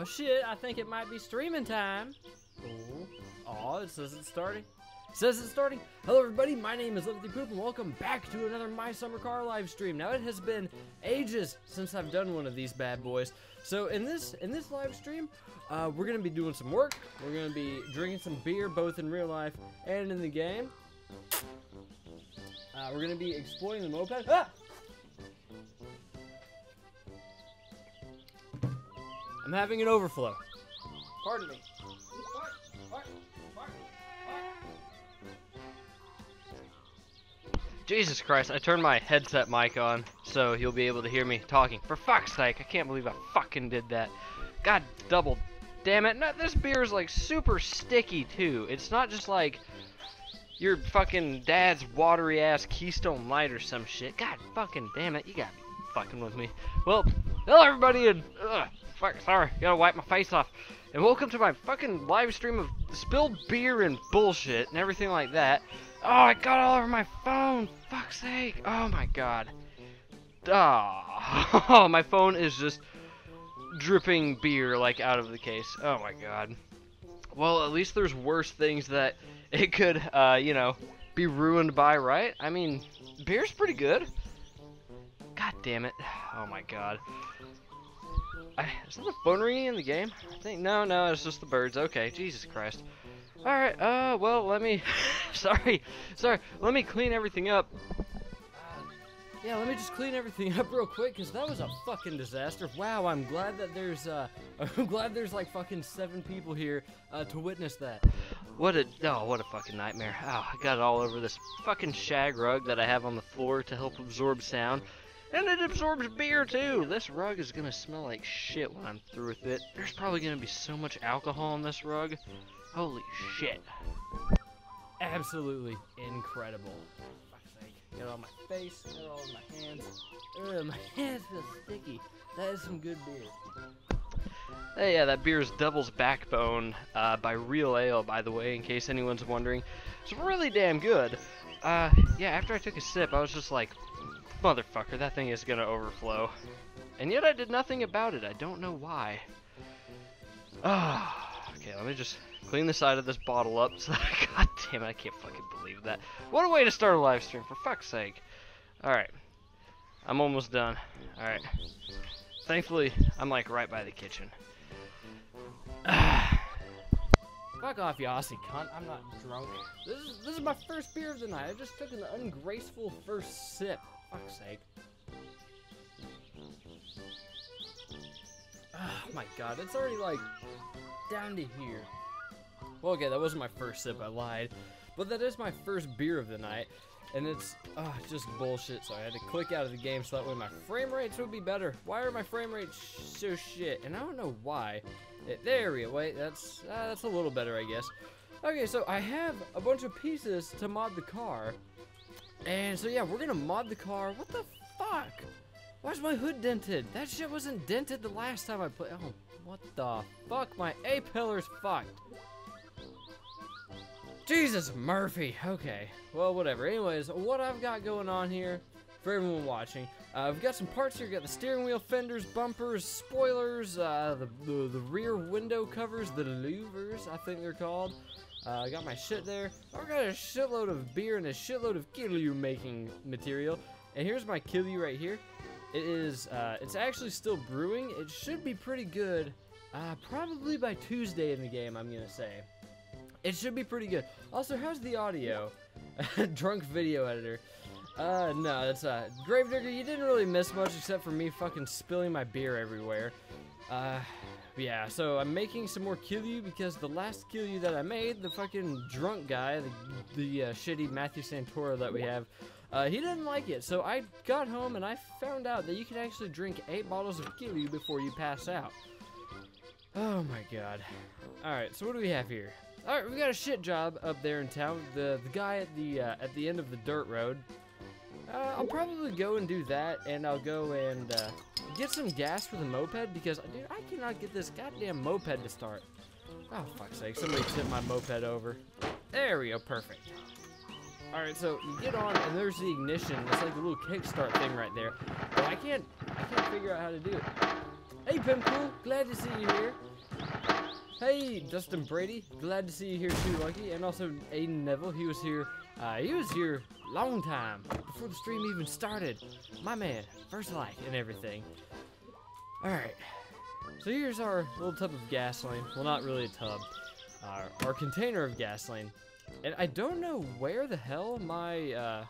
Oh shit, I think it might be streaming time. Oh, it says it's starting. Hello everybody, my name is Lively Poop and welcome back to another My Summer Car live stream. Now it has been ages since I've done one of these bad boys. So in this live stream, we're gonna be doing some work. We're gonna be drinking some beer both in real life and in the game. We're gonna be exploring the moped. Ah! I'm having an overflow. Pardon me. Jesus Christ, I turned my headset mic on so you'll be able to hear me talking. For fuck's sake, I can't believe I fucking did that. God double damn it. No, this beer is like super sticky too. It's not just like your fucking dad's watery ass Keystone Light or some shit. God fucking damn it, you gotta be fucking with me. Well, hello everybody and fuck, sorry, gotta wipe my face off. And welcome to my fucking live stream of spilled beer and bullshit and everything like that. Oh, I got all over my phone. Fuck's sake. Oh my god. Oh, my phone is just dripping beer like out of the case. Oh my god. Well, at least there's worse things that it could, you know, be ruined by, right? I mean, beer's pretty good. God damn it. Oh my god. Is that the phone ringing in the game? I think, no, it's just the birds. Okay, Jesus Christ. Alright, well, let me, sorry, let me clean everything up. Yeah, let me just clean everything up real quick, because that was a fucking disaster. Wow, I'm glad that there's, like fucking 7 people here, to witness that. What a fucking nightmare. Oh, I got it all over this fucking shag rug that I have on the floor to help absorb sound. And it absorbs beer, too. This rug is gonna smell like shit when I'm through with it. There's probably gonna be so much alcohol on this rug. Holy shit. Absolutely incredible. Fuck's sake. Get it on my face, get it all in my hands. Ugh, my hands feel sticky. That is some good beer. Hey, yeah, that beer is Devil's Backbone by Real Ale, by the way, in case anyone's wondering. It's really damn good. Yeah, after I took a sip, I was just like, motherfucker, that thing is gonna overflow. And yet I did nothing about it. I don't know why. Okay, let me just clean the side of this bottle up. So God damn it, I can't fucking believe that. What a way to start a live stream, for fuck's sake. Alright. I'm almost done. Alright. Thankfully, I'm like right by the kitchen. Fuck off, you Aussie cunt. I'm not drunk. This is my first beer of the night. I just took an ungraceful first sip. Fuck's sake. Oh my god, it's already like down to here. Well, okay, that wasn't my first sip, I lied. But that is my first beer of the night. And it's just bullshit, so I had to click out of the game so that way my frame rates would be better. Why are my frame rates so shit? And I don't know why. There we go, wait, that's a little better, I guess. Okay, so I have a bunch of pieces to mod the car. And so yeah, we're gonna mod the car. What the fuck? Why's my hood dented? That shit wasn't dented the last time I played. Oh, what the fuck? My A-pillar's fucked. Jesus, Murphy. Okay, well, whatever. Anyways, what I've got going on here for everyone watching, I've got some parts here. Got the steering wheel, fenders, bumpers, spoilers, the rear window covers, the louvers, I think they're called. I got my shit there. I've got a shitload of beer and a shitload of kilju making material. And here's my kilju right here. It is, it's actually still brewing. It should be pretty good, probably by Tuesday in the game, I'm gonna say. It should be pretty good. Also, how's the audio? Drunk video editor. No, it's, Gravedigger, you didn't really miss much except for me fucking spilling my beer everywhere. Yeah, so I'm making some more kilju because the last kilju that I made, the fucking drunk guy, the shitty Matthew Santoro that we have, he didn't like it. So I got home and I found out that you can actually drink 8 bottles of kilju before you pass out. Oh my god. Alright, so what do we have here? Alright, we got a shit job up there in town. The guy at the end of the dirt road. I'll probably go and do that, and I'll go and get some gas for the moped because, dude, I cannot get this goddamn moped to start. Oh, fuck's sake, somebody tipped my moped over. There we go, perfect. Alright, so you get on, and there's the ignition. It's like a little kickstart thing right there. But I can't figure out how to do it. Hey, Pimcool, glad to see you here. Hey, Dustin Brady, glad to see you here too, Lucky, and also Aiden Neville. He was here long time before the stream even started. My man, first like and everything. All right, so here's our little tub of gasoline. Well, not really a tub, our container of gasoline. And I don't know where the hell my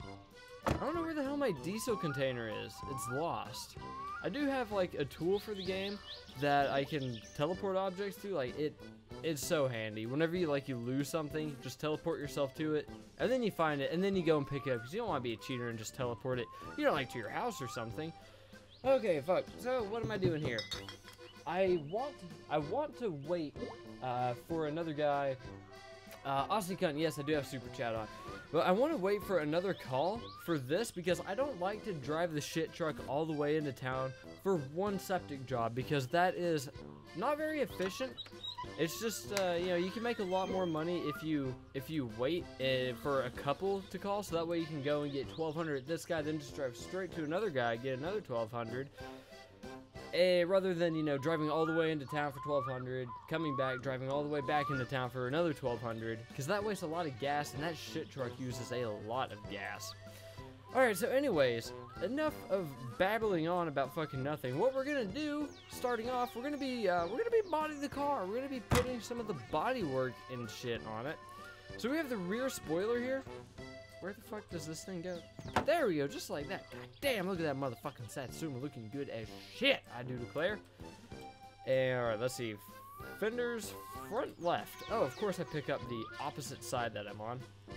diesel container is. It's lost. I do have like a tool for the game that I can teleport objects to. Like it's so handy. Whenever you lose something, just teleport yourself to it, and then you find it, and then you go and pick it up, because you don't want to be a cheater and just teleport it, you know, like to your house or something. Okay, fuck. So what am I doing here? I want to wait for another guy. Aussie Cunt, yes, I do have Super Chat on. But I want to wait for another call for this because I don't like to drive the shit truck all the way into town for one septic job because that is not very efficient. It's just, you know, you can make a lot more money if you wait for a couple to call, so that way you can go and get 1,200 at this guy, then just drive straight to another guy, get another 1,200. Rather than, you know, driving all the way into town for 1,200, coming back, driving all the way back into town for another 1,200, because that wastes a lot of gas, and that shit truck uses a lot of gas. Alright, so anyways, enough of babbling on about fucking nothing. What we're gonna do, starting off, we're gonna be modding the car. We're gonna be putting some of the body work and shit on it. So we have the rear spoiler here. Where the fuck does this thing go? There we go, just like that. God damn, look at that motherfucking Satsuma looking good as shit, I do declare. And, alright, let's see. Fenders, front left. Oh, of course I pick up the opposite side that I'm on.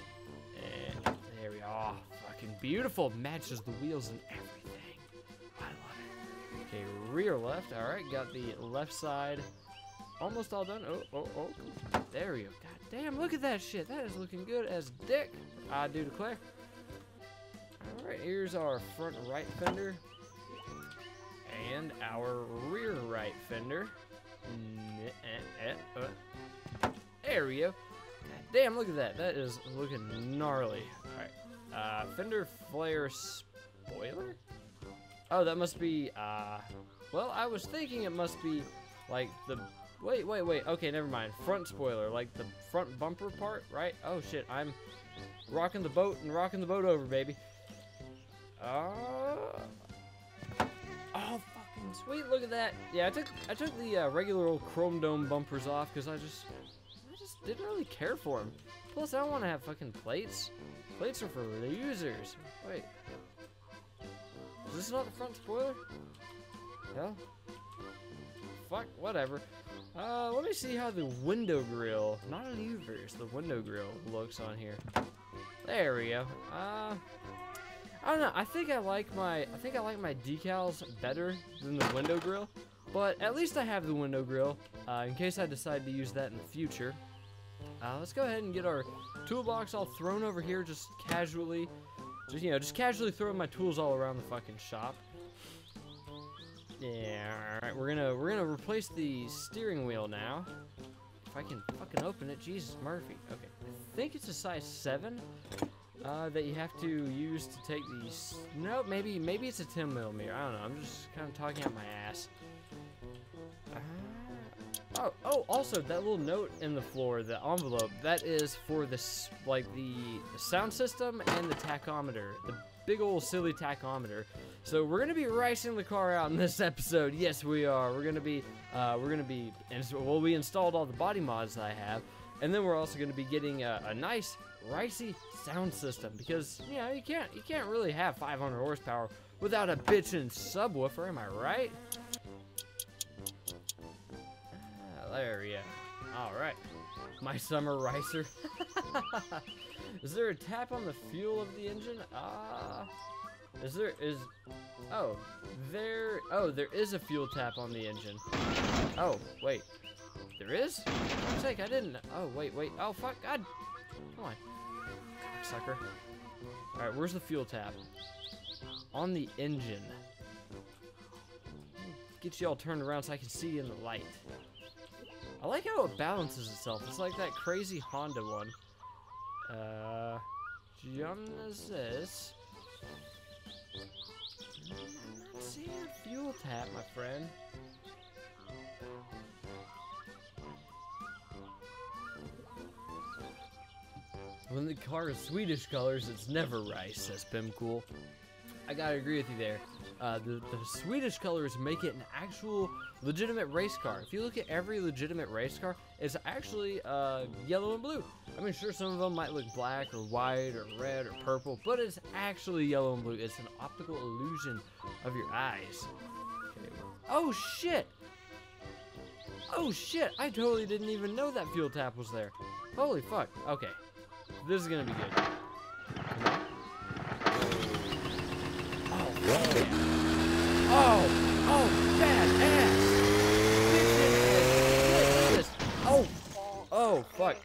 And there we are. Fucking beautiful. Matches the wheels and everything. I love it. Okay, rear left. Alright, got the left side almost all done. Oh. There we go. God damn, look at that shit. That is looking good as dick, I do declare. Alright, here's our front right fender. And our rear right fender. There we go. God damn, look at that. That is looking gnarly. Alright. Fender flare spoiler? Oh, that must be, well, I was thinking it must be like the... Wait. Okay, never mind. Front spoiler, like the front bumper part, right? Oh shit, I'm rocking the boat and rocking the boat over, baby. Oh, fucking sweet! Look at that. Yeah, I took the regular old chrome dome bumpers off because I just didn't really care for them. Plus, I don't want to have fucking plates. Plates are for losers. Wait, is this not the front spoiler? Hell. Fuck, whatever. Let me see how the window grill, not louvers, the window grill looks on here. There we go. I don't know. I think I like my decals better than the window grill, but at least I have the window grill in case I decide to use that in the future. Let's go ahead and get our toolbox all thrown over here, just casually, just casually throwing my tools all around the fucking shop. Yeah, alright, we're gonna replace the steering wheel now. If I can fucking open it, Jesus Murphy. Okay, I think it's a size 7 that you have to use to take these. No, maybe it's a 10 millimeter. I don't know. I'm just kind of talking out my ass. Oh, also that little note in the floor, the envelope, that is for this, like the sound system and the tachometer, the big old silly tachometer. So we're gonna be ricing the car out in this episode. Yes, we are. We're gonna be, well, we installed all the body mods that I have, and then we're also gonna be getting a nice ricey sound system because you know you can't really have 500 horsepower without a bitchin' subwoofer. Am I right? There we go. All right, my summer ricer. Is there a tap on the fuel of the engine? There is a fuel tap on the engine. Oh, wait. There is? For fuck's sake, I didn't. Oh, wait. Oh, fuck. God. Come on. Cocksucker. Alright, where's the fuel tap? On the engine. Get you all turned around so I can see you in the light. I like how it balances itself. It's like that crazy Honda one. Genesis. I'm not seeing a fuel tap, my friend. when the car is Swedish colors, it's never rice, says Pimcool. I gotta agree with you there. The Swedish colors make it an actual legitimate race car. If you look at every legitimate race car, it's actually yellow and blue. I mean, sure, some of them might look black or white or red or purple, but it's actually yellow and blue. It's an optical illusion of your eyes. Okay. Oh, shit! Oh, shit! I totally didn't even know that fuel tap was there. Holy fuck. Okay. This is gonna be good. Oh, badass! Oh, fuck.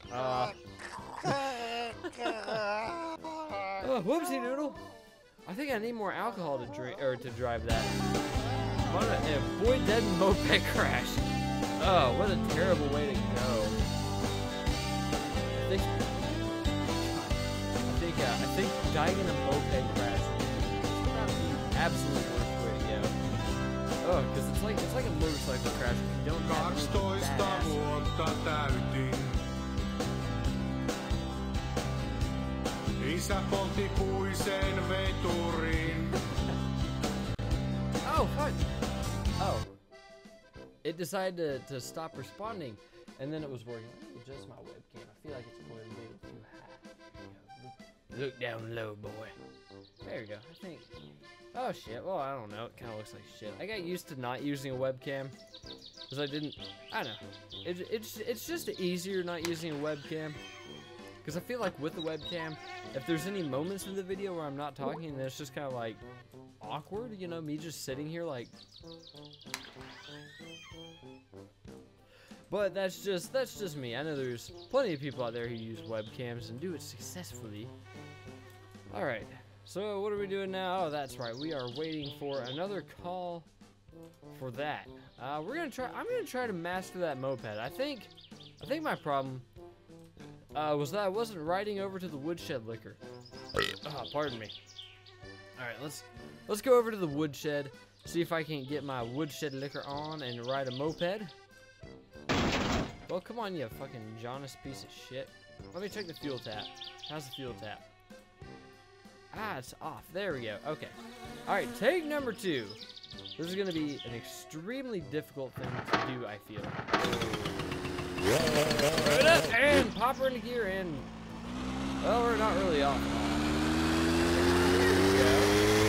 Oh, whoopsie doodle. I think I need more alcohol to drink or to drive that. Avoid dead moped crash. Oh, what a terrible way to go. I think dying in a moped crash is not the absolute worst way to go. Oh, because it's like a motorcycle crash. You don't have to be badass. Oh, fuck. Oh. It decided to stop responding, and then it was working. Let me adjust my webcam. I feel like it's going a little too high. Look down low, boy. There we go. I think. Oh shit. Well, I don't know. It kind of looks like shit. I got used to not using a webcam because I don't know. It's just easier not using a webcam because I feel like with the webcam, if there's any moments in the video where I'm not talking, then it's just kind of like awkward. You know, me just sitting here like. But that's just me. I know there's plenty of people out there who use webcams and do it successfully. Alright, so what are we doing now? Oh, that's right. We are waiting for another call for that. I'm gonna try to master that moped. I think my problem was that I wasn't riding over to the woodshed liquor. Oh, pardon me. Alright, let's go over to the woodshed, see if I can get my woodshed liquor on and ride a moped. Well, come on, you fucking Jonas piece of shit. Let me check the fuel tap. How's the fuel tap? Ah, it's off. There we go. Okay. Alright, take number 2. This is going to be an extremely difficult thing to do, I feel. Put it up and pop her into gear and... Well, we're not really off. There we go.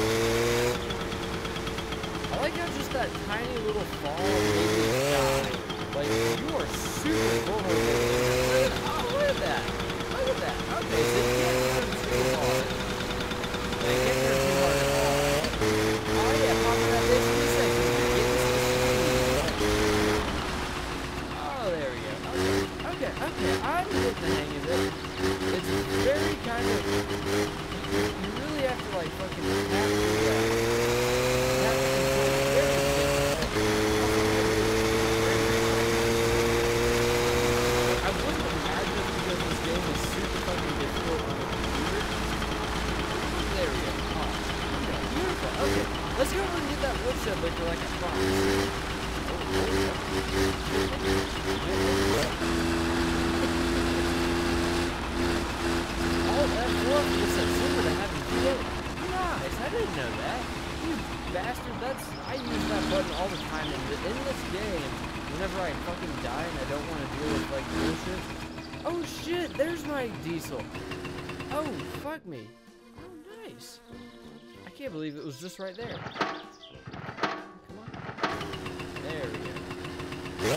I like how just that tiny little fall made me die. Like, you are super vulnerable. Oh, look at that. Look at that. Okay, so you can't turn too hard. You can't turn too hard at all. Oh, yeah, popping that bitch in a second. Oh, there we go. Okay. I'm getting the hang of it. It's very kind of... You really have to, like, fucking tap let's go over and get that woodshed liquor like I promised. Oh, that's wonderful. Satsuma to have you do it. Nice, I didn't know that. You bastard, I use that button all the time in this game. Whenever I fucking die and I don't want to deal with, like, bullshit. Oh, shit, there's my diesel. Oh, fuck me. Oh, nice. I can't believe it was just right there. Come on. There we go.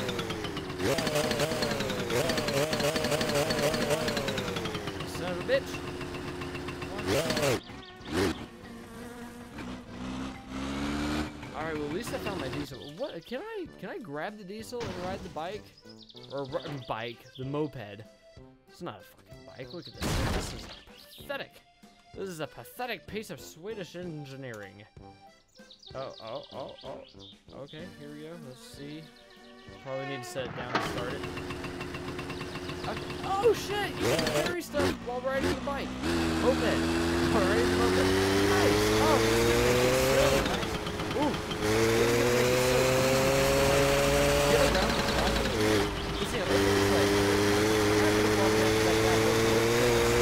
Son of a bitch. Alright, well at least I found my diesel. What can I grab the diesel and ride the bike? Or the moped. It's not a fucking bike. Look at this. This is pathetic. This is a pathetic piece of Swedish engineering. Oh. Okay, here we go. Let's see. Probably need to set it down and start it. Okay. Oh shit! You can carry stuff while riding the bike. Moped. While riding the moped. Nice! Oh, this is really nice. Ooh! Get around the bike. You see, I'm like,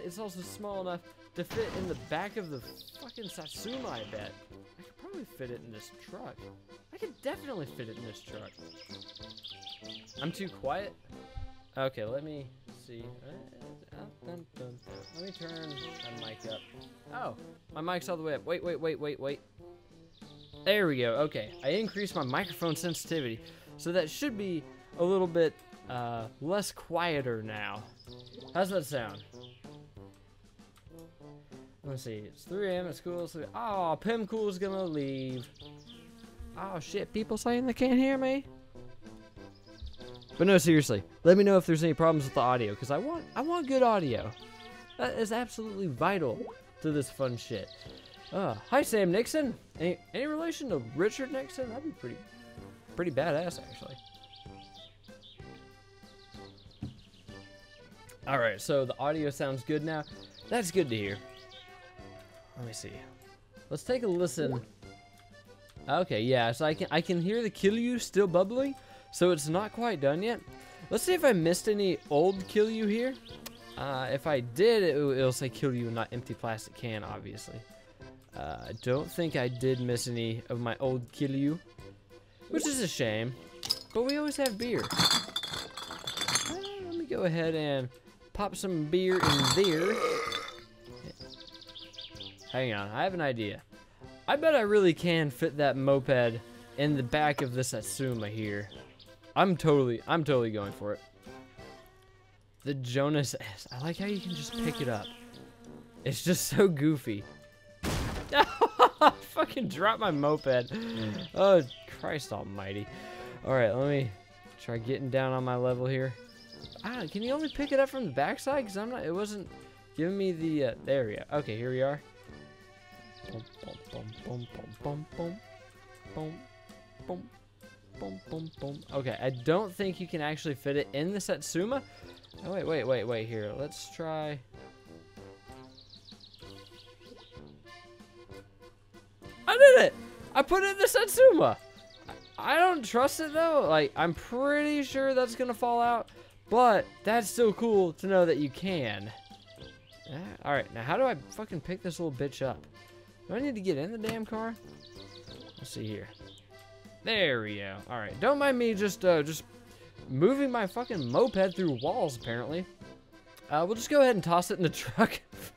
it's also small enough to fit in the back of the fucking Satsuma, I bet. I could probably fit it in this truck. I could definitely fit it in this truck. I'm too quiet? Okay, let me see. Let me turn my mic up. Oh, my mic's all the way up. Wait. There we go. Okay, I increased my microphone sensitivity, so that should be a little bit less quieter now. How's that sound? Let's see. It's 3 a.m. at school. So, oh, Pimcool's gonna leave. Oh shit! People saying they can't hear me. But no, seriously. Let me know if there's any problems with the audio, because I want good audio. That is absolutely vital to this fun shit. Hi Sam Nixon. Any relation to Richard Nixon? That'd be pretty badass, actually. All right, so the audio sounds good now. That's good to hear. Let me see. Let's take a listen. Okay, yeah, so I can hear the kilju still bubbling, so it's not quite done yet. Let's see if I missed any old kilju here. If I did, it'll say kilju, not empty plastic can, obviously. I don't think I did miss any of my old kilju, which is a shame, but we always have beer. Let me go ahead and pop some beer in there. Hang on, I have an idea. I bet I really can fit that moped in the back of the Satsuma here. I'm totally going for it. The Jonas S. I like how you can just pick it up. It's just so goofy. I fucking dropped my moped. Oh, Christ almighty. Alright, let me try getting down on my level here. Can you only pick it up from the backside? Because it wasn't giving me the, there we go. Okay, here we are. Okay, I don't think you can actually fit it in the Satsuma. Oh, wait, here. Let's try. I did it! I put it in the Satsuma! I don't trust it though. Like, I'm pretty sure that's gonna fall out, but that's still cool to know that you can. Alright, now how do I fucking pick this little bitch up? Do I need to get in the damn car? Let's see here. There we go. Alright, don't mind me just moving my fucking moped through walls, apparently. We'll just go ahead and toss it in the truck.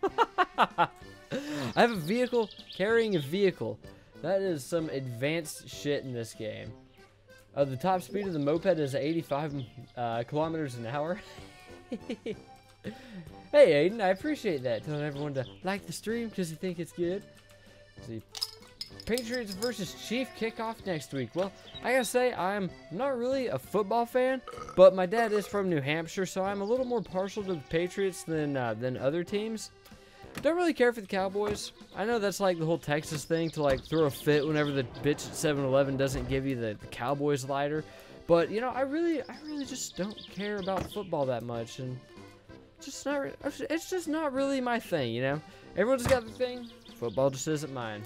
I have a vehicle carrying a vehicle. That is some advanced shit in this game. The top speed of the moped is 85 kilometers an hour. Hey Aiden, I appreciate that. Telling everyone to like the stream because you think it's good. Let's see. Patriots versus Chief kickoff next week. Well, I gotta say, I'm not really a football fan, but my dad is from New Hampshire, so I'm a little more partial to the Patriots than other teams. Don't really care for the Cowboys. I know that's like the whole Texas thing to like throw a fit whenever the bitch at 7-Eleven doesn't give you the Cowboys lighter. But you know, I really just don't care about football that much, and it's just not really my thing, you know. Everyone's got their thing. Football just isn't mine.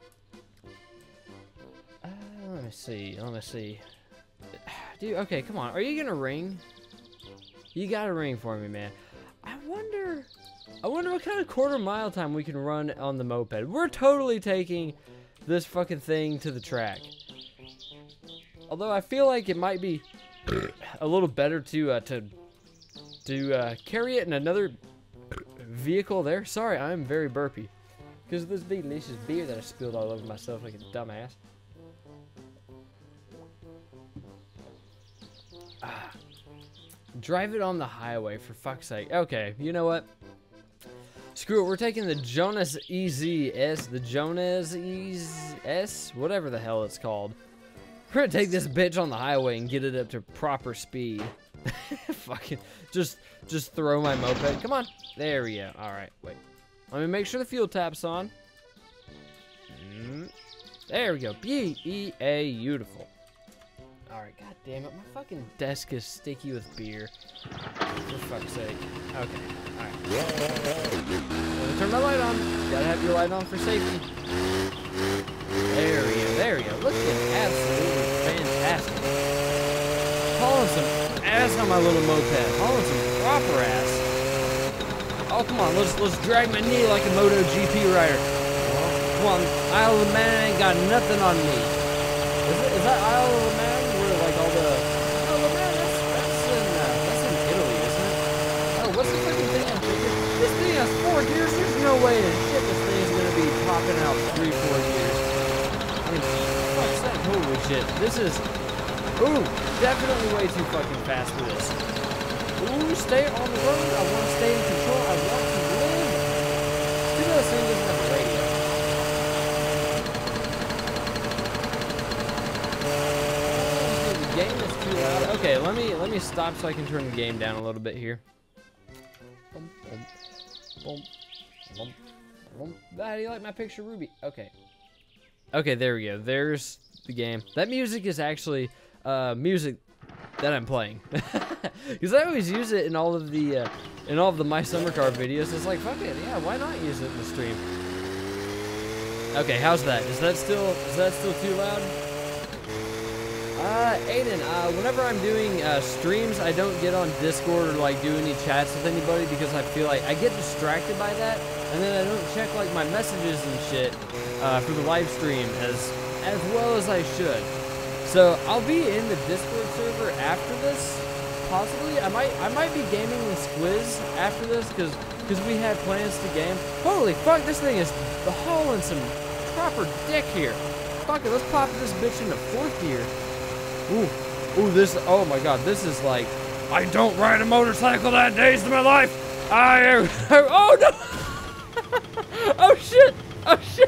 Let me see. Dude, okay, come on. Are you gonna ring? You gotta ring for me, man. I wonder what kind of quarter-mile time we can run on the moped. We're totally taking this fucking thing to the track. Although I feel like it might be a little better to carry it in another vehicle there. Sorry, I'm very burpy because of this delicious beer that I spilled all over myself like a dumbass. Drive it on the highway, for fuck's sake. Okay, you know what? Screw it, we're taking the Jonas EZS, the Jonas EZS, whatever the hell it's called. We're gonna take this bitch on the highway and get it up to proper speed. Fucking, just throw my moped. Come on. There we go. Alright, wait. Let me make sure the fuel tap's on. There we go. Beautiful. Alright, god damn it. My fucking desk is sticky with beer. For fuck's sake. Okay, alright. Let me turn my light on. Gotta have your light on for safety. There we go. Looking absolutely fantastic. Hauling some ass on my little moped. Hauling some proper ass. Oh, come on, let's drag my knee like a MotoGP rider. Come on, Isle of Man ain't got nothing on me. Is that Isle of Man where like all the... Oh, Man, that's in Italy, isn't it? Oh, what's the freaking thing I'm thinking? This thing has 4 gears. There's no way in shit this thing's gonna be popping out 3-4 gears. I mean, fuck's that? Holy shit. This is... Ooh, definitely way too fucking fast for this. Ooh, stay on the road. I want to stay in control. I want to live. See, this thing doesn't have a radio. The game is too loud. Okay, let me stop so I can turn the game down a little bit here. How do you like my picture, Ruby? Okay. Okay, there we go. There's the game. That music is actually music that I'm playing, because I always use it in all of the My Summer Car videos. It's like, fuck it, yeah, why not use it in the stream? Okay, how's that? Is that still too loud? Aiden, whenever I'm doing streams, I don't get on Discord or like do any chats with anybody because I feel like I get distracted by that, and then I don't check like my messages and shit for the live stream as well as I should. So I'll be in the Discord server after this, possibly. I might be gaming with Squiz after this because we have plans to game. Holy fuck, this thing is hauling some proper dick here. Fuck it, let's pop this bitch into 4th gear. Ooh, this, oh my god, this is like, I don't ride a motorcycle that days of my life. Oh no. Oh shit, oh shit.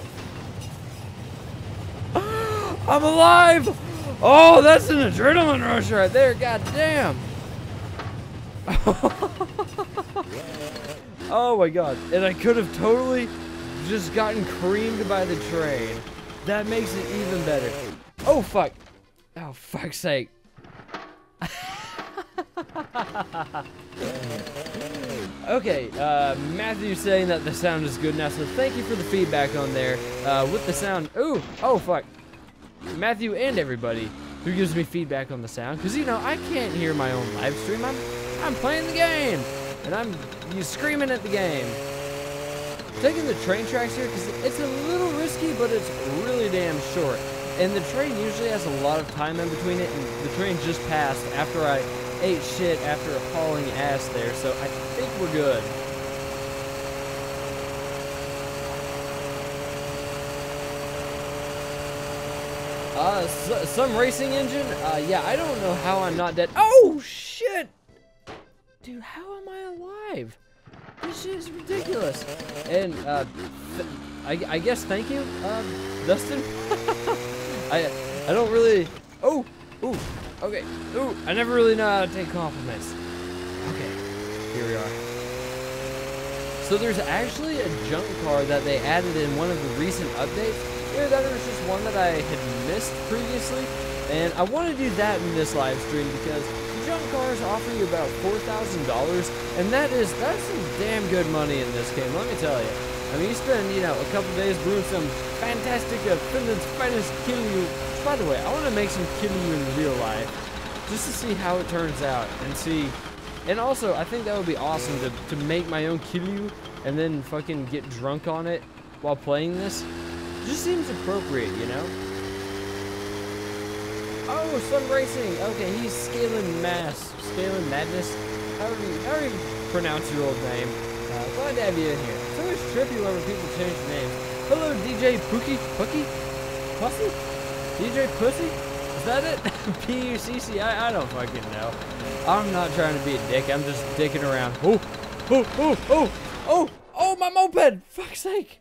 I'm alive. Oh, that's an adrenaline rush right there. God damn. Oh my god. And I could have totally just gotten creamed by the train. That makes it even better. Oh, fuck. Oh, fuck's sake. Okay, Matthew's saying that the sound is good now, so thank you for the feedback on there. With the sound, ooh, oh fuck. Matthew and everybody who gives me feedback on the sound, because you know, I can't hear my own live stream. I'm playing the game, and I'm screaming at the game. Taking the train tracks here, because it's a little risky, but it's really damn short. And the train usually has a lot of time in between it, and the train just passed after I ate shit after hauling ass there, so I think we're good. Some racing engine? Yeah, I don't know how I'm not dead. Oh, shit! Dude, how am I alive? This shit is ridiculous. And, I guess thank you, Dustin? I don't really... Oh! Ooh! Okay. Ooh! I never really know how to take compliments. Okay. Here we are. So there's actually a junk car that they added in one of the recent updates. Either that or it's just one that I had missed previously. And I want to do that in this live stream because the junk cars offer you about $4,000. And that's some damn good money in this game, let me tell you. I mean, you spend, you know, a couple days brewing some fantastic Finland's finest kilju. By the way, I want to make some kilju in real life, just to see how it turns out and see. And also, I think that would be awesome to make my own kilju and then fucking get drunk on it while playing this. It just seems appropriate, you know. Oh, some racing. Okay, he's scaling madness. How do you pronounce your old name? Glad to have you in here. It's always trippy whenever people change their names. Hello, DJ Pookie? Pussy? DJ Pussy? Is that it? P-U-C-C? I don't fucking know. I'm not trying to be a dick. I'm just dicking around. Oh, my moped! Fuck's sake.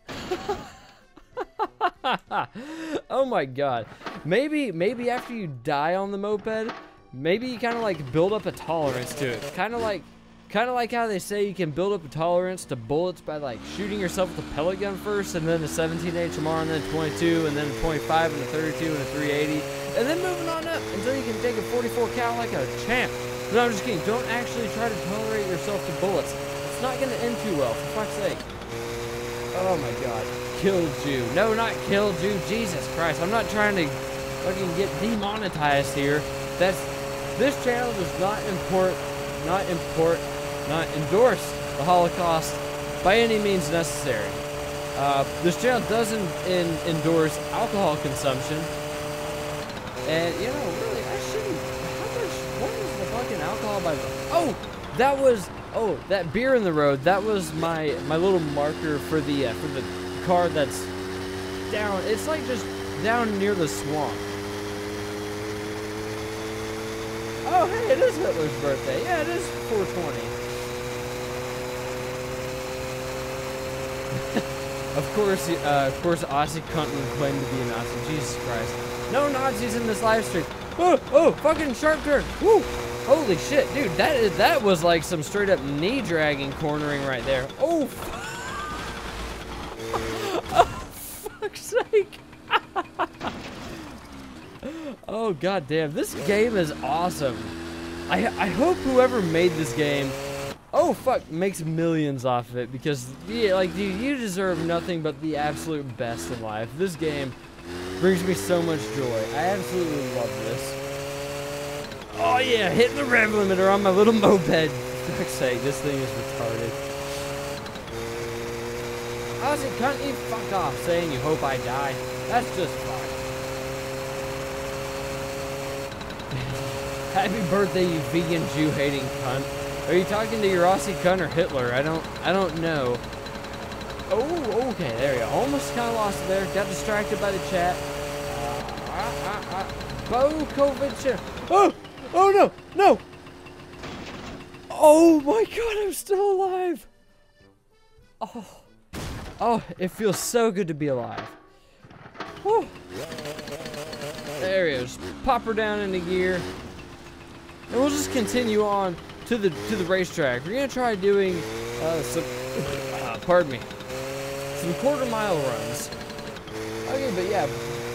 Oh my god. Maybe after you die on the moped, maybe you kind of like build up a tolerance to it. Kind of like how they say you can build up a tolerance to bullets by like shooting yourself with a pellet gun first, and then a 17 HMR, and then a 22, and then a 25, and a 32, and a 380, and then moving on up until you can take a 44 cal like a champ. No, I'm just kidding. Don't actually try to tolerate yourself to bullets. It's not gonna end too well, for fuck's sake. Oh my god. Kilju. No, not Kilju. Jesus Christ. I'm not trying to fucking get demonetized here. This channel does not endorse the Holocaust by any means necessary. This channel doesn't endorse alcohol consumption. And, you know, really, I shouldn't. What is the fucking alcohol by the... Oh, that was... Oh, that beer in the road, that was my little marker for the car that's down. It's like just down near the swamp. Oh, hey, it is Hitler's birthday. Yeah, it is 420. Of course, Aussie cunt would claim to be a Nazi. Jesus Christ. No Nazis in this live stream. Oh, fucking sharp turn. Woo! Holy shit, dude, that was like some straight up knee dragging cornering right there. Oh, oh fuck's sake. Oh goddamn, this game is awesome. I hope whoever made this game, oh fuck, makes millions off of it, because yeah, like dude, you deserve nothing but the absolute best in life. This game brings me so much joy. I absolutely love this. Oh yeah, hitting the rev limiter on my little moped. For fuck's sake, this thing is retarded. Ozzy, cunt, you fuck off saying you hope I die. That's just fine. Happy birthday, you vegan Jew hating cunt. Are you talking to your Aussie cunt or Hitler? I don't know. Oh, okay, there you go. Almost kind of lost it there. Got distracted by the chat. Bo COVID. Oh no, no! Oh my god, I'm still alive! Oh, it feels so good to be alive. Whew. There he is. Pop her down into gear. And we'll just continue on to the racetrack. We're gonna try doing some pardon me. Some quarter-mile runs. Okay, but yeah,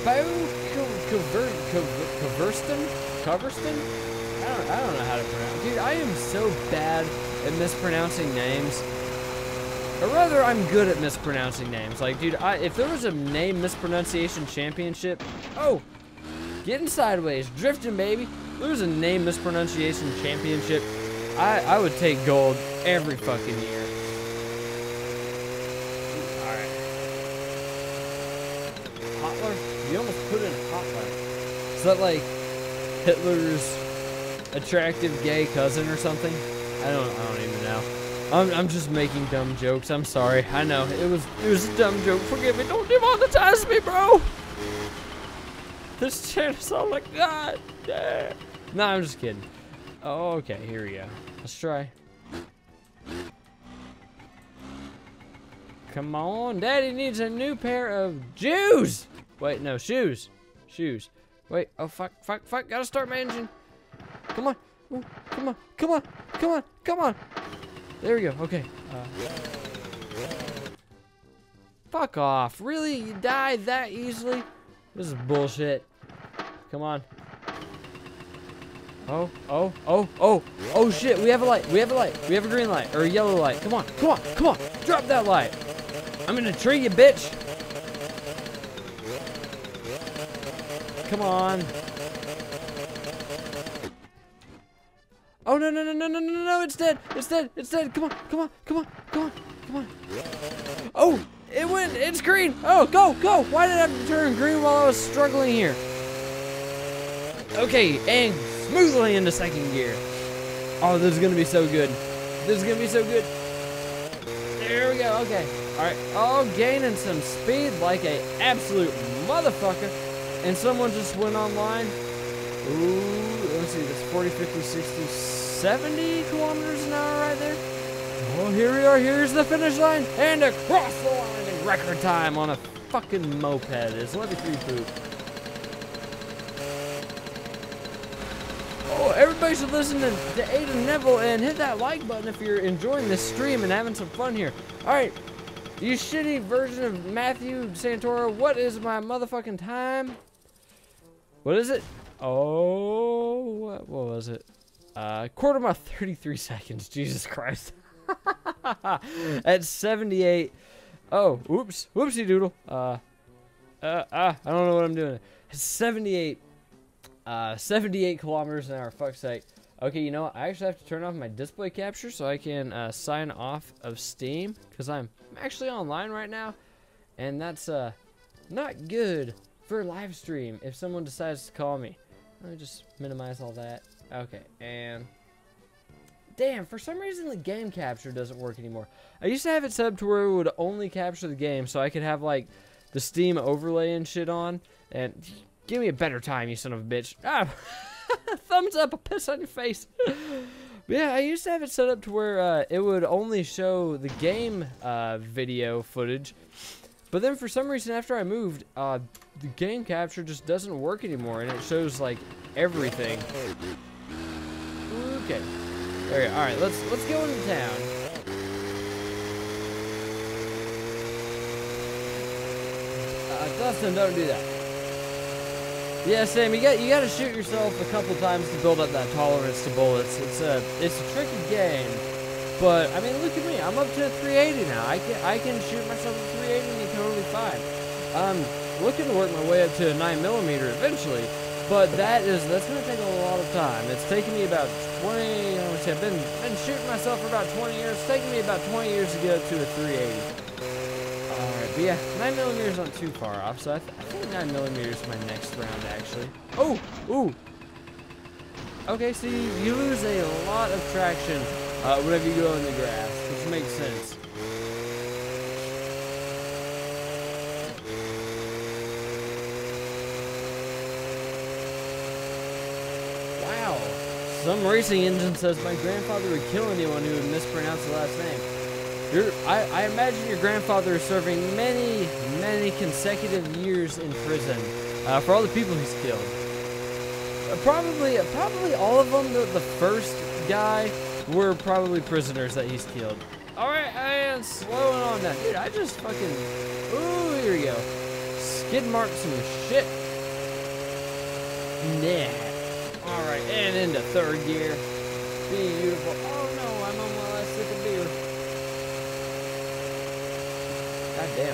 Coverston? I don't know how to pronounce. Dude, I am so bad at mispronouncing names. Or rather, I'm good at mispronouncing names. Like, dude, if there was a name mispronunciation championship, oh, getting sideways, drifting, baby. If there was a name mispronunciation championship, I would take gold every fucking year. All right. Hotler? You almost put in Hotler. Is that like Hitler's attractive gay cousin or something? I don't even know. I'm just making dumb jokes. I'm sorry. I know it was a dumb joke. Forgive me. Don't demonetize me, bro. This channel's all like God damn. No, I'm just kidding. Oh, okay. Here we go. Let's try. Come on, Daddy needs a new pair of shoes. Wait, no, shoes. Shoes. Wait. Oh fuck. Gotta start my engine. Come on. Ooh, come on. There we go. Okay. Fuck off. Really? You died that easily? This is bullshit. Come on. Oh shit. We have a light. We have a green light. Or a yellow light. Come on. Drop that light. I'm gonna tree you, bitch. Come on. Oh no, it's dead. Come on. Oh, it's green. Oh, go. Why did I have to turn green while I was struggling here? Okay, and smoothly into second gear. Oh, this is gonna be so good. There we go, okay. All right, oh, gaining some speed like a absolute motherfucker. And someone just went online. Ooh, let's see, that's 40, 50, 60, 70 kilometers an hour right there. Oh, here we are. Here's the finish line. And across the line in record time on a fucking moped. It's let me free poop. Oh, everybody should listen to Aiden Neville and hit that like button if you're enjoying this stream and having some fun here. All right, you shitty version of Matthew Santoro, what is my motherfucking time? What is it? Oh, what was it? Quarter mile, 33 seconds. Jesus Christ. At 78. Oh, oops. Whoopsie doodle. I don't know what I'm doing. It's 78 kilometers an hour. Fuck's sake. Okay, you know what? I actually have to turn off my display capture so I can sign off of Steam, because I'm actually online right now, and that's not good for a live stream if someone decides to call me. Let me just minimize all that. Okay, and damn, for some reason the game capture doesn't work anymore. I used to have it set up to where it would only capture the game, so I could have like the Steam overlay and shit on. And give me a better time, you son of a bitch. Ah. Thumbs up, a piss on your face. Yeah, I used to have it set up to where it would only show the game video footage. But then for some reason after I moved, the game capture just doesn't work anymore, and it shows like everything. Okay. There we go. Alright, let's go into town. Dustin, don't do that. Yeah, Sam, you got to shoot yourself a couple times to build up that tolerance to bullets. It's a tricky game, but I mean, look at me. I'm up to 380 now. I can shoot myself at 380 and be totally fine. I'm looking to work my way up to a 9mm eventually, but that's gonna take a lot of time. It's taken me about 20. I would say I've been shooting myself for about 20 years. It's taken me about 20 years to get up to a 380. But yeah, 9mm is not too far off, so I think 9mm is my next round, actually. Oh! Ooh! Okay, so you lose a lot of traction whenever you go in the grass, which makes sense. Wow! Some racing engine says my grandfather would kill anyone who would mispronounce the last name. I imagine your grandfather is serving many, many consecutive years in prison for all the people he's killed. Probably all of them. The first guy were probably prisoners that he's killed. All right, and slowing on down, dude. I just fucking. Ooh, here we go. Skid mark some shit. Nah. All right, and into third gear. Beautiful. Oh no, I'm on my last sip of beer. God damn.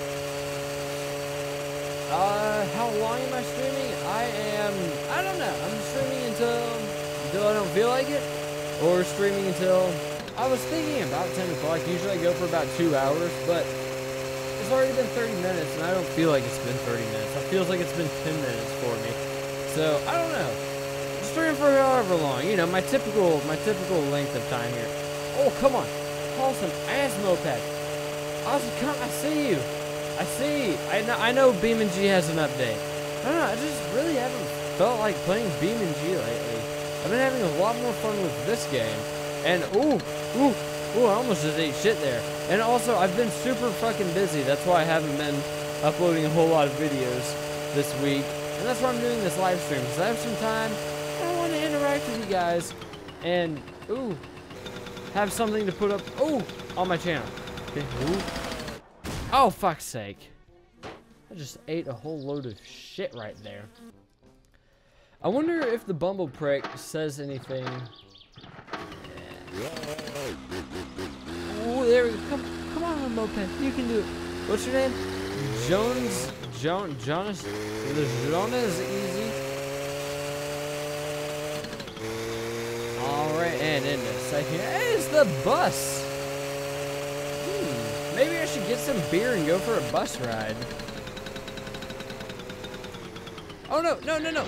How long am I streaming? I don't know. I'm streaming until I don't feel like it, or streaming until, I was thinking about 10 o'clock. Usually I go for about 2 hours, but it's already been 30 minutes, and I don't feel like it's been 30 minutes. It feels like it's been 10 minutes for me. So, I don't know. Stream for however long, you know, my typical length of time here. Oh, come on. Haul some ass moped. Awesome, come, I see you. I see. I know BeamNG has an update. I don't know, I just really haven't felt like playing BeamNG lately. I've been having a lot more fun with this game. And, ooh, I almost just ate shit there. And also, I've been super fucking busy. That's why I haven't been uploading a whole lot of videos this week. And that's why I'm doing this live stream, because I have some time. I want to interact with you guys. And, ooh, have something to put up, ooh, on my channel. Okay, ooh. Oh, fuck's sake. I just ate a whole load of shit right there. I wonder if the Bumble Prick says anything. Oh, there we go. Come on, moped. You can do it. What's your name? Jonas. The Jonas Easy. Alright, and in a second. Hey, it's the bus. Maybe I should get some beer and go for a bus ride. Oh no.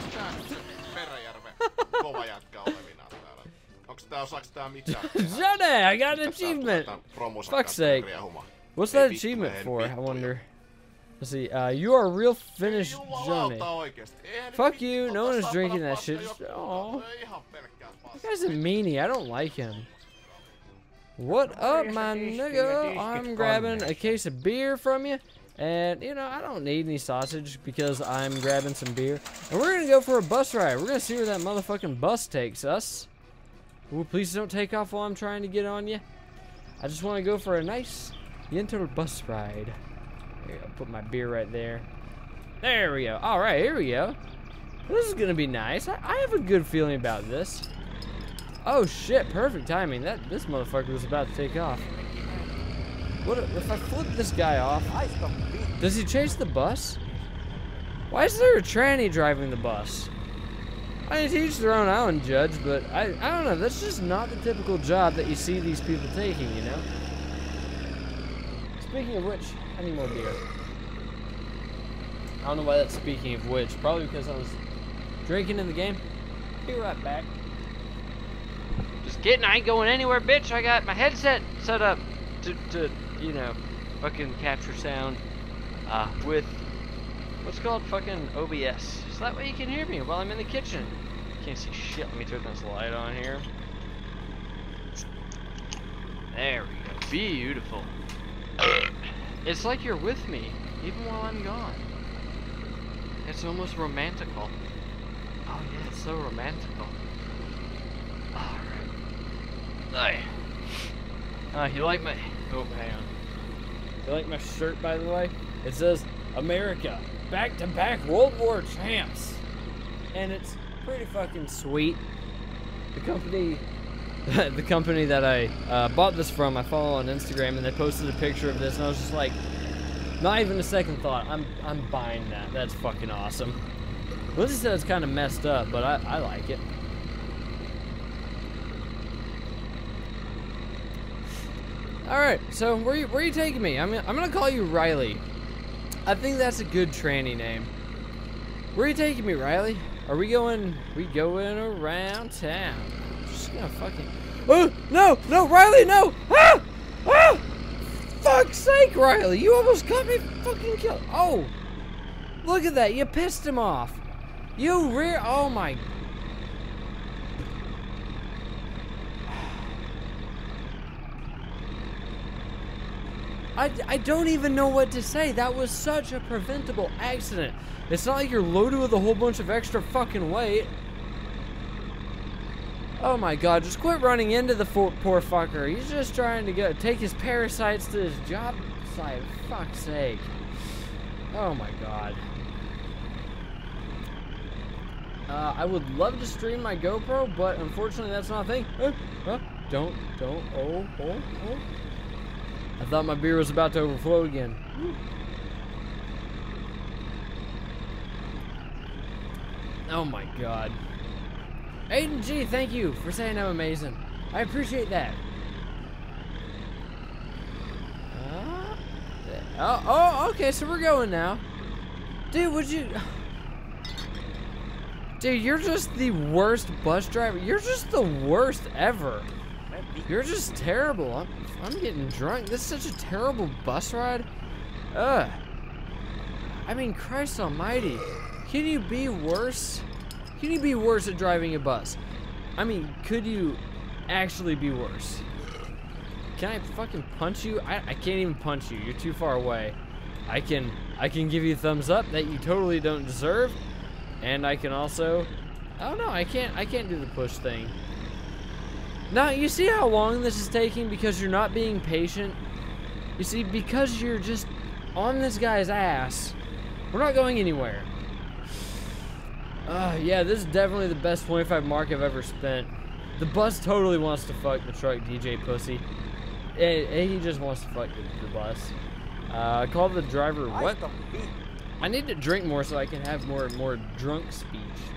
Johnny, I got an achievement. Fuck's sake. What's that achievement for, I wonder? Let's see, you are a real Finnish Johnny. Fuck you, no one is drinking that shit. Aww. That guy's a meanie, I don't like him. What up, my nigga? I'm grabbing a case of beer from you. And, you know, I don't need any sausage because I'm grabbing some beer. And we're going to go for a bus ride. We're going to see where that motherfucking bus takes us. Ooh, please don't take off while I'm trying to get on you. I just want to go for a nice, gentle bus ride. There you go. Put my beer right there. There we go. All right, here we go. This is going to be nice. I have a good feeling about this. Oh, shit. Perfect timing. This motherfucker was about to take off. What if I flip this guy off? Does he chase the bus? Why is there a tranny driving the bus? I mean, to each their own, I don't judge, but I don't know, that's just not the typical job that you see these people taking, you know? Speaking of which, I need more beer. I don't know why that's speaking of which, probably because I was drinking in the game. Be right back. Just kidding, I ain't going anywhere, bitch. I got my headset set up to you know, fucking capture sound with what's called fucking OBS. So that way you can hear me while I'm in the kitchen. Can't see shit. Let me turn this light on here. There we go. Beautiful. It's like you're with me, even while I'm gone. It's almost romantical. Oh yeah, it's so romantical. Alright. You like my... Oh, hang on. You like my shirt, by the way? It says, America, back-to-back World War champs. And it's pretty fucking sweet. The company that I bought this from, I follow on Instagram, and they posted a picture of this, and I was just like, not even a second thought, I'm buying that. That's fucking awesome. Lindsay said it's kind of messed up, but I like it. Alright, so where are you taking me? I'm gonna call you Riley. I think that's a good tranny name. Where are you taking me, Riley? Are we going around town? I'm just gonna fucking... Oh, no, Riley, no! Ah! Ah! Fuck's sake, Riley, you almost got me fucking killed. Oh, look at that, you pissed him off. Oh my... I don't even know what to say. That was such a preventable accident. It's not like you're loaded with a whole bunch of extra fucking weight. Oh my god, just quit running into the poor fucker. He's just trying to take his parasites to his job site. For fuck's sake. Oh my god. I would love to stream my GoPro, but unfortunately that's not a thing. Don't. Oh. I thought my beer was about to overflow again. Oh my god. Aiden G, thank you for saying I'm amazing. I appreciate that. Okay, so we're going now. Dude, Dude, you're just the worst bus driver. You're just the worst ever. You're just terrible. I'm getting drunk. This is such a terrible bus ride. Ugh. I mean, Christ almighty. Can you be worse? Can you be worse at driving a bus? I mean, could you actually be worse? Can I fucking punch you? I can't even punch you. You're too far away. I can give you a thumbs up that you totally don't deserve. And I can also... Oh no, I can't do the push thing. Now, you see how long this is taking because you're not being patient? You see, because you're just on this guy's ass, we're not going anywhere. Yeah, this is definitely the best 25 mark I've ever spent. The bus totally wants to fuck the truck DJ pussy. He just wants to fuck the bus. I call the driver what? I need to drink more so I can have more drunk speech.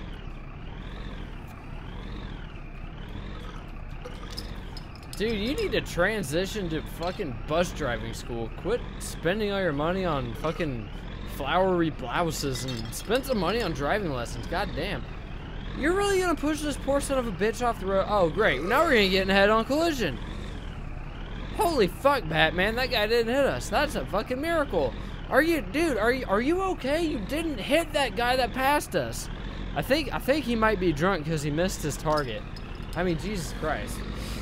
Dude, you need to transition to fucking bus driving school. Quit spending all your money on fucking flowery blouses and spend some money on driving lessons. God damn. You're really gonna push this poor son of a bitch off the road? Oh, great. Now we're gonna get in a head-on collision. Holy fuck, Batman. That guy didn't hit us. That's a fucking miracle. Dude, are you okay? You didn't hit that guy that passed us. I think he might be drunk because he missed his target. I mean, Jesus Christ.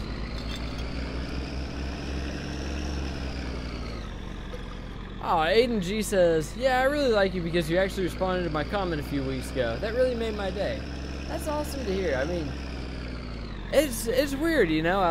Oh, Aiden G says, yeah, I really like you because you actually responded to my comment a few weeks ago. That really made my day. That's awesome to hear. I mean, it's weird, you know.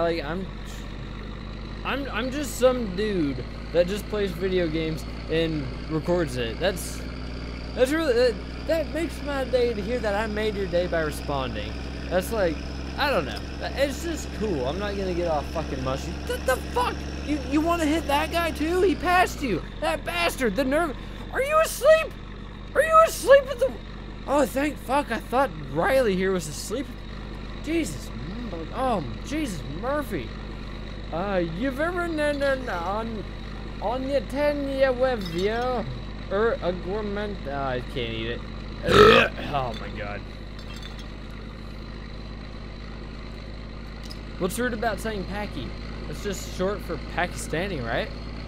I'm just some dude that just plays video games and records it. That's really that makes my day to hear that I made your day by responding. That's like, I don't know. It's just cool. I'm not gonna get all fucking mushy. What the fuck? You want to hit that guy too? He passed you. That bastard. The nerve. Are you asleep? Are you asleep at the... Oh, thank fuck. I thought Riley here was asleep. Jesus. Oh, Jesus, Murphy. You've ever known on your 10-year review or agreement? I can't eat it. Oh my god. What's rude about saying Paki? It's just short for Pakistani, right?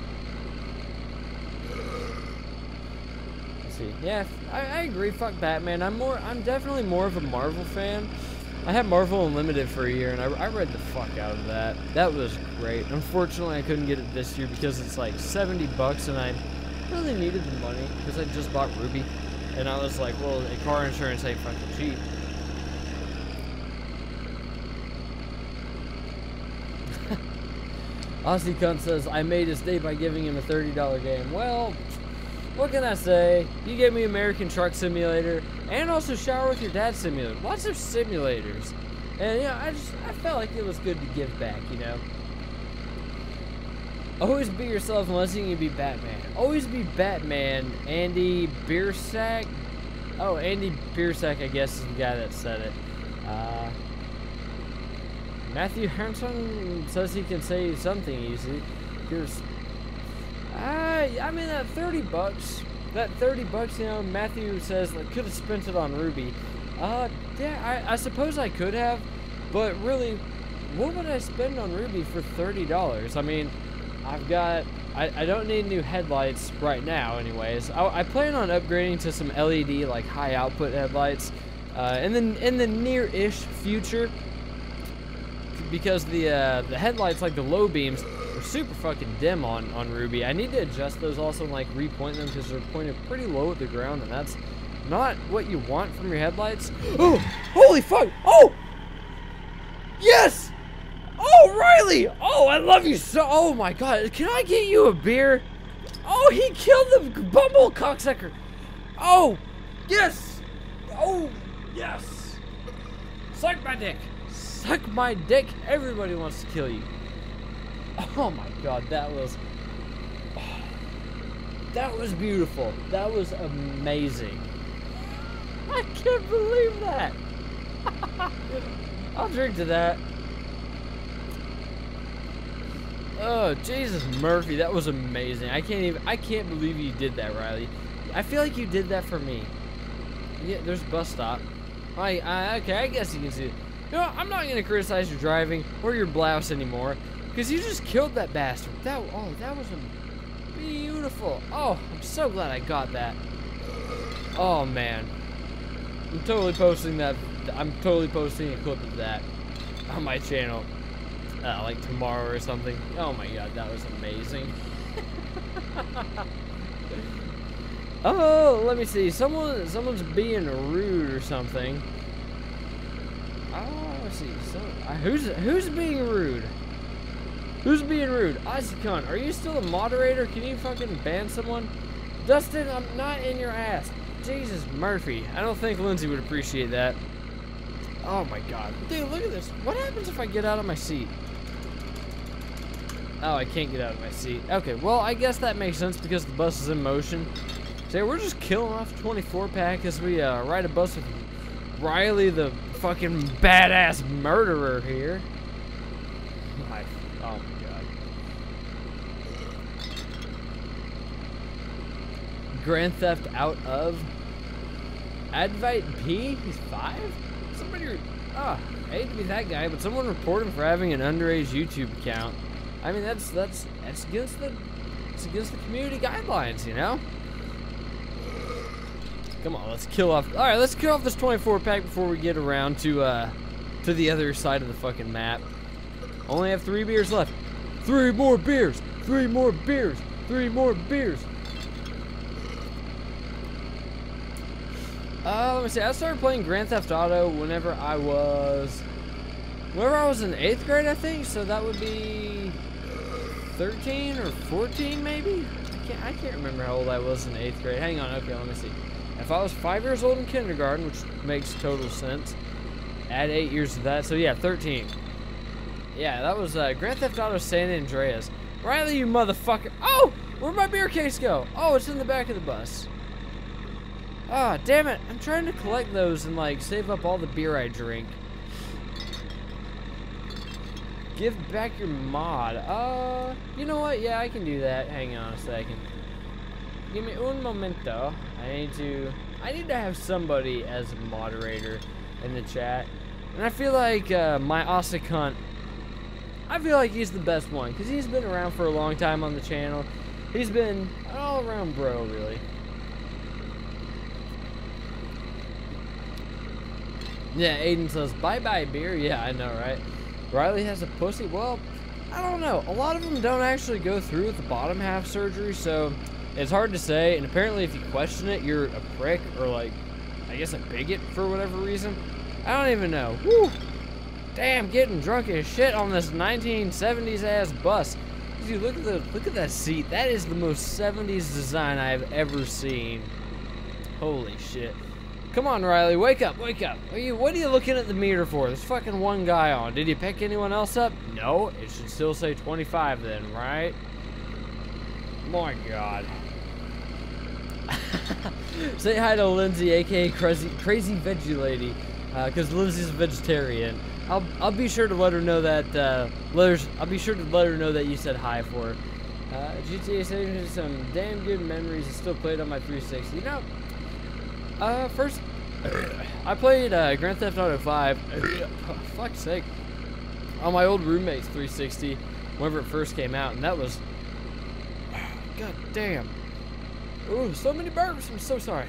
Let's see. Yeah, I agree. Fuck Batman. I'm definitely more of a Marvel fan. I had Marvel Unlimited for a year, and I read the fuck out of that. That was great. Unfortunately, I couldn't get it this year because it's like $70, and I really needed the money because I just bought Ruby, and I was like, well, car insurance ain't fucking cheap. Aussie Cunt says, I made his day by giving him a $30 game. Well, what can I say? You gave me American Truck Simulator and also Shower with Your Dad Simulator. Lots of simulators. And, you know, I felt like it was good to give back, you know. Always be yourself unless you can be Batman. Always be Batman. Andy Biersack. Oh, Andy Biersack, I guess, is the guy that said it. Matthew Hanson says he can say something easy. Here's, I mean, that $30, you know, Matthew says, like, could have spent it on Ruby. Yeah, I suppose I could have, but really, what would I spend on Ruby for $30? I mean, I don't need new headlights right now, anyways. I plan on upgrading to some LED, like, high output headlights, in the near-ish future. Because the headlights, like the low beams, are super fucking dim on Ruby. I need to adjust those also and like repoint them because they're pointed pretty low at the ground, and that's not what you want from your headlights. Oh, holy fuck! Oh, yes! Oh, Riley! Oh, I love you so. Oh my god, can I get you a beer? Oh, he killed the bumble cocksucker. Oh, yes! Oh, yes! Suck my dick. Suck my dick. Everybody wants to kill you. Oh my god, that was beautiful. That was amazing. I can't believe that. I'll drink to that. Oh, Jesus, Murphy, that was amazing. I can't believe you did that, Riley. I feel like you did that for me. Yeah, there's a bus stop. Okay, I guess you can see it. You know, I'm not going to criticize your driving or your blouse anymore because you just killed that bastard. That was beautiful. Oh, I'm so glad I got that. Oh, man. I'm totally posting that. I'm totally posting a clip of that on my channel, like tomorrow or something. Oh, my God, that was amazing. Oh, let me see. Someone's being rude or something. Oh, let's see. So, who's being rude? Who's being rude? Ozzycon, are you still a moderator? Can you fucking ban someone? Dustin, I'm not in your ass. Jesus, Murphy. I don't think Lindsay would appreciate that. Oh my god. Dude, look at this. What happens if I get out of my seat? Oh, I can't get out of my seat. Okay, well, I guess that makes sense because the bus is in motion. So we're just killing off 24-pack as we ride a bus with Riley, the fucking badass murderer here. Oh my god. Grand Theft out of Advite P? He's 5? Somebody, I hate to be that guy, but someone reported him for having an underage YouTube account. I mean, that's against the community guidelines, you know? Come on, let's kill off. All right, let's kill off this 24-pack before we get around to the other side of the fucking map. Only have 3 beers left. 3 more beers. 3 more beers. 3 more beers. Let me see. I started playing Grand Theft Auto whenever I was in 8th grade, I think. So that would be 13 or 14, maybe. I can't remember how old I was in 8th grade. Hang on. Okay, let me see. If I was 5 years old in kindergarten, which makes total sense, add 8 years to that. So yeah, 13. Yeah, that was Grand Theft Auto San Andreas. Riley, you motherfucker. Oh, where'd my beer case go? Oh, it's in the back of the bus. Ah, damn it. I'm trying to collect those and, like, save up all the beer I drink. Give back your mod. You know what? Yeah, I can do that. Hang on a second. Give me un momento. I need to have somebody as a moderator in the chat. And I feel like my Asa cunt, I feel like he's the best one because he's been around for a long time on the channel. He's been an all-around bro, really. Yeah, Aiden says, bye-bye beer. Yeah, I know, right? Riley has a pussy. Well, I don't know. A lot of them don't actually go through with the bottom half surgery, so it's hard to say. And apparently if you question it, you're a prick or, like, I guess a bigot for whatever reason. I don't even know. Woo! Damn, getting drunk as shit on this 1970s ass bus. Dude, look at that seat. That is the most 70s design I've ever seen. Holy shit. Come on, Riley, wake up, wake up. What are you looking at the meter for? There's fucking one guy on. Did you pick anyone else up? No, it should still say 25 then, right? My God. Say hi to Lindsay, aka Crazy Veggie Lady, because Lindsay's a vegetarian. I'll be sure to let her know that. I'll be sure to let her know that you said hi for her. GTA 6 some damn good memories. It's still played on my 360. You know. First, I played Grand Theft Auto 5, oh, fuck's sake, on my old roommate's 360 whenever it first came out, and that was, god damn, ooh, so many burps, I'm so sorry.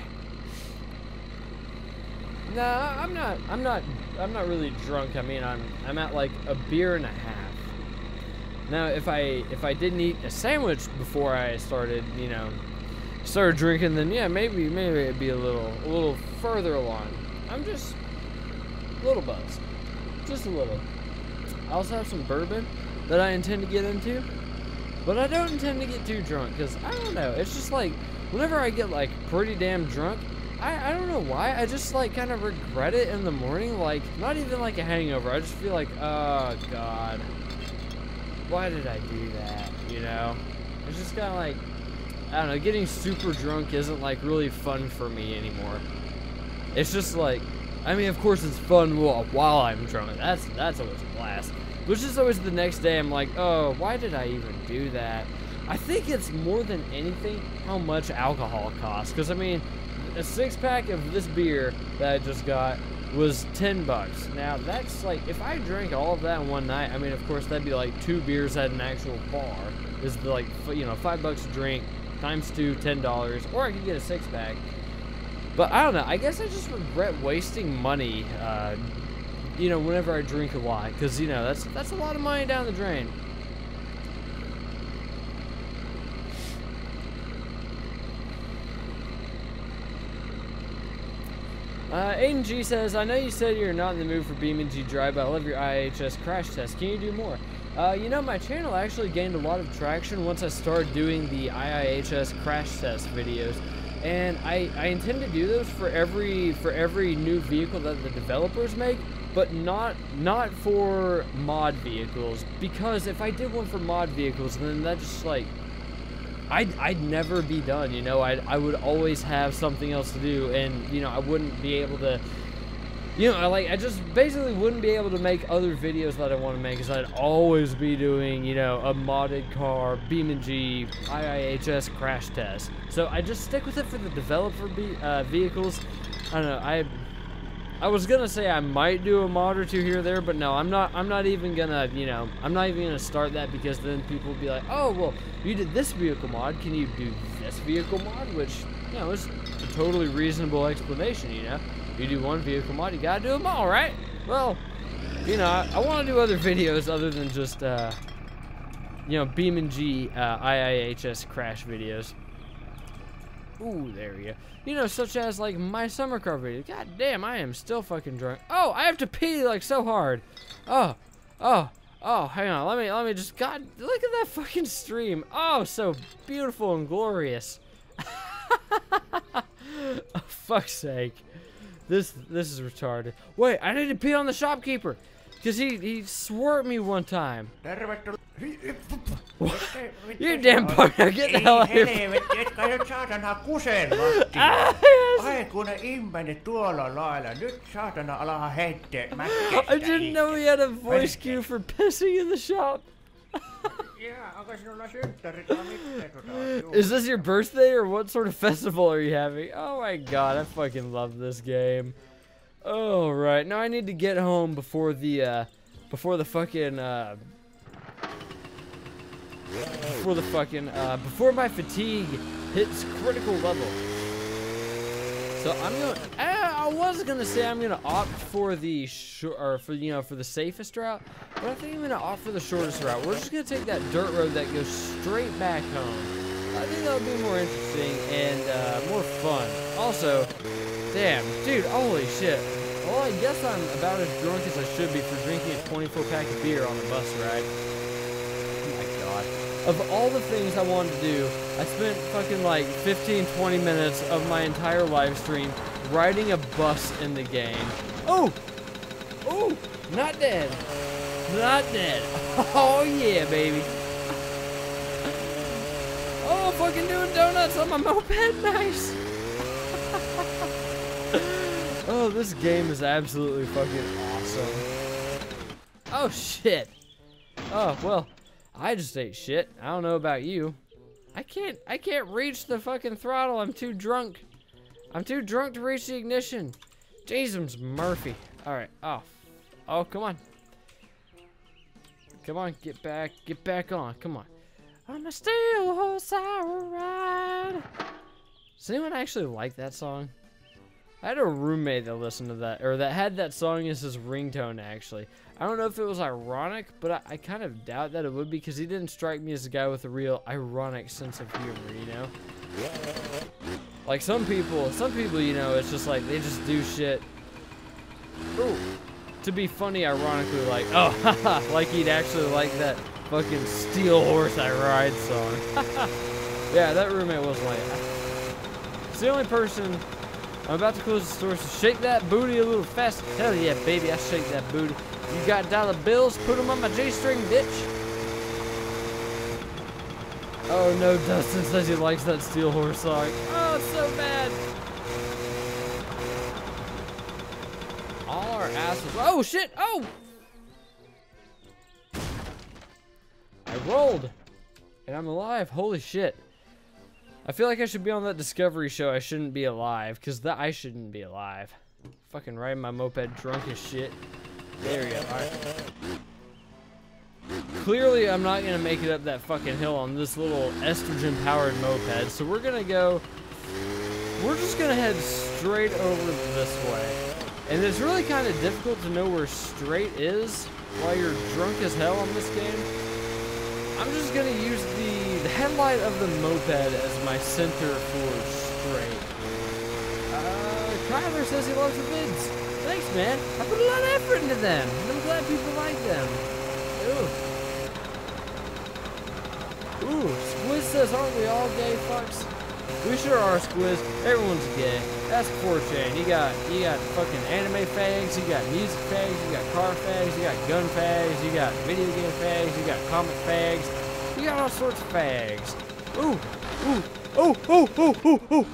Nah, I'm not really drunk. I mean, I'm at like a beer and a half. Now, if I didn't eat a sandwich before I started, you know, started drinking, then yeah, maybe it'd be a little further along. I'm just a little buzzed, just a little. I also have some bourbon that I intend to get into, but I don't intend to get too drunk because I don't know. It's just like whenever I get like pretty damn drunk, I don't know why. I just like kind of regret it in the morning. Like not even like a hangover. I just feel like, oh God, why did I do that? You know, it's just kind of like, I don't know, getting super drunk isn't like really fun for me anymore. It's just like, I mean, of course it's fun while I'm drunk. That's always a blast. But it's just always the next day I'm like, oh, why did I even do that? I think it's more than anything how much alcohol costs. Because, I mean, a 6-pack of this beer that I just got was $10. Now, that's like, if I drank all of that in one night, I mean, of course, that'd be like 2 beers at an actual bar. Is like, you know, $5 a drink. Times 2, $10, or I could get a 6-pack. But I don't know. I guess I just regret wasting money, you know, whenever I drink a lot, because you know that's a lot of money down the drain. Aiden G says, I know you said you're not in the mood for BeamNG Drive, but I love your IHS crash test. Can you do more? You know, my channel actually gained a lot of traction once I started doing the IIHS crash test videos, and I intend to do those for every new vehicle that the developers make, but not for mod vehicles, because if I did one for mod vehicles, then that just like I'd never be done, you know. I would always have something else to do, and you know, I wouldn't be able to. You know, I just basically wouldn't be able to make other videos that I want to make, because I'd always be doing, you know, a modded car, BeamNG, IIHS crash test. So I just stick with it for the developer vehicles. I don't know, I was gonna say I might do a mod or two here or there, but no, I'm not even gonna, you know, I'm not even gonna start that, because then people will be like, oh, well, you did this vehicle mod, can you do this vehicle mod? Which, you know, is a totally reasonable explanation, you know. You do one vehicle mod, you gotta do them all, right? Well, you know, I want to do other videos other than just, you know, BeamNG IIHS crash videos. Ooh, there we go. You know, such as, like, my summer car video. God damn, I am still fucking drunk. Oh, I have to pee, like, so hard. Oh, hang on. Let me just, God, look at that fucking stream. Oh, so beautiful and glorious. Oh, fuck's sake. This is retarded. Wait, I need to pee on the shopkeeper. Because he swore at me one time. You damn partner, get the hell out of here. Etkä nyt saatana kuseen, Matti. Ai kun ihminen tuolla lailla. Nyt saatana alaha heittee mätkästä. I didn't know he had a voice cue for pissing in the shop. Is this your birthday or what sort of festival are you having? Oh my god, I fucking love this game. Oh right, now I need to get home before the before my fatigue hits critical level. So I was gonna say I'm gonna opt for the for the safest route, but I think I'm gonna opt for the shortest route. We're just gonna take that dirt road that goes straight back home. I think that'll be more interesting and more fun. Also, damn, dude, holy shit. Well, I guess I'm about as drunk as I should be for drinking a 24-pack of beer on the bus ride. Oh my god. Of all the things I wanted to do, I spent fucking like 15-20 minutes of my entire live stream riding a bus in the game. Oh! Oh! Not dead. Not dead. Oh yeah, baby. Oh, fucking doing donuts on my moped. Nice. Oh, this game is absolutely fucking awesome. Oh shit. Oh, well, I just ate shit. I don't know about you. I can't reach the fucking throttle. I'm too drunk. I'm too drunk to reach the ignition. Jesus Murphy. All right. Oh, come on. Come on, get back on. Come on. I'm a steel horse I ride. Does anyone actually like that song? I had a roommate that listened to that, or that had that song as his ringtone, actually. I don't know if it was ironic, but I kind of doubt that it would be, because he didn't strike me as a guy with a real ironic sense of humor, you know? Like, some people, you know, it's just like, they just do shit, ooh, to be funny, ironically, like, oh, haha, like he'd actually like that fucking Steel Horse I Ride song. Yeah, that roommate was like, it's the only person. I'm about to close the store, so shake that booty a little fast. Hell yeah, baby, I shake that booty. You got dollar bills? Put them on my G-string, bitch. Oh no, Dustin says he likes that Steel Horse song. Oh, it's so bad. All our asses. Oh shit! Oh! I rolled, and I'm alive. Holy shit. I feel like I should be on that Discovery show. I shouldn't be alive, because I shouldn't be alive. Fucking riding my moped drunk as shit. There we go. Alright. Clearly, I'm not going to make it up that fucking hill on this little estrogen-powered moped, so we're going to go... We're just going to head straight over this way. And it's really kind of difficult to know where straight is while you're drunk as hell on this game. I'm just going to use the headlight of the moped as my center for straight. Kyler says he loves the vids. Thanks, man. I put a lot of effort into them, and I'm glad people like them. Ooh, Squiz says, aren't we all gay fucks? We sure are, Squiz. Everyone's gay. That's 4chan. You got fucking anime fags, you got music fags, you got car fags, you got gun fags, you got video game fags, you got comic fags. You got all sorts of fags. Ooh, ooh, oh, oh, oh, oh, oh.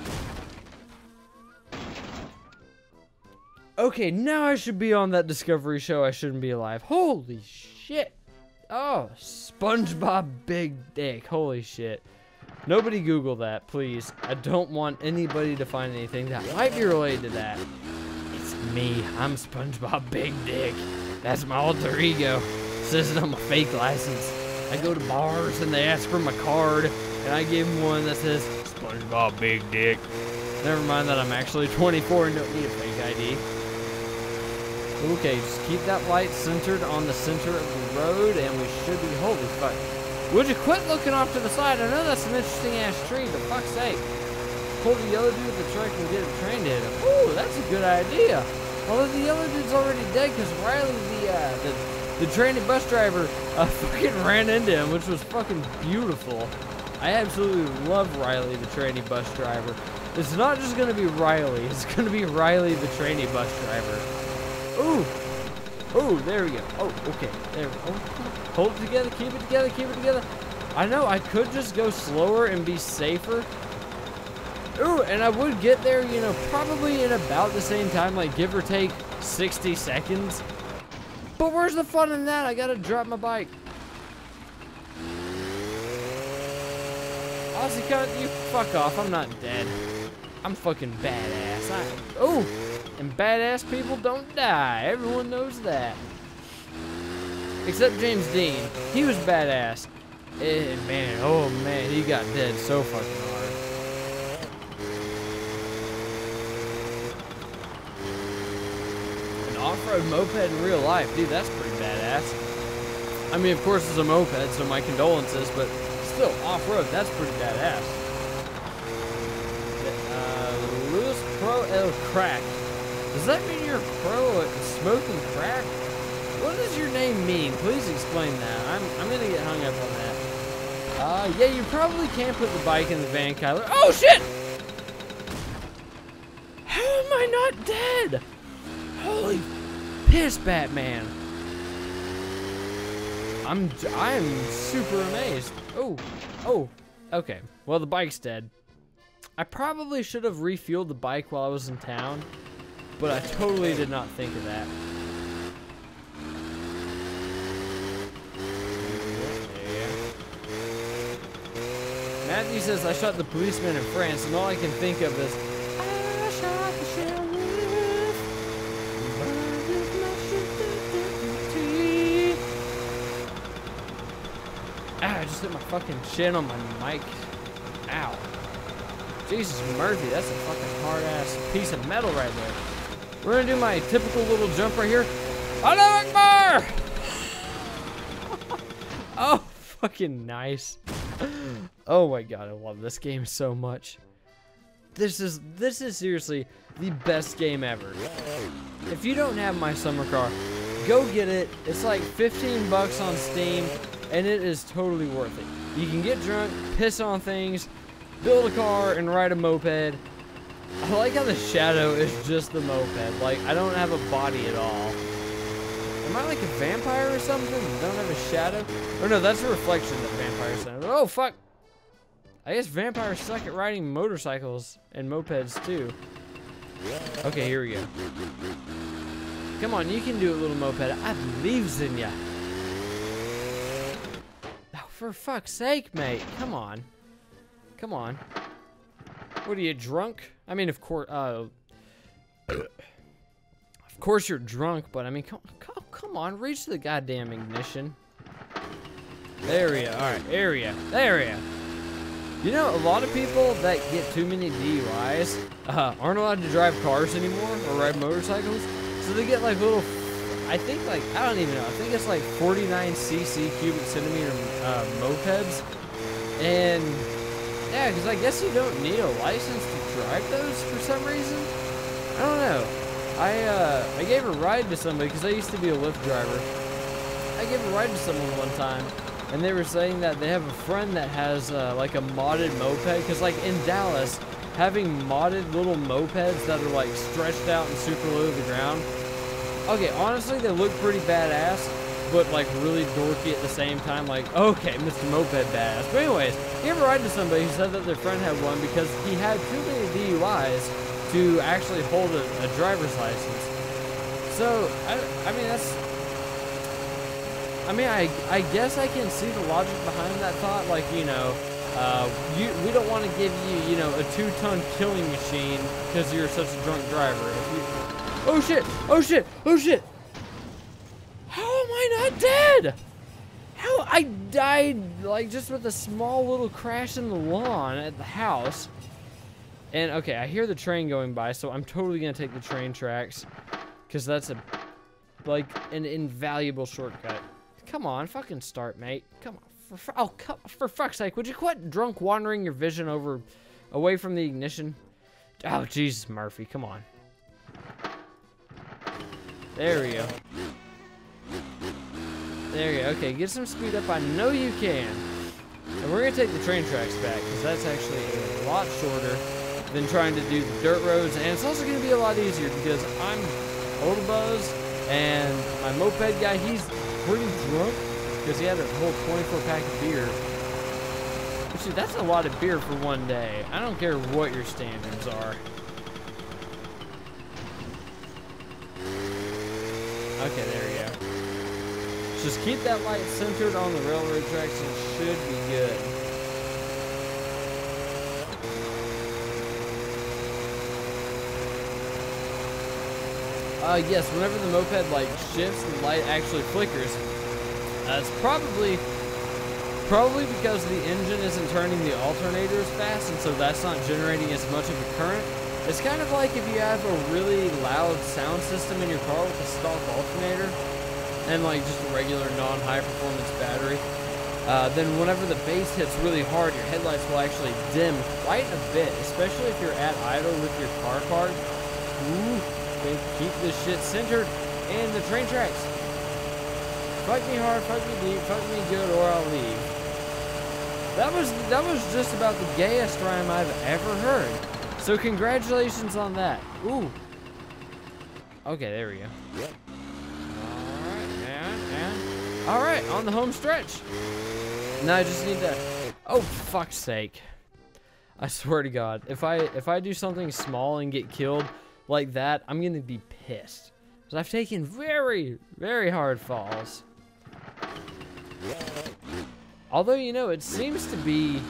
Okay, now I should be on that Discovery show. I shouldn't be alive. Holy shit. Oh, SpongeBob Big Dick. Holy shit. Nobody Google that, please. I don't want anybody to find anything that might be related to that. It's me. I'm SpongeBob Big Dick. That's my alter ego. It says it on my fake license. I go to bars and they ask for my card, and I give them one that says SpongeBob Big Dick. Never mind that I'm actually 24 and don't need a fake ID. Okay, just keep that light centered on the center of the road, and we should be. Holy fuck. Would you quit looking off to the side? I know that's an interesting ass tree, but fuck's sake. Pull the yellow dude with the truck and get a train to hit him. Ooh, that's a good idea. Although the yellow dude's already dead because Riley, the trainee bus driver, fucking ran into him, which was fucking beautiful. I absolutely love Riley, the trainee bus driver. It's not just gonna be Riley, it's gonna be Riley, the trainee bus driver. Ooh. Oh, there we go. Oh, okay. There. Oh, hold it together. Keep it together. Keep it together. I know I could just go slower and be safer. Ooh, and I would get there, you know, probably in about the same time, like give or take 60 seconds. But where's the fun in that? I gotta drop my bike. Aussie cunt, you fuck off. I'm not dead. I'm fucking badass. Oh, and badass people don't die. Everyone knows that. Except James Dean. He was badass. And man, oh man, he got dead so fucking hard. An off-road moped in real life, dude, that's pretty badass. I mean, of course it's a moped, so my condolences, but still, off-road, that's pretty badass. Lewis Pro El Crack. Does that mean you're a pro at smoking crack? What does your name mean? Please explain that. I'm gonna get hung up on that. Yeah, you probably can't put the bike in the van, Kyler. Oh shit! How am I not dead? Holy piss, Batman! I am super amazed. Oh, okay. Well, the bike's dead. I probably should have refueled the bike while I was in town, but I totally did not think of that. Matthew says, I shot the policeman in France, and all I can think of is, I shot the sheriff. I just hit my fucking chin on my mic. Ow. Jesus Murphy, that's a fucking hard-ass piece of metal right there. We're gonna do my typical little jump right here. Allahu Akbar! Oh, fucking nice. Oh my god, I love this game so much. This is seriously the best game ever. If you don't have My Summer Car, go get it. It's like 15 bucks on Steam, and it is totally worth it. You can get drunk, piss on things, build a car, and ride a moped. I like how the shadow is just the moped. Like, I don't have a body at all. Am I like a vampire or something? Don't have a shadow? Or no, that's a reflection that vampires have. Oh, fuck. I guess vampires suck at riding motorcycles and mopeds, too. Okay, here we go. Come on, you can do it, little moped. I believes in ya. Oh, for fuck's sake, mate. Come on. Come on. What are you, drunk? I mean, of course, you're drunk, but I mean, come on, reach the goddamn ignition. There we go. All right, there we go. There we go. You know, a lot of people that get too many DUIs aren't allowed to drive cars anymore or ride motorcycles, so they get like little, I think like, I don't even know, I think it's like 49cc cubic centimeter mopeds, and yeah, because I guess you don't need a license to drive those for some reason. I don't know. I gave a ride to somebody because I used to be a Lyft driver. I gave a ride to someone one time, and they were saying that they have a friend that has like a modded moped, because like in Dallas, having modded little mopeds that are like stretched out and super low to the ground. Okay, honestly, they look pretty badass, but like really dorky at the same time. Like, okay, Mr. Moped badass. But anyways, he gave a ride to somebody who said that their friend had one because he had too many DUIs to actually hold a driver's license. So, I mean, that's... I mean, I guess I can see the logic behind that thought. Like, you know, we don't want to give you, you know, a 2-ton killing machine because you're such a drunk driver. If you, oh shit! Oh shit! Oh shit! How am I not dead? How I died like just with a small little crash in the lawn at the house. And okay, I hear the train going by, so I'm totally gonna take the train tracks, because that's like an invaluable shortcut. Come on, fucking start, mate. Come on, for fuck's sake, would you quit drunk wandering your vision away from the ignition? Oh Jesus, Murphy, come on. There we go. There you go. Okay, get some speed up. I know you can. And we're gonna take the train tracks back, because that's actually a lot shorter than trying to do the dirt roads, and it's also going to be a lot easier because I'm old buzz And my moped guy, he's pretty drunk because he had a whole 24-pack of beer. Actually, that's a lot of beer for one day. I don't care what your standards are. Okay, there you go. Just keep that light centered on the railroad tracks and it should be good. Yes, whenever the moped like shifts, the light actually flickers. It's probably because the engine isn't turning the alternator as fast, and so that's not generating as much of a current. It's kind of like if you have a really loud sound system in your car with a stock alternator and like just a regular non-high performance battery. Then whenever the bass hits really hard, your headlights will actually dim quite a bit, especially if you're at idle with your car parked. Ooh. Keep this shit centered in the train tracks. Fuck me hard, fuck me deep, fuck me good, or I'll leave. That was just about the gayest rhyme I've ever heard. So congratulations on that. Ooh. Okay, there we go. Alright, alright, on the home stretch. Now I just need to. Oh, fuck's sake. I swear to God, if I do something small and get killed like that, I'm gonna be pissed. Because I've taken very, very hard falls. Although, you know, it seems to be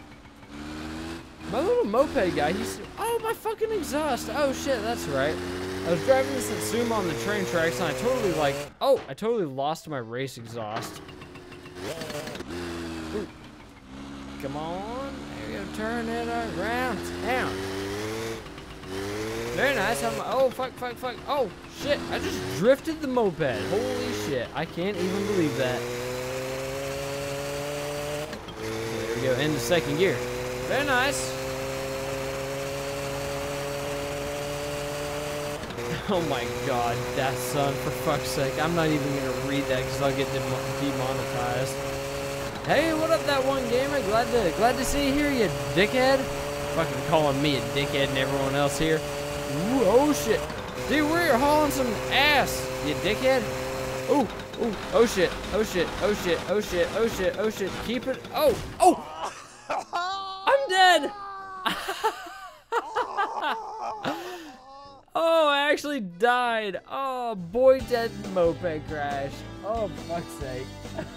my little moped guy, oh, my fucking exhaust. Oh shit, that's right. I was driving the Satsuma on the train tracks and I totally lost my race exhaust. Ooh. Come on, there you go, turn it around, down. Very nice. Oh, fuck. Oh, shit. I just drifted the moped. Holy shit. I can't even believe that. There we go. Into second gear. Very nice. Oh my God. That son, for fuck's sake. I'm not even going to read that because I'll get demonetized. Hey, what up, that one gamer? Glad to see you here, you dickhead. Fucking calling me a dickhead and everyone else here. Ooh, oh shit. Dude, we're hauling some ass, you dickhead. Ooh, oh shit, oh shit, oh shit, oh shit, oh shit, oh shit. Keep it. Oh. I'm dead. Oh, I actually died. Oh, boy, dead moped crash. Oh, fuck's sake.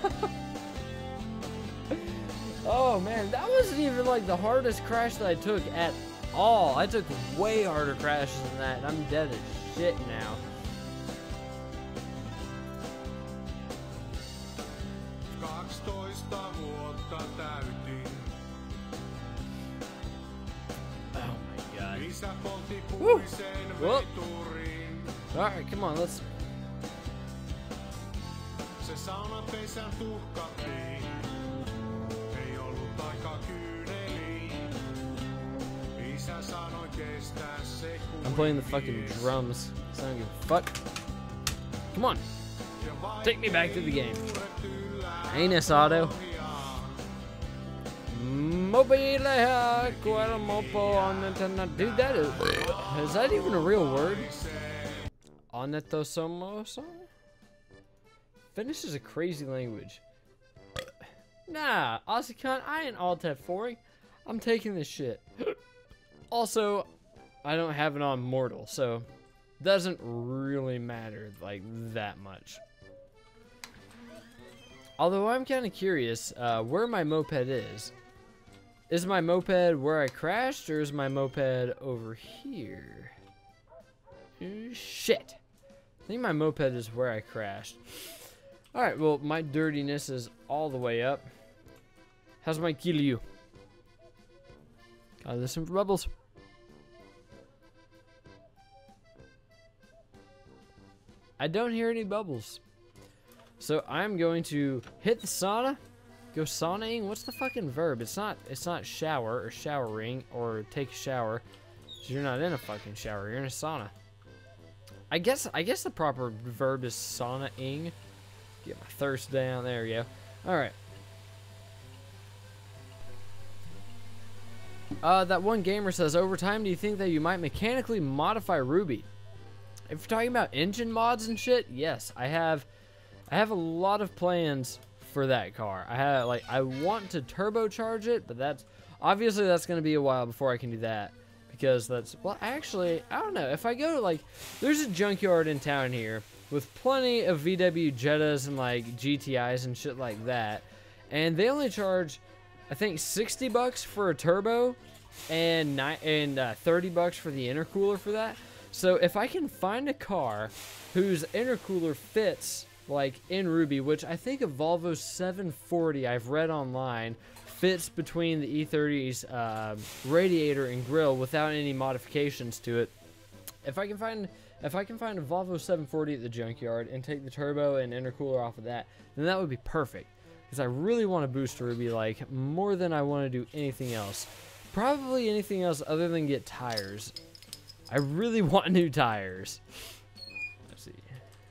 Oh man, that wasn't even like the hardest crash that I took at all. I took way harder crashes than that, and I'm dead as shit now. Oh my God. Woo. Whoop. Alright, come on, let's. I'm playing the fucking drums, so I don't give a fuck. Come on. Take me back to the game. Anus auto. Dude, that is that even a real word? Onetosomo? Finnish is a crazy language. Nah, Ozzy, I ain't all that foreign. I'm taking this shit. Also, I don't have it on mortal, so doesn't really matter like that much. Although I'm kind of curious where my moped is. Is my moped where I crashed, or is my moped over here? Shit. I think my moped is where I crashed. Alright, well, my dirtiness is all the way up. How's my kilju? Gotta listen for bubbles. I don't hear any bubbles. So I'm going to hit the sauna. Go saunaing. What's the fucking verb? It's not shower or showering or take a shower. So you're not in a fucking shower. You're in a sauna. I guess the proper verb is saunaing. Get my thirst down. There we go. All right. That one gamer says, over time, do you think that you might mechanically modify Ruby? if you're talking about engine mods and shit, yes, I have a lot of plans for that car. I want to turbocharge it, but that's going to be a while before I can do that, because well, actually, I don't know. If I go to, like, there's a junkyard in town here with plenty of VW Jettas and like GTIs and shit like that, and they only charge, I think, $60 for a turbo and 30 bucks for the intercooler for that. So if I can find a car whose intercooler fits like in Ruby, which I think a Volvo 740 I've read online fits between the E30's radiator and grille without any modifications to it. If I can find a Volvo 740 at the junkyard and take the turbo and intercooler off of that, then that would be perfect. Because I really want to boost Ruby, like, more than I want to do anything else. Probably anything else other than get tires. I really want new tires. Let's see.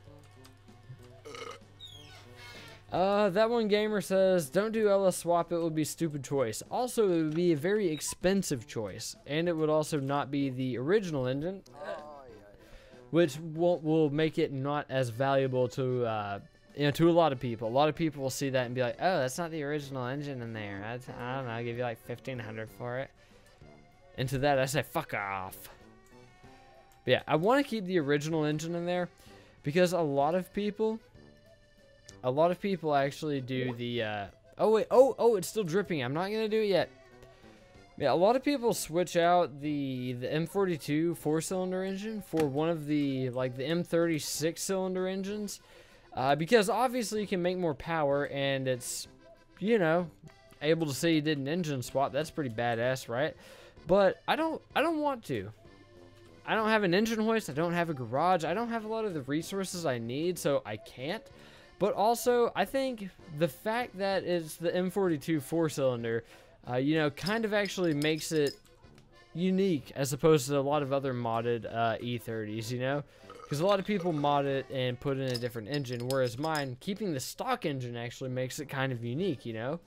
That one gamer says, don't do LS swap, it would be a stupid choice. Also, it would be a very expensive choice. And it would also not be the original engine, which will make it not as valuable to, to a lot of people. A lot of people will see that and be like, oh, that's not the original engine in there. I don't know, I'll give you like $1,500 for it. And to that, I say, fuck off. But yeah, I want to keep the original engine in there because a lot of people actually do the, oh wait, oh, it's still dripping. I'm not going to do it yet. Yeah, a lot of people switch out the M42 4-cylinder engine for one of the, like, the M30 6-cylinder engines. Because obviously you can make more power and it's, you know, able to say you did an engine swap. That's pretty badass, right? But I don't want to. I don't have an engine hoist. I don't have a garage. I don't have a lot of the resources I need, so I can't. But also, I think the fact that it's the M42 4-cylinder, you know, kind of actually makes it unique as opposed to a lot of other modded E30s, you know? Because a lot of people mod it and put in a different engine, whereas mine, keeping the stock engine actually makes it kind of unique, you know?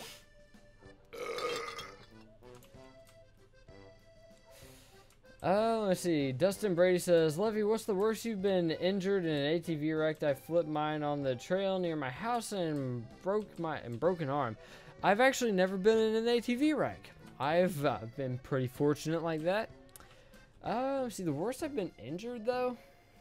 Let's see. Dustin Brady says, Levy, what's the worst you've been injured in an ATV wrecked? I flipped mine on the trail near my house and broke an arm. I've actually never been in an ATV wreck. I've been pretty fortunate like that. Let's see. The worst I've been injured, though?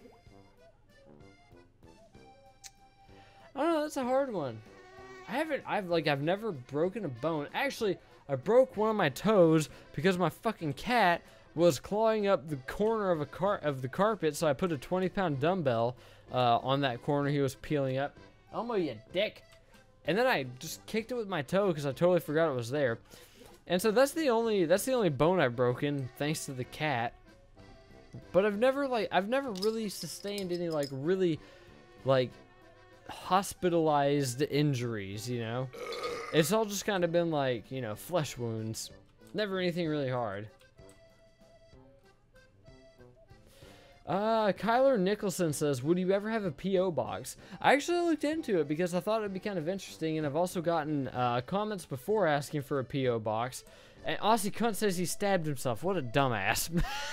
I don't know, that's a hard one. I've never broken a bone. Actually, I broke one of my toes because my fucking cat was clawing up the corner of the carpet, so I put a 20-pound dumbbell on that corner he was peeling up. Elmo, you dick. And then I just kicked it with my toe because I totally forgot it was there. And so that's the only bone I've broken, thanks to the cat. But I've never really sustained any really hospitalized injuries, you know? It's all just kind of been like, you know, flesh wounds. Never anything really hard. Kyler Nicholson says, would you ever have a P.O. box? I actually looked into it because I thought it'd be kind of interesting, and I've also gotten comments before asking for a P.O. box. And Aussie Cunt says he stabbed himself. What a dumbass.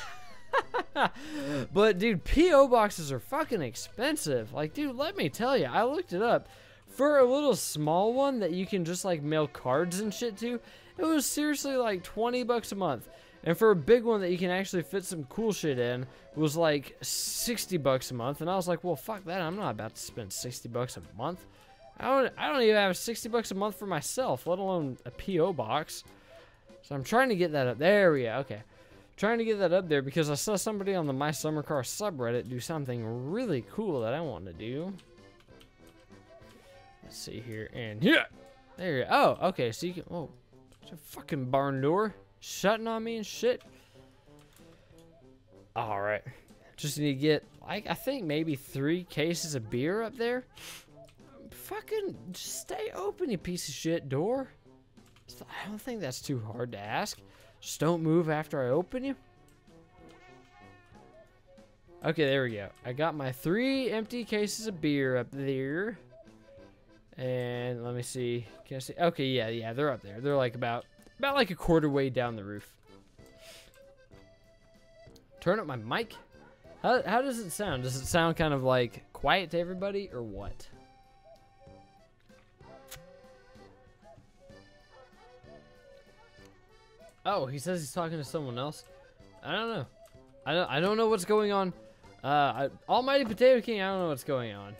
But, dude, P.O. boxes are fucking expensive. Like, dude, let me tell you, I looked it up. For a little small one that you can just, like, mail cards and shit to, it was seriously, like, 20 bucks a month. And for a big one that you can actually fit some cool shit in, was like 60 bucks a month. And I was like, well, fuck that. I'm not about to spend 60 bucks a month. I don't even have 60 bucks a month for myself, let alone a P.O. box. So I'm trying to get that up. There we go. Okay. Trying to get that up there because I saw somebody on the My Summer Car subreddit do something really cool that I want to do. Let's see here. And yeah. There you go. Oh, okay. So you can... Oh, it's a fucking barn door. Shutting on me and shit. Alright. Just need to get, like, I think maybe 3 cases of beer up there. Fucking just stay open, you piece of shit door. I don't think that's too hard to ask. Just don't move after I open you. Okay, there we go. I got my 3 empty cases of beer up there. And let me see. Can I see? Okay, yeah, they're up there. They're like about like a quarter way down the roof. Turn up my mic. How does it sound? Does it sound kind of like quiet to everybody or what? Oh, he says he's talking to someone else. I don't know. I don't know what's going on. Almighty Potato King, I don't know what's going on.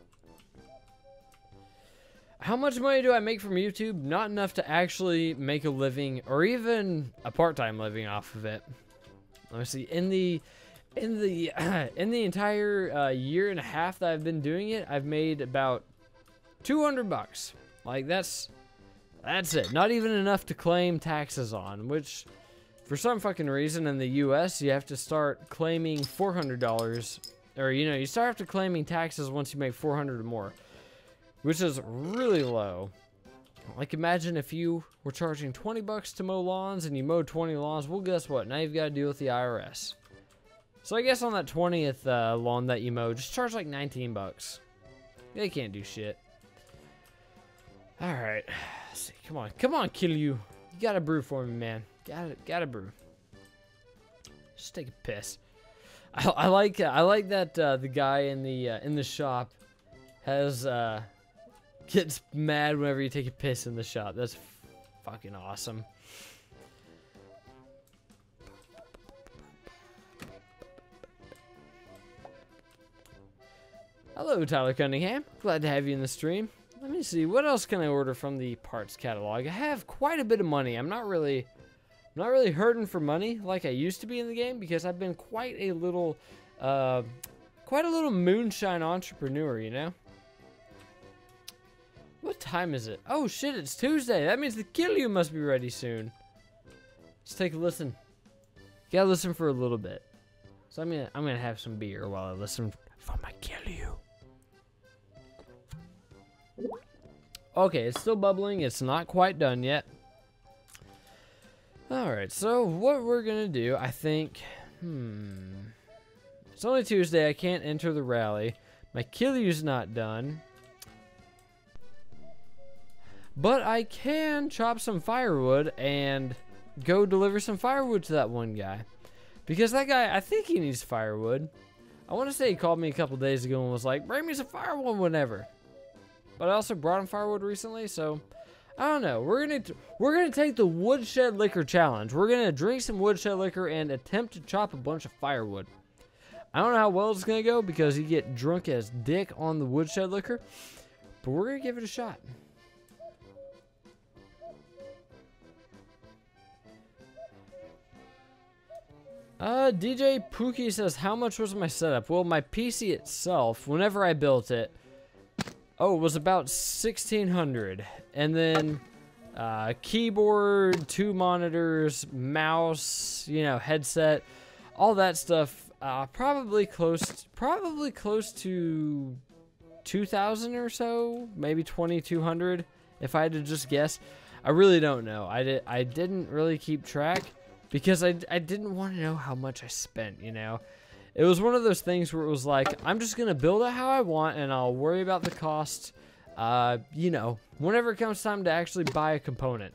How much money do I make from YouTube? Not enough to actually make a living or even a part-time living off of it. Let me see. In the entire year and a half that I've been doing it, I've made about 200 bucks. Like that's it. Not even enough to claim taxes on, which for some fucking reason in the US you have to start claiming $400, or you start after claiming taxes once you make 400 or more, which is really low. Like imagine if you were charging 20 bucks to mow lawns and you mowed 20 lawns. Well, guess what? Now you've got to deal with the IRS. So I guess on that 20th lawn that you mow, just charge like 19 bucks. They can't do shit. All right, let's see. Come on, kilju. You gotta brew for me, man. Gotta brew. Just take a piss. I like that the guy in the shop has gets mad whenever you take a piss in the shop. That's fucking awesome. Hello, Tyler Cunningham. Glad to have you in the stream. Let me see, what else can I order from the parts catalog? I have quite a bit of money. I'm not really hurting for money like I used to be in the game because I've been quite a little moonshine entrepreneur, you know? What time is it? Oh shit, it's Tuesday. That means the kilju must be ready soon. Let's take a listen. You gotta listen for a little bit. So I'm gonna have some beer while I listen for my kilju. Okay, it's still bubbling. It's not quite done yet. Alright, so what we're gonna do, I think, it's only Tuesday. I can't enter the rally. My kilju's not done. But I can chop some firewood and go deliver some firewood to that one guy. Because that guy, I think he needs firewood. I want to say he called me a couple days ago and was like, bring me some firewood whenever. But I also brought him firewood recently, so I don't know. We're gonna take the woodshed liquor challenge. We're gonna drink some woodshed liquor and attempt to chop a bunch of firewood. I don't know how well it's gonna go because you get drunk as dick on the woodshed liquor, but we're gonna give it a shot. DJ Pookie says, how much was my setup? Well, my PC itself, whenever I built it, it was about $1,600. And then keyboard, 2 monitors, mouse, headset, all that stuff, probably close to 2,000 or so, maybe 2,200 if I had to just guess. I really don't know. I didn't really keep track. Because I didn't want to know how much I spent, It was one of those things where it was like, I'm just going to build it how I want, and I'll worry about the cost, whenever it comes time to actually buy a component.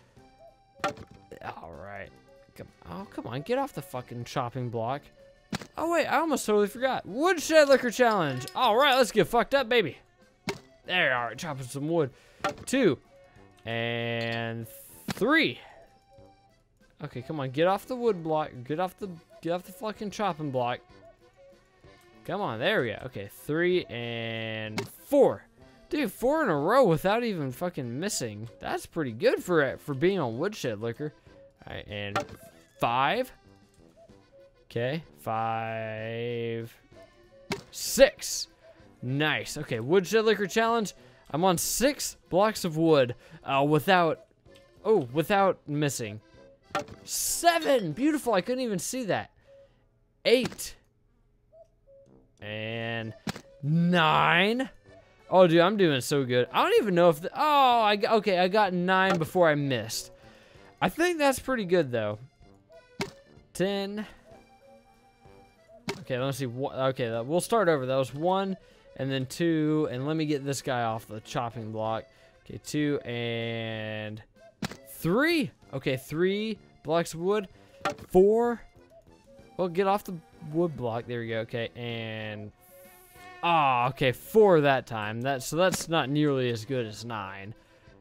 Alright. Come on, get off the fucking chopping block. Oh, wait, I almost totally forgot. Woodshed Liquor Challenge. Alright, let's get fucked up, baby. There you are, chopping some wood. 2. And 3. Okay, come on, get off the wood block. Get off the fucking chopping block. Come on, there we go. Okay, 3 and 4. Dude, 4 in a row without even fucking missing. That's pretty good for being on woodshed liquor. All right, and 5. Okay, 5, 6. Nice. Okay, woodshed liquor challenge. I'm on 6 blocks of wood without missing. 7! Beautiful, I couldn't even see that. 8. And 9. Oh, dude, I'm doing so good. I don't even know if I got 9 before I missed. I think that's pretty good, though. 10. Okay, let's see. Okay, we'll start over. That was 1, and then 2, and let me get this guy off the chopping block. Okay, 2 and 3. Okay, 3 blocks of wood. 4. Well, get off the wood block. There we go. Okay, and okay, 4 that time. So that's not nearly as good as 9.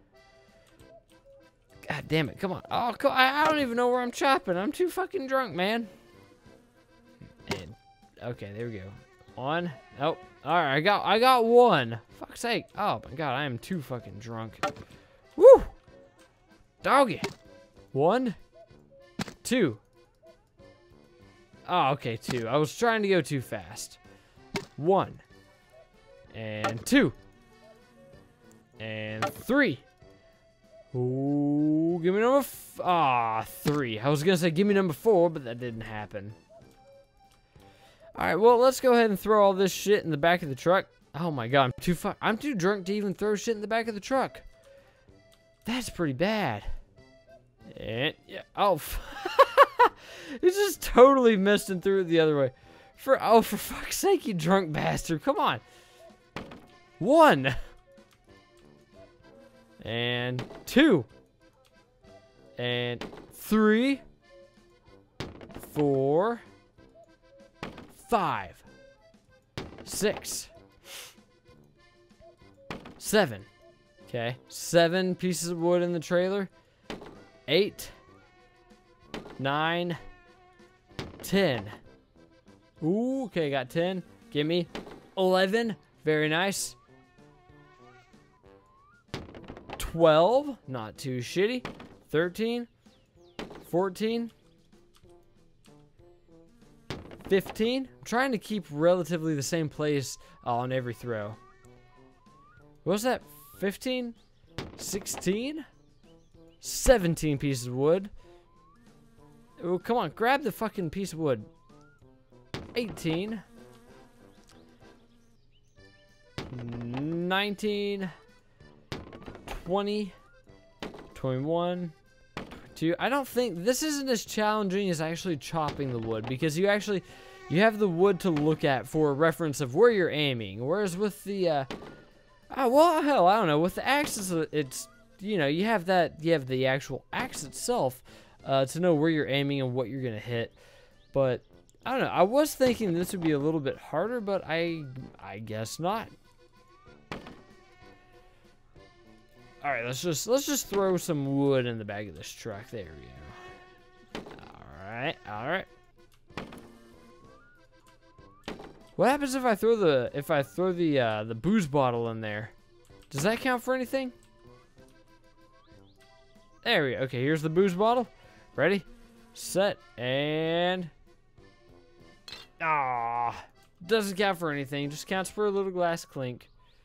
God damn it! Come on. Oh, I don't even know where I'm chopping. I'm too fucking drunk, man. And okay, there we go. 1. Oh, all right. I got 1. Fuck's sake. Oh my god, I am too fucking drunk. Woo! Doggy. 1, 2. Oh, okay, 2. I was trying to go too fast. 1. And 2. And 3. Ooh, give me number 3. I was gonna say give me number 4, but that didn't happen. Alright, well, let's go ahead and throw all this shit in the back of the truck. Oh my god, I'm too drunk to even throw shit in the back of the truck. That's pretty bad. And yeah, oh, it's just totally missed and threw it the other way. For fuck's sake, you drunk bastard! Come on. 1 and 2 and 3, 4, 5, 6, 7. Okay, 7 pieces of wood in the trailer. 8, 9, 10. Ooh, okay, got 10. Give me 11. Very nice. 12. Not too shitty. 13. 14. 15. I'm trying to keep relatively the same place on every throw. What was that? 15? 16? 17 pieces of wood. Oh, come on. Grab the fucking piece of wood. 18. 19. 20. 21. 22. I don't think this isn't as challenging as actually chopping the wood, because you have the wood to look at for a reference of where you're aiming. Whereas with the well, hell, I don't know. With the axe, it's you have the actual axe itself to know where you're aiming and what you're gonna hit. But I don't know. I was thinking this would be a little bit harder, but I guess not. All right, let's just throw some wood in the back of this truck. There we go. All right. What happens if I throw the booze bottle in there? Does that count for anything? There we go. Okay, here's the booze bottle. Ready, set, and doesn't count for anything. Just counts for a little glass clink.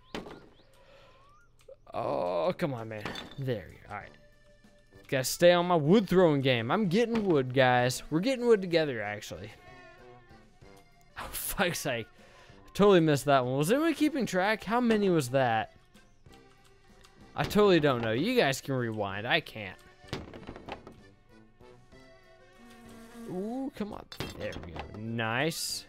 Oh, come on, man. There you go. All right. Gotta stay on my wood throwing game. I'm getting wood, guys. We're getting wood together, actually. Oh, fuck's sake. I totally missed that one. Was anyone keeping track? How many was that? I totally don't know. You guys can rewind. I can't. Ooh, come on. There we go. Nice.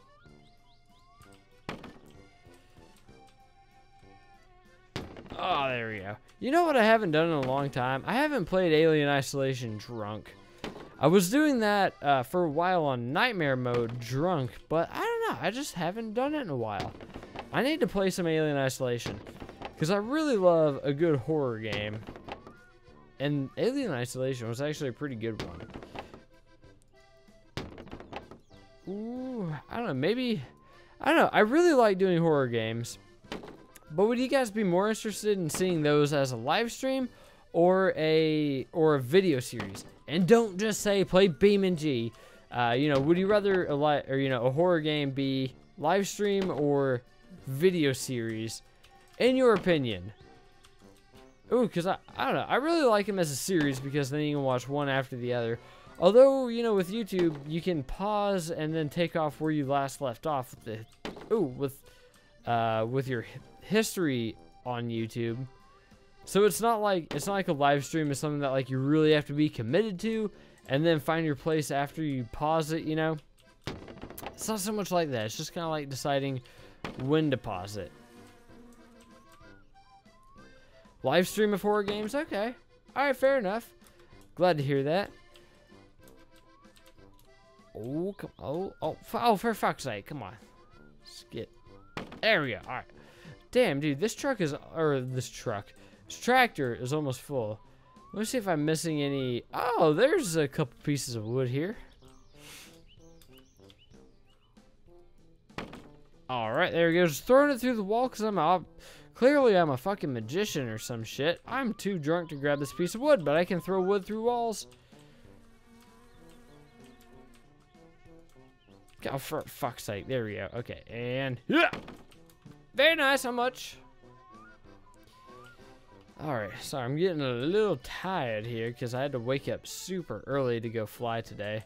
Oh, there we go. You know what I haven't done in a long time? I haven't played Alien Isolation drunk. I was doing that for a while on Nightmare mode drunk, but I don't know. I just haven't done it in a while. I need to play some Alien Isolation because I really love a good horror game. And Alien Isolation was actually a pretty good one. Ooh, I don't know. Maybe, I don't know. I really like doing horror games. But would you guys be more interested in seeing those as a live stream or a video series? And don't just say play BeamNG. Would you rather a horror game be live stream or video series? In your opinion. Ooh, because I don't know. I really like them as a series because then you can watch one after the other. Although, with YouTube, you can pause and then take off where you last left off with your history on YouTube. So it's not like a live stream. It's something that like you really have to be committed to and then find your place after you pause it, It's not so much like that. It's just kind of like deciding when to pause it. Live stream of horror games? Okay. Alright, fair enough. Glad to hear that. Oh, come on. Oh, for fuck's sake. Come on. Skip. There we go. All right. Damn, dude. This tractor is almost full. Let me see if I'm missing any. Oh, there's a couple pieces of wood here. All right, there he goes. Throwing it through the wall because clearly I'm a fucking magician or some shit. I'm too drunk to grab this piece of wood, but I can throw wood through walls. Oh, for fuck's sake. There we go. Okay, and yeah. Very nice. How much? Alright, sorry, I'm getting a little tired here because I had to wake up super early to go fly today.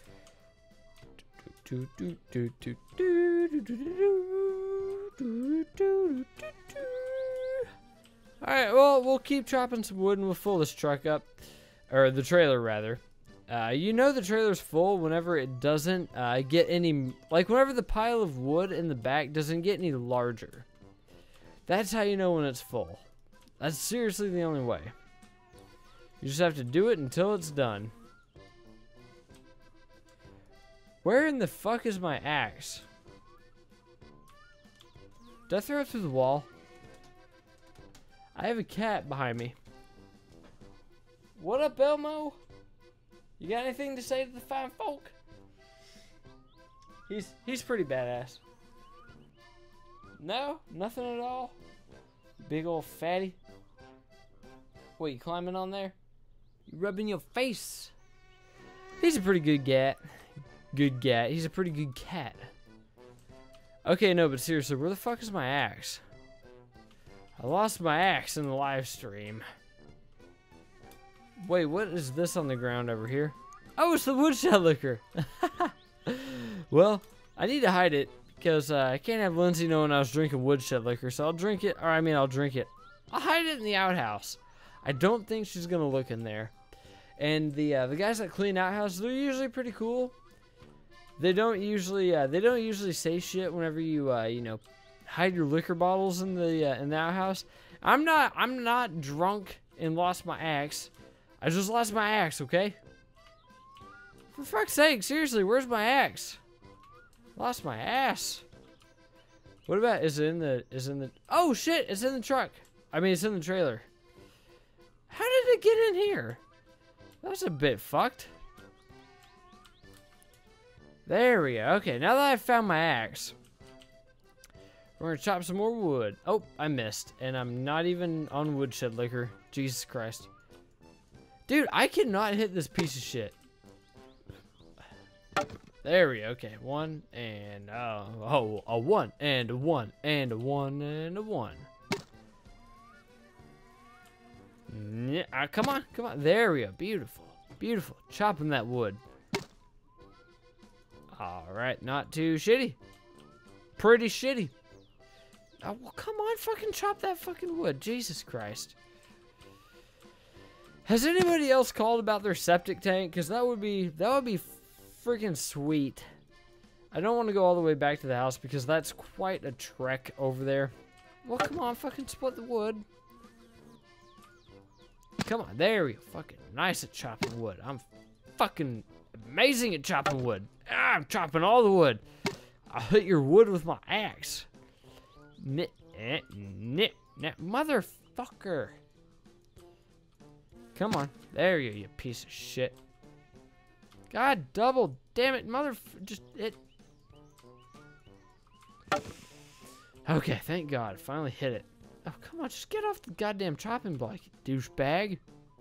Alright, well, we'll keep chopping some wood and we'll fill this truck up. Or the trailer, rather. You know the trailer's full whenever it doesn't get any... Like, whenever the pile of wood in the back doesn't get any larger. That's how you know when it's full. That's seriously the only way. You just have to do it until it's done. Where in the fuck is my axe? Did I throw it through the wall? I have a cat behind me. What up, Elmo? You got anything to say to the fine folk? He's pretty badass. No? Nothing at all? Big old fatty. What, you climbing on there? You rubbing your face? He's a pretty good cat. Good cat. He's a pretty good cat. Okay, no, but seriously, where the fuck is my axe? I lost my axe in the live stream. Wait, what is this on the ground over here? Oh, it's the woodshed liquor. Well, I need to hide it because I can't have Lindsay knowing I was drinking woodshed liquor, so I'll drink it. Or I mean, I'll drink it. I'll hide it in the outhouse. I don't think she's gonna look in there. And the guys that clean outhouses, they're usually pretty cool. They don't usually say shit whenever you you know, hide your liquor bottles in the outhouse. I'm not drunk and lost my axe. I just lost my axe, okay? For fuck's sake, seriously, where's my axe? Lost my ass. What about is in the oh shit, it's in the truck. I mean, it's in the trailer. How did it get in here? That's a bit fucked. There we go. Okay, now that I've found my axe, we're gonna chop some more wood. Oh, I missed, and I'm not even on woodshed liquor. Jesus Christ. Dude, I cannot hit this piece of shit. There we go. Okay, one and a one and a one and a one and a one. Yeah, come on, come on. There we go. Beautiful, beautiful. Chopping that wood. All right, not too shitty. Pretty shitty. Oh, well, come on, fucking chop that fucking wood. Jesus Christ. Has anybody else called about their septic tank? Because that would be freaking sweet. I don't want to go all the way back to the house because that's quite a trek over there. Well, come on, fucking split the wood. Come on, there we go. Fucking nice at chopping wood. I'm fucking amazing at chopping wood. Ah, I'm chopping all the wood. I'll hit your wood with my axe. Motherfucker. Come on. There you go, you piece of shit. God double damn it, just it. Okay, thank God. I finally hit it. Oh, come on, just get off the goddamn chopping block, you douchebag.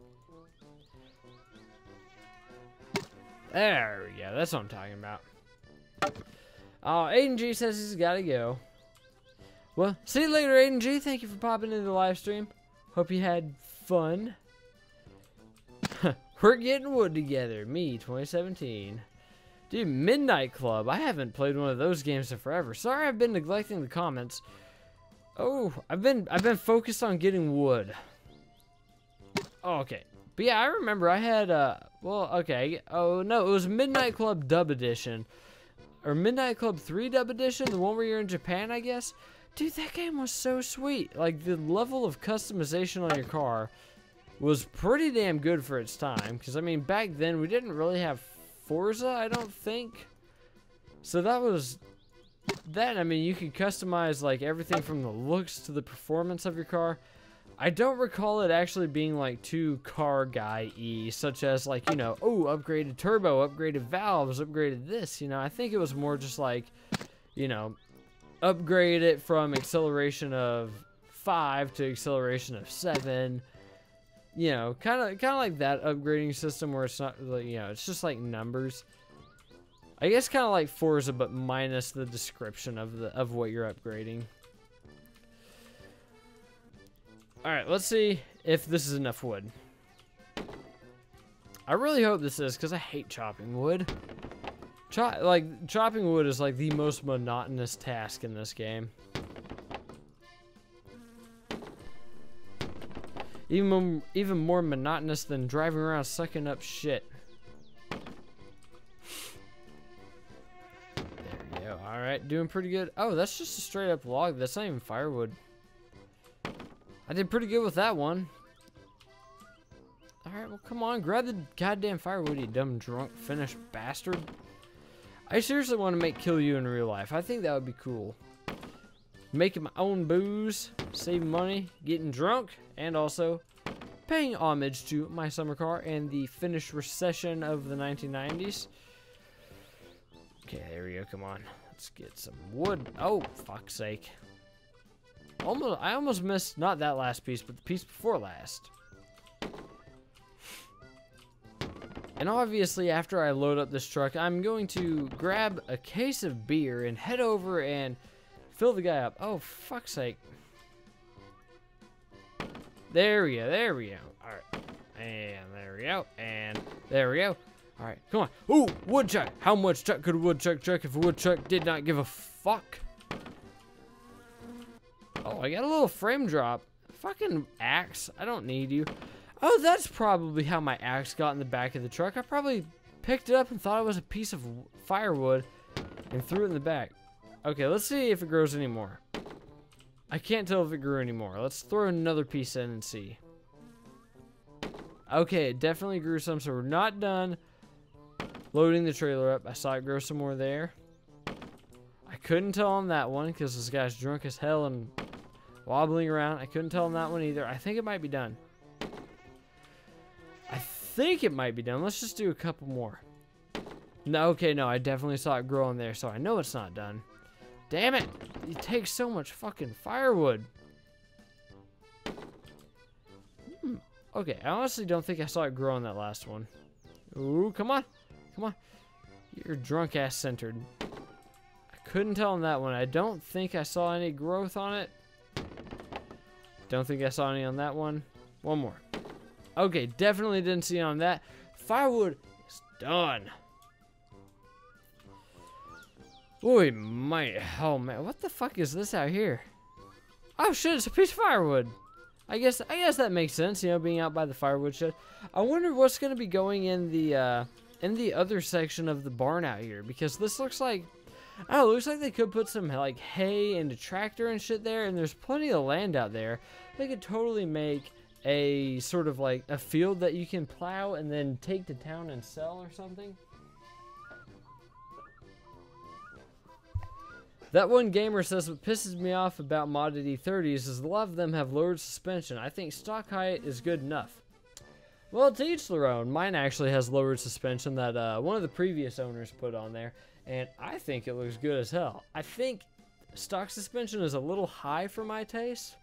There we go. That's what I'm talking about. Oh, Aiden G says he's got to go. Well, see you later, Aiden G. Thank you for popping into the live stream. Hope you had fun. We're getting wood together. Me, 2017. Dude, Midnight Club. I haven't played one of those games in forever. Sorry I've been neglecting the comments. Oh, I've been focused on getting wood. Oh, okay. But yeah, I remember I had well, okay. Oh no, it was Midnight Club Dub Edition. Or Midnight Club 3 Dub Edition, the one where you're in Japan, I guess. Dude, that game was so sweet. Like, the level of customization on your car was pretty damn good for its time. Because, I mean, back then, we didn't really have Forza, I don't think. So that was that. I mean, you could customize like everything from the looks to the performance of your car. I don't recall it actually being like too car guy-y, such as like, you know, oh, upgraded turbo, upgraded valves, upgraded this, you know. I think it was more just like, you know, upgrade it from acceleration of 5 to acceleration of 7. You know, kind of like that upgrading system where it's not like, you know, it's just like numbers. I guess kind of like Forza, but minus the description of what you're upgrading. All right, let's see if this is enough wood. I really hope this is, because I hate chopping wood. Chopping wood is like the most monotonous task in this game. Even more monotonous than driving around sucking up shit. There we go. All right, doing pretty good. Oh, that's just a straight up log. That's not even firewood. I did pretty good with that one. Alright, well, come on. Grab the goddamn firewood, you dumb, drunk, Finnish bastard. I seriously want to make kilju in real life. I think that would be cool. Making my own booze, saving money, getting drunk, and also paying homage to my summer car and the Finnish recession of the 1990s. Okay, there we go. Come on. Let's get some wood. Oh, fuck's sake. I almost missed not that last piece, but the piece before last. And obviously, after I load up this truck, I'm going to grab a case of beer and head over and fill the guy up. Oh, fuck's sake. There we go, there we go. Alright. And there we go. And there we go. Alright, come on. Ooh, woodchuck. How much chuck could a woodchuck chuck if a woodchuck did not give a fuck? Oh, I got a little frame drop. Fucking axe. I don't need you. Oh, that's probably how my axe got in the back of the truck. I probably picked it up and thought it was a piece of firewood and threw it in the back. Okay, let's see if it grows anymore. I can't tell if it grew anymore. Let's throw another piece in and see. Okay, it definitely grew some, so we're not done loading the trailer up. I saw it grow some more there. I couldn't tell on that one because this guy's drunk as hell and wobbling around. I couldn't tell on that one either. I think it might be done. I think it might be done. Let's just do a couple more. No, okay, no, I definitely saw it grow in there, so I know it's not done. Damn it! It takes so much fucking firewood. Okay, I honestly don't think I saw it grow on that last one. Ooh, come on. Come on. You're drunk ass centered. I couldn't tell on that one. I don't think I saw any growth on it. Don't think I saw any on that one. One more. Okay, definitely didn't see it on that. Firewood is done. Boy, oh man, what the fuck is this out here? Oh shit, it's a piece of firewood. I guess that makes sense, you know, being out by the firewood shed. I wonder what's gonna be going in the other section of the barn out here, because this looks like, I don't know, it looks like they could put some like hay and a tractor and shit there, and there's plenty of land out there. They could totally make a sort of like a field that you can plow and then take to town and sell or something. That one gamer says what pisses me off about modded E30s is a lot of them have lowered suspension. I think stock height is good enough. Well, to each their own. Mine actually has lowered suspension that one of the previous owners put on there, and I think it looks good as hell. I think stock suspension is a little high for my taste.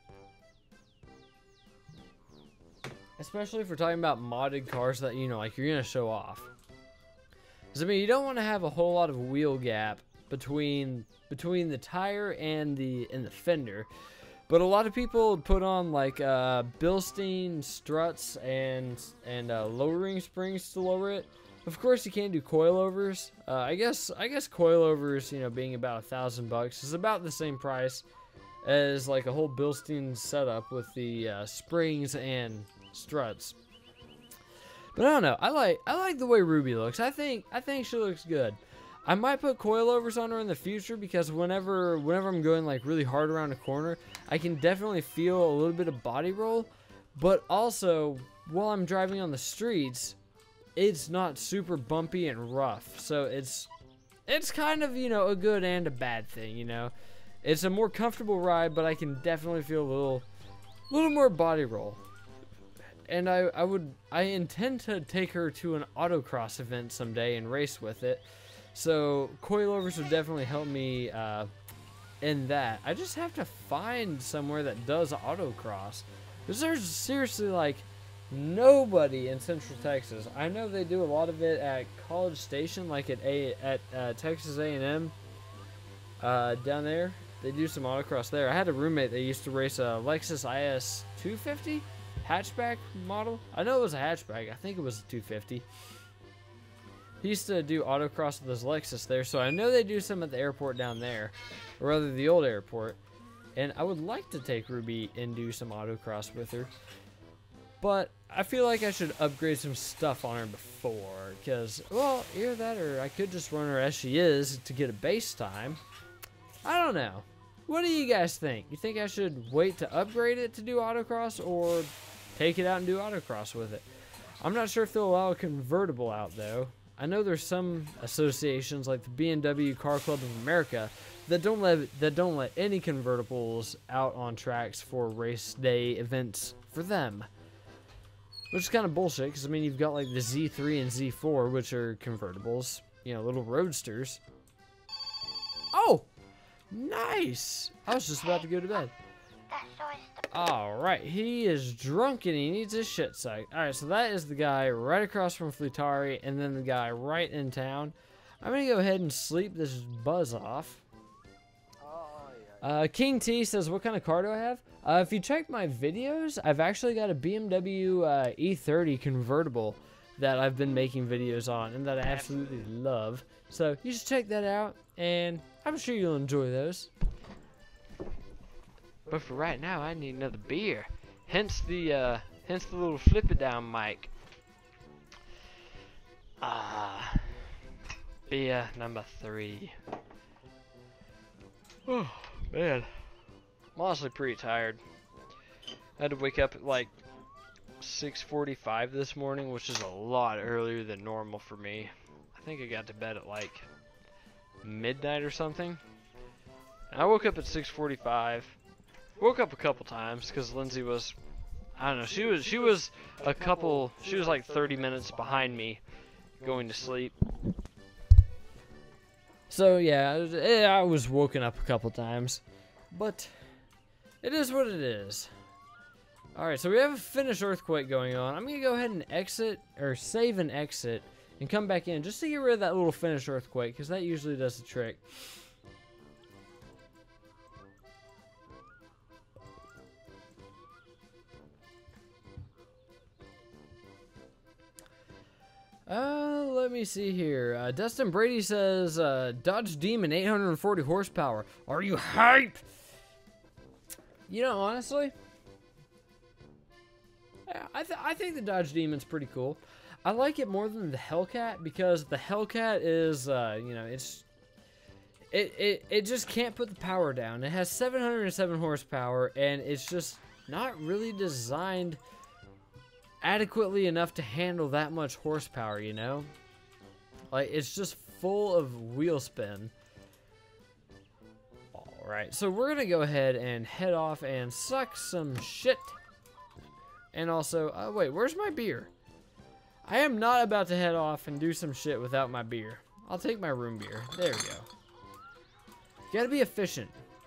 Especially if we're talking about modded cars that, you know, like you're going to show off. Because, I mean, you don't want to have a whole lot of wheel gap between the tire and the fender. But a lot of people put on, like, Bilstein struts and lowering springs to lower it. Of course, you can't do coilovers. I guess coilovers, you know, being about $1,000 is about the same price as, like, a whole Bilstein setup with the springs and struts. But I don't know. I like the way Ruby looks. I think she looks good. I might put coilovers on her in the future because whenever I'm going like really hard around a corner, I can definitely feel a little bit of body roll. But also, while I'm driving on the streets, it's not super bumpy and rough. So it's kind of, you know, a good and a bad thing, you know. It's a more comfortable ride, but I can definitely feel a little more body roll. And I intend to take her to an autocross event someday and race with it. So coilovers would definitely help me in that. I just have to find somewhere that does autocross, because there's seriously like nobody in Central Texas. I know they do a lot of it at College Station, like at Texas A&M down there. They do some autocross there. I had a roommate that used to race a Lexus IS 250 hatchback model. I know it was a hatchback. I think it was a 250. He used to do autocross with his Lexus there, so I know they do some at the airport down there, or rather the old airport. And I would like to take Ruby and do some autocross with her, but I feel like I should upgrade some stuff on her before, because, well, either that or I could just run her as she is to get a base time. I don't know. What do you guys think? You think I should wait to upgrade it to do autocross, or take it out and do autocross with it? I'm not sure if they'll allow a convertible out, though. I know there's some associations like the BMW Car Club of America that don't let any convertibles out on tracks for race day events for them, which is kind of bullshit, because I mean, you've got like the Z3 and Z4, which are convertibles, you know, little roadsters. Oh, nice. I was just about to go to bed. Alright, he is drunk and he needs his shit sucked. Alright, so that is the guy right across from Flutari, and then the guy right in town. I'm gonna go ahead and sleep this buzz off. King T says, what kind of car do I have? If you check my videos, I've actually got a BMW E30 convertible that I've been making videos on and that I absolutely love. So you should check that out, and I'm sure you'll enjoy those. But for right now, I need another beer. Hence the little flip it down mic. Beer number 3. Oh man, I'm honestly pretty tired. I had to wake up at like 6:45 this morning, which is a lot earlier than normal for me. I think I got to bed at like midnight or something. And I woke up at 6:45. Woke up a couple times because Lindsay was, I don't know, she was like 30 minutes behind me going to sleep. So yeah, I was woken up a couple times, but it is what it is. Alright, so we have a Finnish earthquake going on. I'm gonna go ahead and exit, or save and exit, and come back in just to get rid of that little Finnish earthquake, because that usually does the trick. Let me see here. Dustin Brady says, Dodge Demon 840 horsepower. Are you hype? You know, honestly, I think the Dodge Demon's pretty cool. I like it more than the Hellcat, because the Hellcat is, you know, it just can't put the power down. It has 707 horsepower, and it's just not really designed adequately enough to handle that much horsepower, you know? Like, it's just full of wheel spin. Alright, so we're gonna go ahead and head off and suck some shit. And also, wait, where's my beer? I am not about to head off and do some shit without my beer. I'll take my room beer. There we go. You gotta be efficient.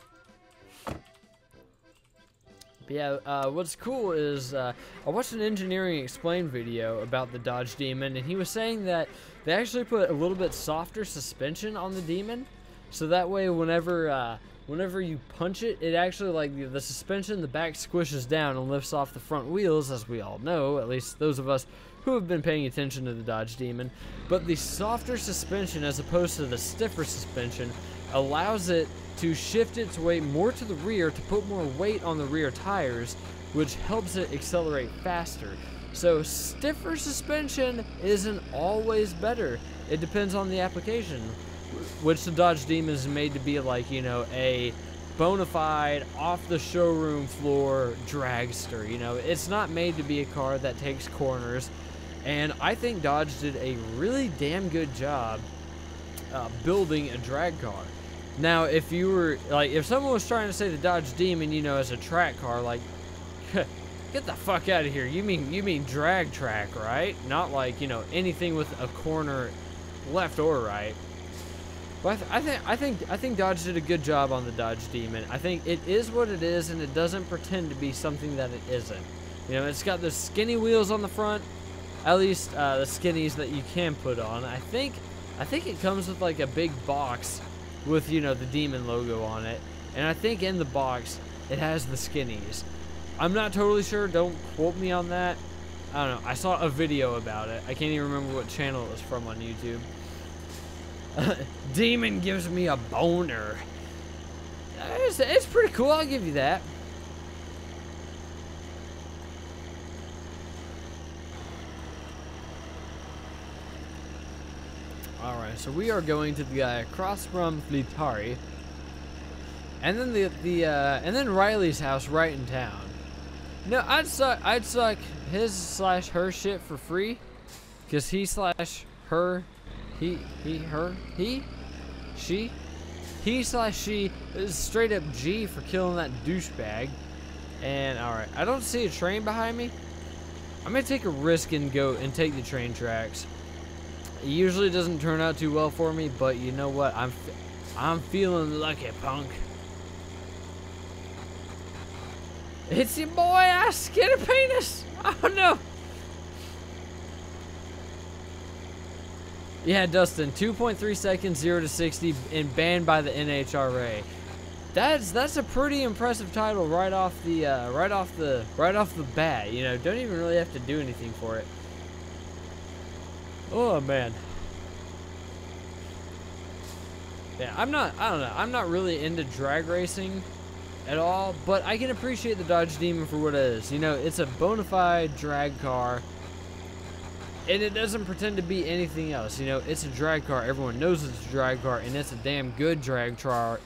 But yeah, what's cool is I watched an Engineering Explained video about the Dodge Demon, and he was saying that they actually put a little bit softer suspension on the Demon, so that way whenever you punch it, it actually, like, the suspension in the back squishes down and lifts off the front wheels, as we all know, at least those of us who have been paying attention to the Dodge Demon. But the softer suspension, as opposed to the stiffer suspension, allows it to shift its weight more to the rear to put more weight on the rear tires, which helps it accelerate faster. So stiffer suspension isn't always better. It depends on the application, which the Dodge Demon is made to be like, you know, a bona fide, off the showroom floor dragster. You know, it's not made to be a car that takes corners And I think Dodge did a really damn good job building a drag car. Now, if you were, like, if someone was trying to say the Dodge Demon, you know, as a track car, like, get the fuck out of here. You mean drag track, right? Not like, you know, anything with a corner left or right. But I think Dodge did a good job on the Dodge Demon. I think it is what it is, and it doesn't pretend to be something that it isn't. You know, it's got the skinny wheels on the front, at least the skinnies that you can put on. I think it comes with like a big box with, you know, the Demon logo on it, and I think in the box it has the skinnies. I'm not totally sure. Don't quote me on that. I don't know. I saw a video about it. I can't even remember what channel it was from on YouTube. Demon gives me a boner. It's pretty cool, I'll give you that. Alright, so we are going to the across from Flitari. And then and then Riley's house right in town. No, I'd suck his / her shit for free. Cause he / her, he / she is straight up G for killing that douchebag. And alright, I don't see a train behind me. I'm gonna take a risk and go and take the train tracks. It usually doesn't turn out too well for me, but you know what? I'm feeling lucky, punk. It's your boy, Skinny Penis. Oh no. Yeah, Dustin, 2.3 seconds, 0 to 60, and banned by the NHRA. That's a pretty impressive title right off the bat. You know, don't even really have to do anything for it. Oh man. Yeah, I don't know. I'm not really into drag racing at all, but I can appreciate the Dodge Demon for what it is. You know, it's a bona fide drag car. And it doesn't pretend to be anything else. You know, it's a drag car. Everyone knows it's a drag car, and it's a damn good drag car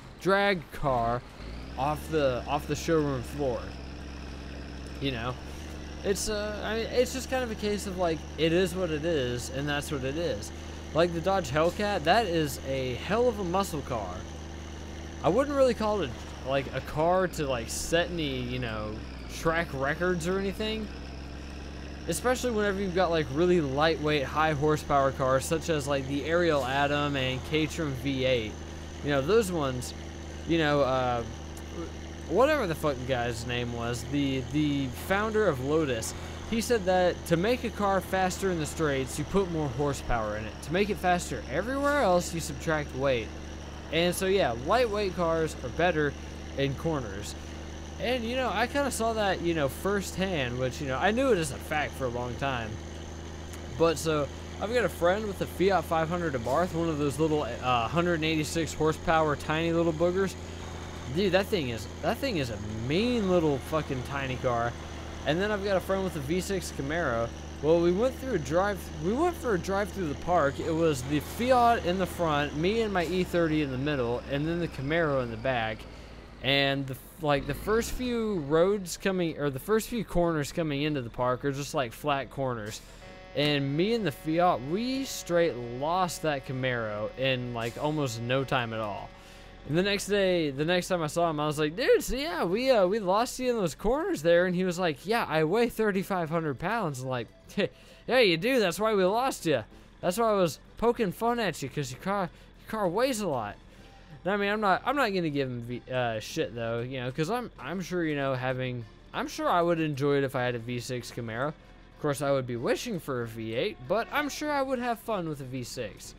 off the showroom floor. You know, it's I mean, it's just kind of a case of like, it is what it is, and that's what it is. Like the Dodge Hellcat, that is a hell of a muscle car. I wouldn't really call it like a car to like set any, you know, track records or anything. Especially whenever you've got like really lightweight, high horsepower cars such as like the Ariel Atom and Caterham V8. You know, those ones, you know, whatever the fucking guy's name was, the founder of Lotus, he said that to make a car faster in the straights, you put more horsepower in it. To make it faster everywhere else, you subtract weight. And so yeah, lightweight cars are better in corners. And, you know, I kind of saw that, you know, firsthand, which, you know, I knew it as a fact for a long time. But, so, I've got a friend with a Fiat 500 Abarth, one of those little 186 horsepower tiny little boogers. Dude, that thing is a mean little fucking tiny car. And then I've got a friend with a V6 Camaro. Well, we went for a drive through the park. It was the Fiat in the front, me and my E30 in the middle, and then the Camaro in the back. And the first few roads coming, or the first few corners coming into the park are just like flat corners. And me and the Fiat, we straight lost that Camaro in like almost no time at all. And the next time I saw him, I was like, dude, so yeah, we lost you in those corners there. And he was like, yeah, I weigh 3,500 pounds. And like, yeah, you do. That's why we lost you. That's why I was poking fun at you, because your car weighs a lot. I mean, I'm not gonna give him shit though, you know, because I'm sure, you know, I'm sure I would enjoy it if I had a V6 Camaro. Of course, I would be wishing for a V8, but I'm sure I would have fun with a V6.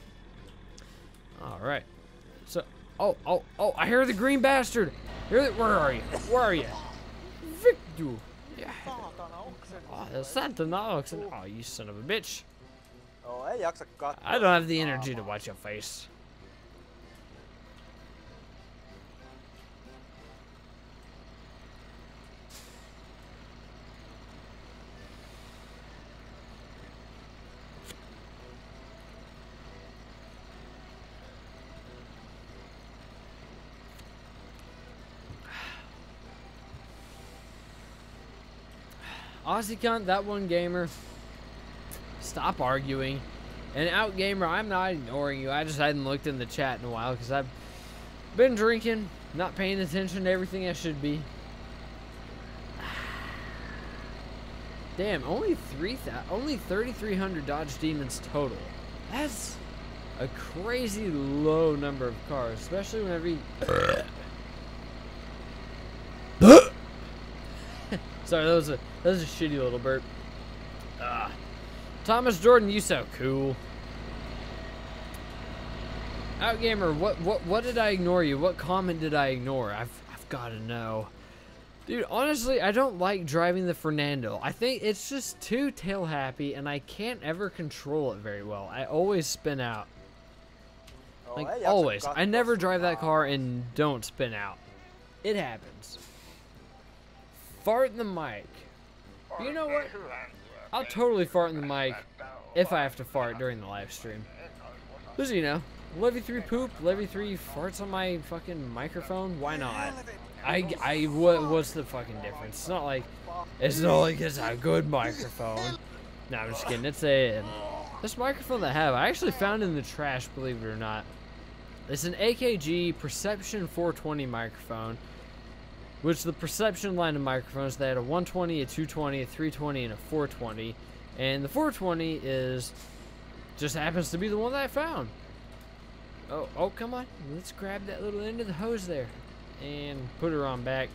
All right, so oh, I hear the green bastard. Where are you? Where are you? Victor. Yeah. Oh, the Santana. Oh, you son of a bitch. I don't have the energy to watch your face. Aussie cunt, that one gamer. Stop arguing. And Outgamer, I'm not ignoring you. I just hadn't looked in the chat in a while because I've been drinking, not paying attention to everything I should be. Damn, only 3,300 Dodge Demons total. That's a crazy low number of cars, especially whenever you... Sorry, that was a shitty little burp. Thomas Jordan, you so cool. Outgamer, what did I ignore you? What comment did I ignore? I've got to know. Dude, honestly, I don't like driving the Fernando. I think it's just too tail happy, and I can't ever control it very well. I always spin out. Like, always. I never drive that car and don't spin out. It happens. Fart in the mic. But you know what? I'll totally fart in the mic if I have to fart during the live stream. Because, you know, Levy 3 poop, Levy 3 farts on my fucking microphone. Why not? What's the fucking difference? It's not like it's a good microphone. No, I'm just kidding. It's this microphone that I have, I actually found in the trash, believe it or not. It's an AKG Perception 420 microphone, which the Perception line of microphones, they had a 120, a 220, a 320, and a 420. And the 420 just happens to be the one that I found. Oh, come on. Let's grab that little end of the hose there and put her on back.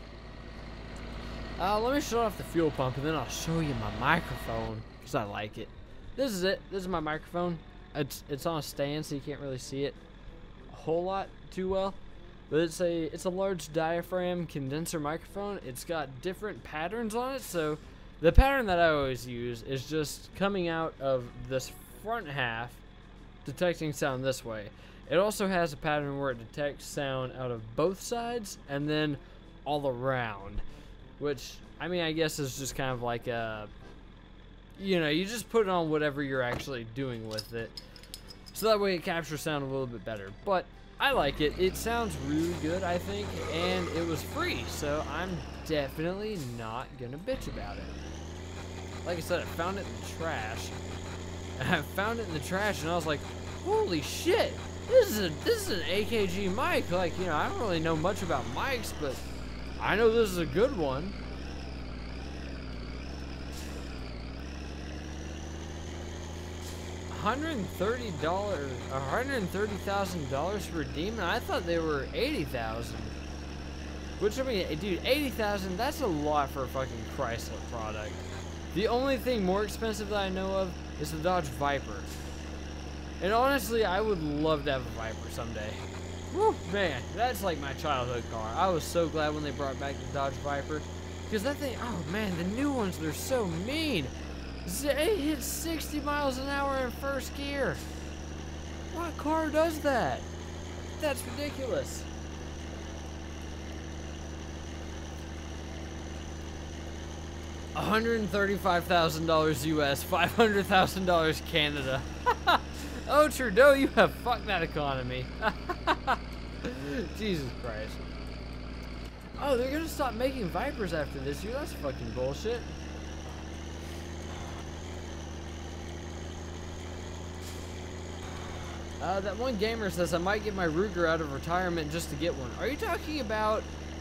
Let me shut off the fuel pump and then I'll show you my microphone because I like it. This is it. This is my microphone. It's on a stand so you can't really see it a whole lot too well. But it's a large diaphragm condenser microphone. It's got different patterns on it. So the pattern that I always use is just coming out of this front half, detecting sound this way. It also has a pattern where it detects sound out of both sides and then all around, which, I mean, I guess is just kind of like a, you know, you just put it on whatever you're actually doing with it. So that way it captures sound a little bit better. But I like it. It sounds really good, I think, and it was free, so I'm definitely not gonna bitch about it. Like I said, I found it in the trash. I found it in the trash and I was like, holy shit! This is an AKG mic. Like, you know, I don't really know much about mics, but I know this is a good one. $130,000 for a Demon? I thought they were $80,000. Which, I mean, dude, $80,000, that's a lot for a fucking Chrysler product. The only thing more expensive that I know of is the Dodge Viper. And honestly, I would love to have a Viper someday. Woo, man, that's like my childhood car. I was so glad when they brought back the Dodge Viper. Because that thing, oh man, the new ones, they're so mean. It hits 60 miles an hour in first gear. What car does that? That's ridiculous. $135,000 US, $500,000 Canada. Oh, Trudeau, you have fucked that economy. Jesus Christ. Oh, they're gonna stop making Vipers after this year. That's fucking bullshit. That one gamer says I might get my Ruger out of retirement just to get one. Are you talking about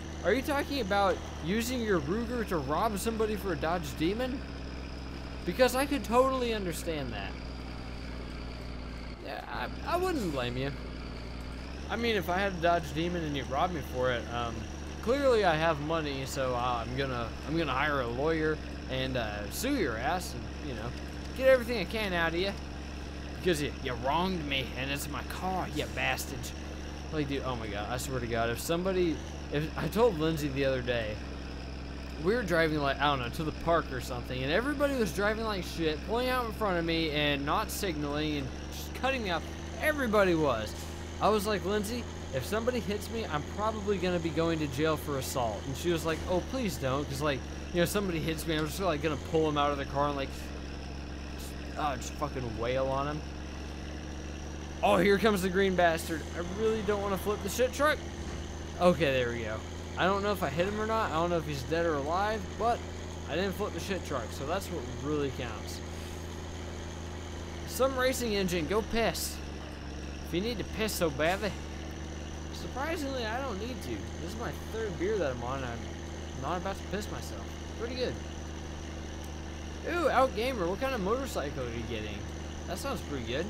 using your Ruger to rob somebody for a Dodge Demon? Because I could totally understand that. Yeah, I wouldn't blame you. I mean, if I had a Dodge Demon and you robbed me for it, clearly I have money, so I'm gonna hire a lawyer and sue your ass and, you know, get everything I can out of you. Because you wronged me, and it's my car, you bastard. Like, dude, oh my god, I swear to god, if I told Lindsay the other day, we were driving like, I don't know, to the park or something, and everybody was driving like shit, pulling out in front of me, and not signaling, and just cutting me off. Everybody was. I was like, Lindsay, if somebody hits me, I'm probably going to be going to jail for assault. And she was like, oh, please don't, because, like, you know, somebody hits me, I'm just, like, going to pull him out of the car and, like, just fucking wail on him. Oh, here comes the green bastard. I really don't want to flip the shit truck. Okay, there we go. I don't know if I hit him or not. I don't know if he's dead or alive, but I didn't flip the shit truck, so that's what really counts. Some racing engine, go piss. If you need to piss so badly. Surprisingly, I don't need to. This is my 3rd beer that I'm on. I'm not about to piss myself. Pretty good. Ooh, Outgamer, what kind of motorcycle are you getting? That sounds pretty good.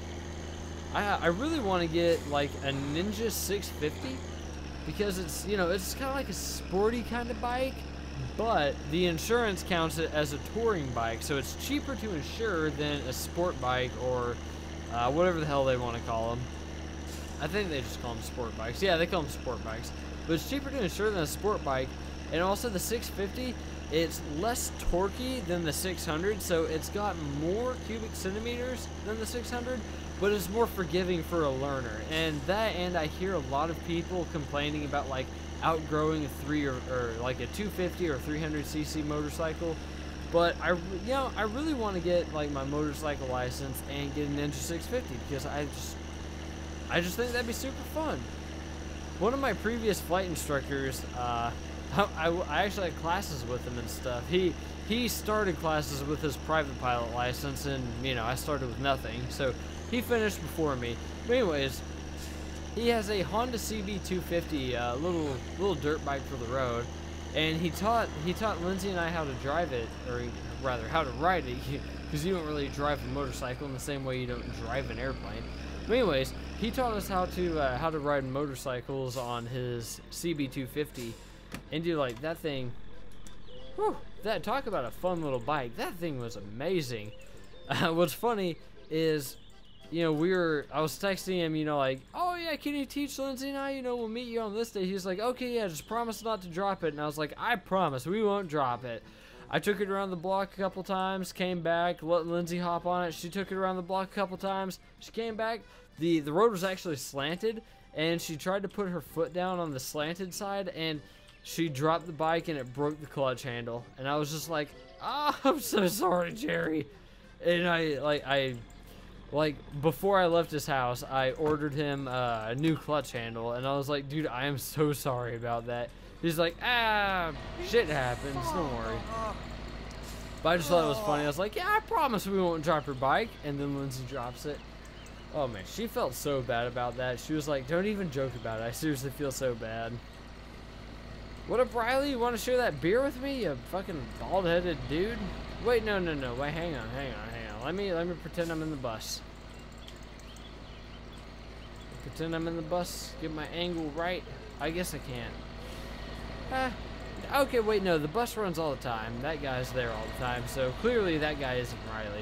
I really want to get like a Ninja 650 because it's, you know, it's kind of like a sporty kind of bike, but the insurance counts it as a touring bike, so it's cheaper to insure than a sport bike or whatever the hell they want to call them. I think they just call them sport bikes. Yeah, they call them sport bikes. But it's cheaper to insure than a sport bike. And also the 650, it's less torquey than the 600, so it's got more cubic centimeters than the 600, but it's more forgiving for a learner. And I hear a lot of people complaining about like outgrowing a or like a 250 or 300cc motorcycle. But I really want to get like my motorcycle license and get a Ninja 650 because I just think that'd be super fun. One of my previous flight instructors, I actually had classes with him and stuff. He started classes with his private pilot license, and you know I started with nothing, so he finished before me. But anyways, he has a Honda CB250, little dirt bike for the road, and he taught Lindsay and I how to drive it, or rather how to ride it, because you don't really drive a motorcycle in the same way you don't drive an airplane. But anyways, he taught us how to ride motorcycles on his CB250, and dude, like that thing, whew, talk about a fun little bike. That thing was amazing. What's funny is, you know, I was texting him, you know, like, oh yeah, can you teach Lindsay and I, you know, we'll meet you on this day. He's like, okay, yeah, just promise not to drop it. And I was like, I promise, we won't drop it. I took it around the block a couple times, came back, let Lindsay hop on it. She took it around the block a couple times. She came back. The road was actually slanted, and she tried to put her foot down on the slanted side, and she dropped the bike, and it broke the clutch handle. And I was just like, oh, I'm so sorry, Jerry. And I before I left his house, I ordered him a new clutch handle, and I was like, dude, I am so sorry about that. He's like, shit happens, don't worry. But I just thought it was funny. I was like, yeah, I promise we won't drop her bike. And then Lindsay drops it. Oh man, she felt so bad about that. She was like, don't even joke about it. I seriously feel so bad. What up, Riley? You want to share that beer with me, you fucking bald-headed dude? Wait, no. Wait, hang on. Let me pretend I'm in the bus. Pretend I'm in the bus. Get my angle right. I guess I can. Okay, wait, no. The bus runs all the time. That guy's there all the time. So clearly that guy isn't Riley.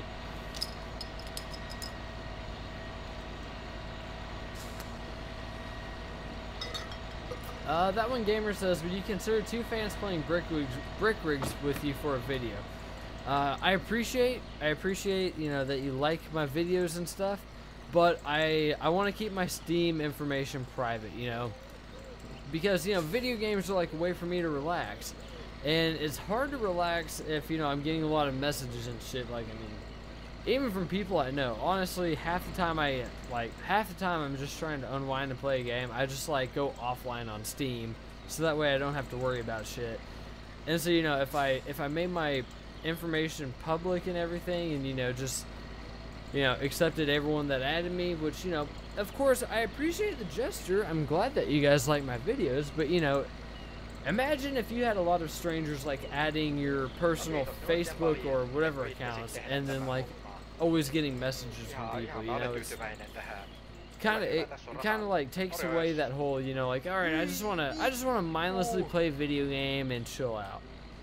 That one gamer says, would you consider 2 fans playing brick rigs with you for a video? I appreciate, you know, that you like my videos and stuff, but I want to keep my Steam information private, you know, because, you know, video games are like a way for me to relax, and it's hard to relax if, you know, I'm getting a lot of messages and shit. Like, I mean, even from people I know, honestly, half the time I'm just trying to unwind and play a game. I just like go offline on Steam, so that way I don't have to worry about shit. And so, you know, if I made my information public and everything, and, you know, just, you know, accepted everyone that added me, which, you know, of course I appreciate the gesture. I'm glad that you guys like my videos, but, you know, imagine if you had a lot of strangers like adding your personal Facebook or whatever accounts, and then like always getting messages from people, you know. It's it kind of like takes away that whole, you know, like, all right, I just want to mindlessly play a video game and chill out.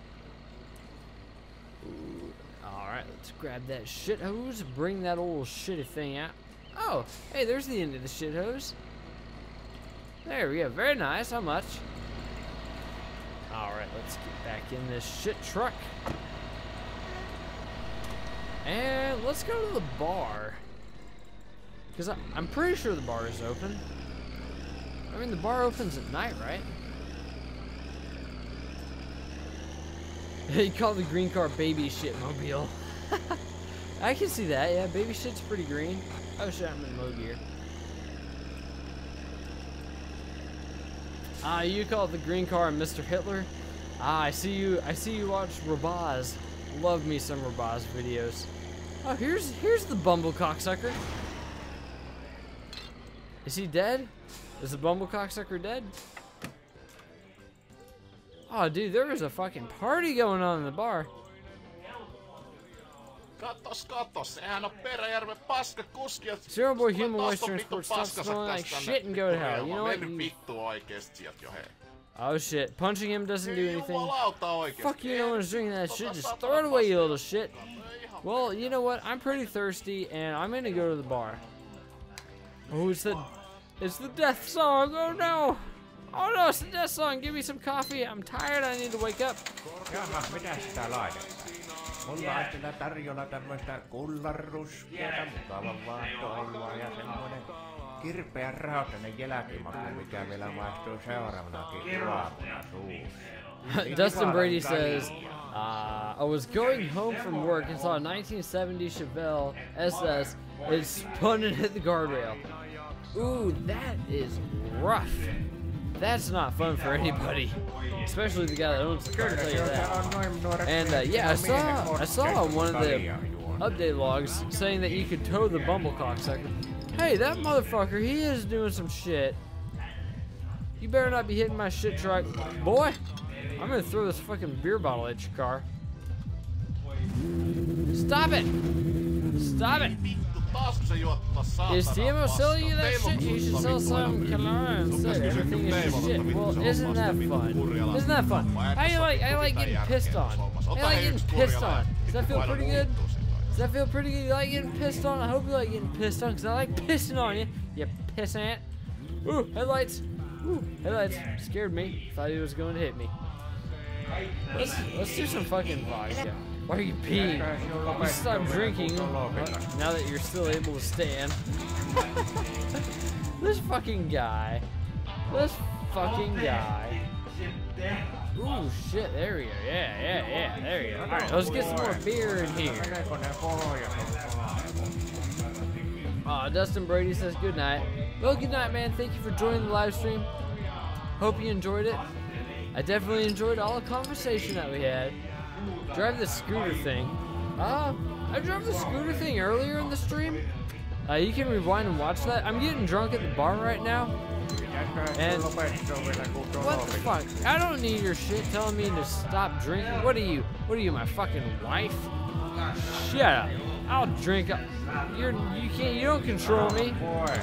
Ooh, all right, let's grab that shit hose, bring that old shitty thing out. Oh, hey, there's the end of the shit hose. There we go. Very nice. How much? Alright, let's get back in this shit truck. And let's go to the bar. Because I'm pretty sure the bar is open. I mean, the bar opens at night, right? You call the green car baby shit mobile. I can see that, yeah. Baby shit's pretty green. Oh shit, I'm in low gear. You call it the green car and Mr. Hitler? I see you watch Rabaz. Love me some Rabaz videos. Oh, here's the bumble cocksucker. Is he dead? Is the bumble cocksucker dead? Oh, dude, there was a fucking party going on in the bar. Sehän on Peräjärven paskakuski. Zero Boy Human Western Sports, stop smelling like shit and go to hell. You know what? Vittu oikeesti sieltä jo hei. Oh shit, punching him doesn't do anything. Jumalauta oikeesti. Fuck you, no one's drinking that shit, just throw it away, you little shit. Well, you know what, I'm pretty thirsty, and I'm gonna go to the bar. Oh, it's the death song, oh no! Oh no, it's the death song, give me some coffee, I'm tired, I need to wake up. Jaha, mitä sitä laitetaan? Mulla on kyllä tarjolla tämmöstä kullanruskeata, mukavan vaahtoilua ja semmonen kirpeän rautainen jälkimaku, mikä vielä maistuu seuraavanakin aamuna suussa. Dustin Brady says, I was going home from work and saw a 1970 Chevelle SS. It spun and hit the guardrail. Ooh, that is rough. That's not fun for anybody, especially the guy that owns the car. I'll tell you that. And yeah, I saw on one of the update logs saying that you could tow the bumble cocksucker. Hey, that motherfucker, he is doing some shit. You better not be hitting my shit truck, boy. I'm gonna throw this fucking beer bottle at your car. Stop it! Stop it! Is TMO selling you that shit? You should sell some Kalara instead. Everything is just shit. Well, isn't that fun? Isn't that fun? I like getting pissed on. I like getting pissed on. Does that feel pretty good? Does that feel pretty good? You like getting pissed on? I hope you like getting pissed on, because I like pissing on you, you pissant. Ooh, headlights. Ooh, headlights. Scared me. Thought he was going to hit me. Let's do some fucking vodka. Why are you peeing? You stop drinking now that you're still able to stand. This fucking guy. This fucking guy. Ooh, shit, there we go. Yeah, there we go. Alright, let's get some more beer in here. Dustin Brady says good night. Well, good night, man. Thank you for joining the live stream. Hope you enjoyed it. I definitely enjoyed all the conversation that we had. Drive the scooter thing. I drove the scooter thing earlier in the stream. You can rewind and watch that. I'm getting drunk at the bar right now. And what the fuck? I don't need your shit telling me to stop drinking. What are you? What are you, my fucking wife? Shut up. I'll drink. You don't control me.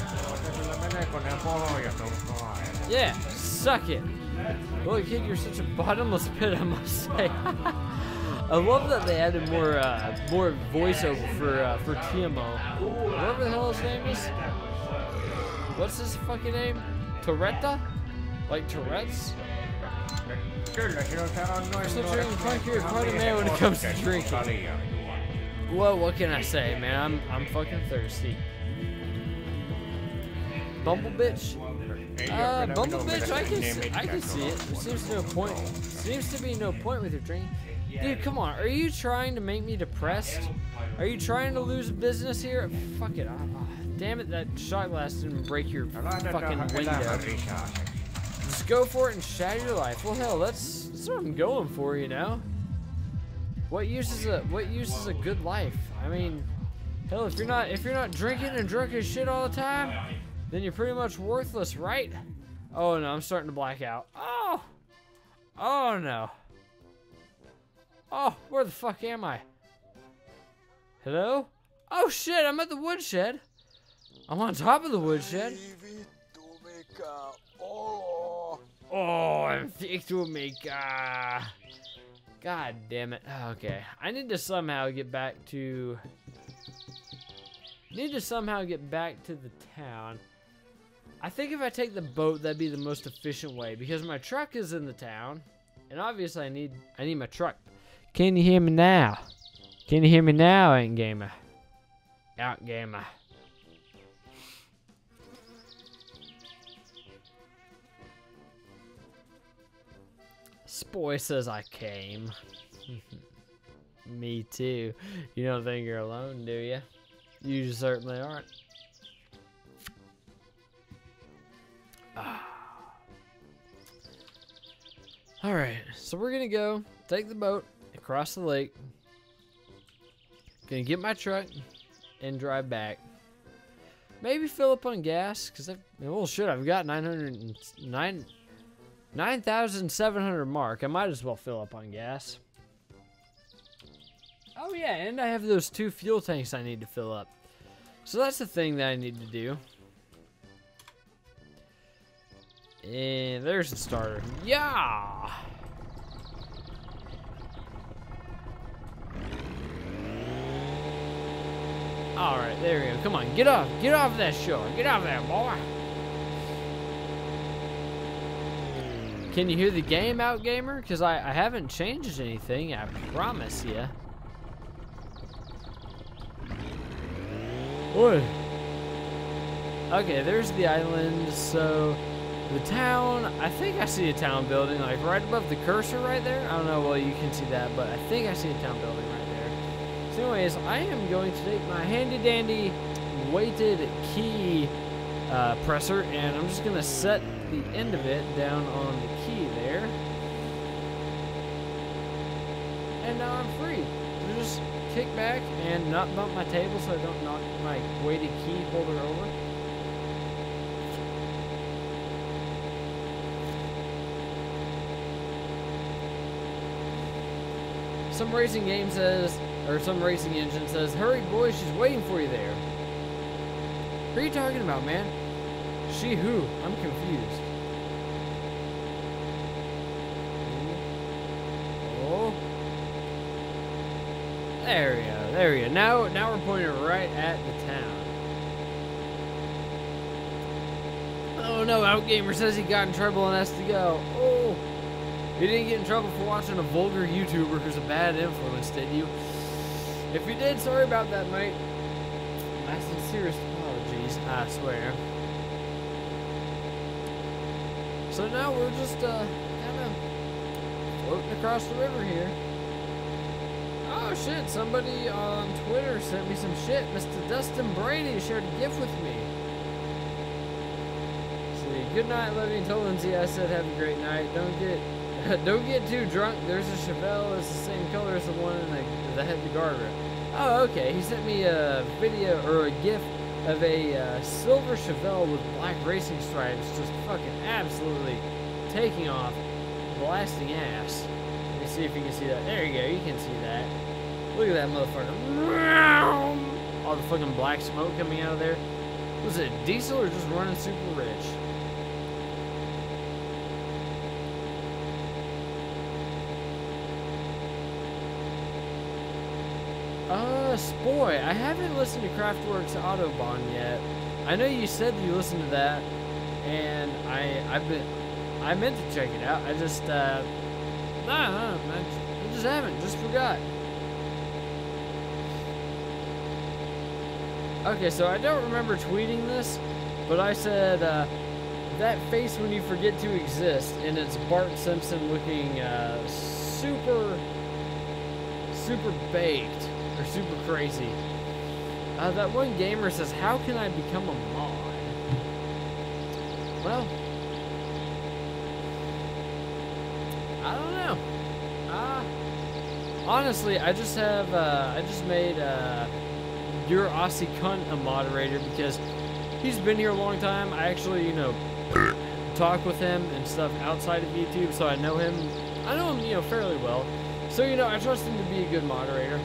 Yeah, suck it. Holy kid, you're such a bottomless pit, I must say. I love that they added more voiceover for TMO. Whatever the hell his name is. What's his fucking name? Toretta? Like Tourette's? You're quite a man when it comes to drinking. Well, what can I say, man? I'm fucking thirsty. Bumble bitch? Bumble bitch, I can see it. There seems to be no point with your drinking. Dude, come on. Are you trying to make me depressed? Are you trying to lose business here? Fuck it. Damn it, that shot glass didn't break your fucking window. Just go for it and shatter your life. Well, hell, that's what I'm going for, you know? What use is a good life? I mean, hell, if you're not drinking and drunk as shit all the time, then you're pretty much worthless, right? Oh no, I'm starting to black out. Oh no. Oh, where the fuck am I? Hello? Oh shit, I'm at the woodshed. I'm on top of the woodshed. Oh, I'm Victor Mika. God damn it. Okay, I need to somehow get back to the town. I think if I take the boat, that'd be the most efficient way, because my truck is in the town, and obviously I need my truck. Can you hear me now? Can you hear me now, Ain't Gamer? Out Gamer. Spoy says I came. Me too. You don't think you're alone, do you? You certainly aren't. Alright, so we're gonna go take the boat across the lake, Gonna get my truck and drive back. Maybe fill up on gas, because well, shit, I've got 9,700 mark. I might as well fill up on gas. Oh yeah, and I have those 2 fuel tanks I need to fill up. So that's the thing that I need to do. And there's the starter. Yeah! Alright, there we go. Come on, get off that shore. Get off there, boy. Can you hear the game out, gamer? Because I haven't changed anything, I promise you. Boy. Okay, there's the island. So, the town, I think I see a town building, like right above the cursor right there. I don't know, well, you can see that, but I think I see a town building right there. So anyways, I am going to take my handy-dandy weighted key presser, and I'm just going to set the end of it down on the key there. And now I'm free to just kick back and not bump my table so I don't knock my weighted key holder over. Some racing game says, or some racing engine says, "Hurry, boys, she's waiting for you there." Who are you talking about, man? She who? I'm confused. Oh. There we go, there we go. Now we're pointing right at the town. Oh no, Outgamer says he got in trouble and has to go. Oh. You didn't get in trouble for watching a vulgar YouTuber who's a bad influence, did you? If you did, sorry about that, mate. My sincerest apologies, I swear. So now we're just kind of floating across the river here. Oh shit, somebody on Twitter sent me some shit. Mr. Dustin Brady shared a gift with me. See, good night, Living told Lindsay. I said have a great night. Don't get too drunk. There's a Chevelle that's the same color as the one in that had the guardrail. Oh, okay. He sent me a video or a GIF of a silver Chevelle with black racing stripes, just fucking absolutely taking off, blasting ass. Let me see if you can see that. There you go. You can see that. Look at that motherfucker. All the fucking black smoke coming out of there. Was it diesel or just running super rich? Spoy, I haven't listened to Kraftwerk's Autobahn yet. I know you said you listened to that, and I meant to check it out. I just I just haven't, just forgot. Okay, so I don't remember tweeting this, but I said that face when you forget to exist, and it's Bart Simpson looking super baked. Or super crazy. That one gamer says, how can I become a mod? Well, I don't know. Honestly, I just made your Aussie cunt a moderator because he's been here a long time. I actually, you know, talk with him and stuff outside of YouTube, so I know him, you know, fairly well. So, you know, I trust him to be a good moderator.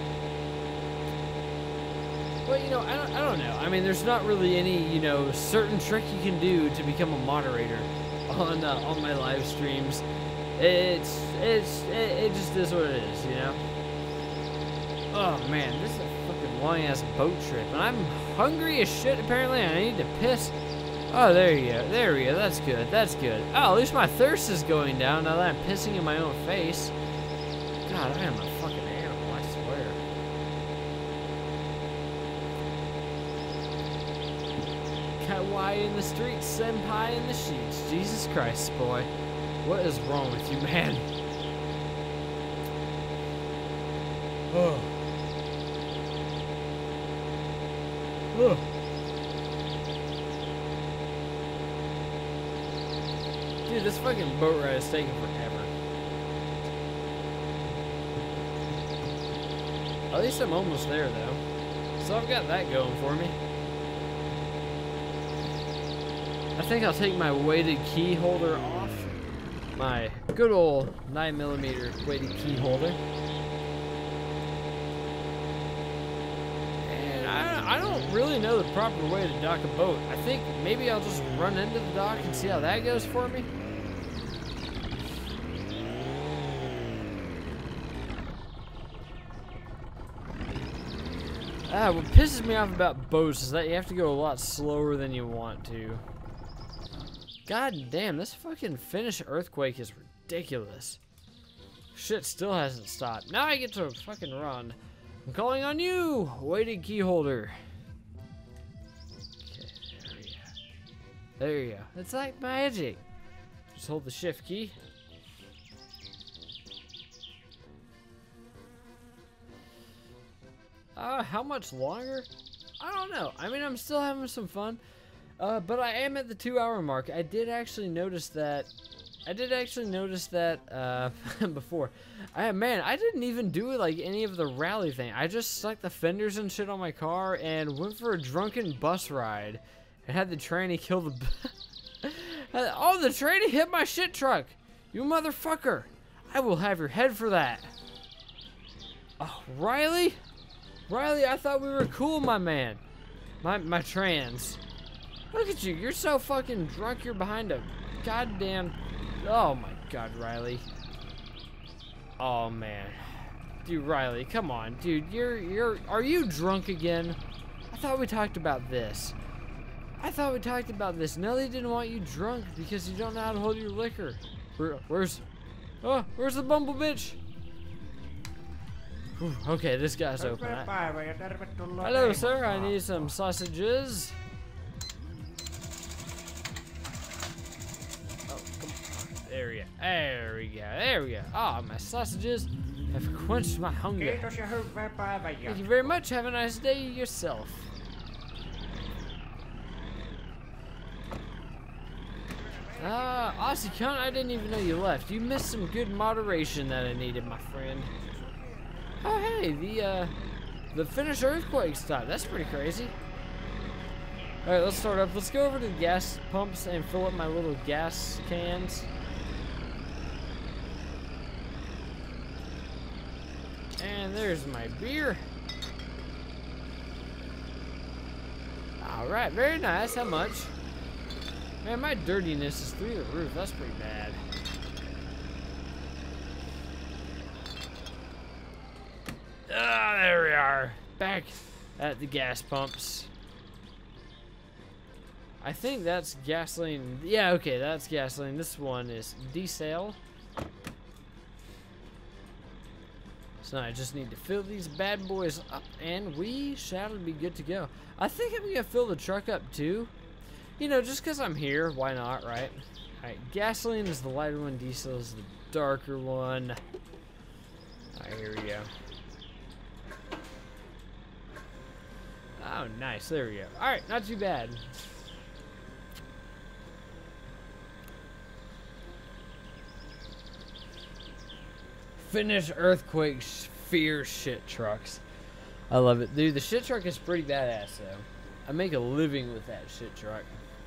But, you know, I don't know. I mean, there's not really any, you know, certain trick you can do to become a moderator on my live streams. It just is what it is, you know? Oh, man, this is a fucking long-ass boat trip. And I'm hungry as shit, apparently. I need to piss. Oh, there you go. There we go. That's good. That's good. Oh, at least my thirst is going down now that I'm pissing in my own face. God, I am a fucking animal, I swear. Kawaii in the streets, senpai in the sheets. Jesus Christ, boy. What is wrong with you, man? Oh. Oh. Dude, this fucking boat ride is taking forever. At least I'm almost there, though. So I've got that going for me. I think I'll take my weighted key holder off. My good old 9mm weighted key holder. And I don't really know the proper way to dock a boat. I think maybe I'll just run into the dock and see how that goes for me. What pisses me off about boats is that you have to go a lot slower than you want to. God damn, this fucking Finnish earthquake is ridiculous. Shit still hasn't stopped. Now I get to fucking run. I'm calling on you, weighted key holder. Okay, there we go. There you go. It's like magic. Just hold the shift key. How much longer? I don't know. I mean, I'm still having some fun. But I am at the 2-hour mark. I did actually notice that. Before. Man, I didn't even do like any of the rally thing. I just stuck the fenders and shit on my car and went for a drunken bus ride. And had the tranny kill the. Oh, the tranny hit my shit truck. You motherfucker. I will have your head for that. Oh, Riley? Riley, I thought we were cool, my man. My trans. Look at you. You're so fucking drunk. You're behind a goddamn... Oh, my God, Riley. Oh, man. Dude, Riley, come on. Dude, are you drunk again? I thought we talked about this. Nelly didn't want you drunk because you don't know how to hold your liquor. Where's the bumble bitch? Whew, okay, this guy's open. Hello, sir. I need some sausages. Oh, come on. There we go. Ah, my sausages have quenched my hunger. Thank you very much. Have a nice day yourself. Aussie cunt, I didn't even know you left. You missed some good moderation that I needed, my friend. Oh, hey, the Finnish earthquake stopped. That's pretty crazy. All right, let's start up. Let's go over to the gas pumps and fill up my little gas cans. And there's my beer. All right, very nice. How much? Man, my dirtiness is through the roof. That's pretty bad. There we are. Back at the gas pumps. I think that's gasoline. Yeah, okay, that's gasoline. This one is diesel. So I just need to fill these bad boys up and we shall be good to go. I think I'm going to fill the truck up too. You know, just because I'm here, why not, right? Alright, gasoline is the lighter one, diesel is the darker one. Alright, here we go. Oh, nice. There we go. Alright, not too bad. Finnish earthquake fear shit trucks. I love it. Dude, the shit truck is pretty badass, though. I make a living with that shit truck.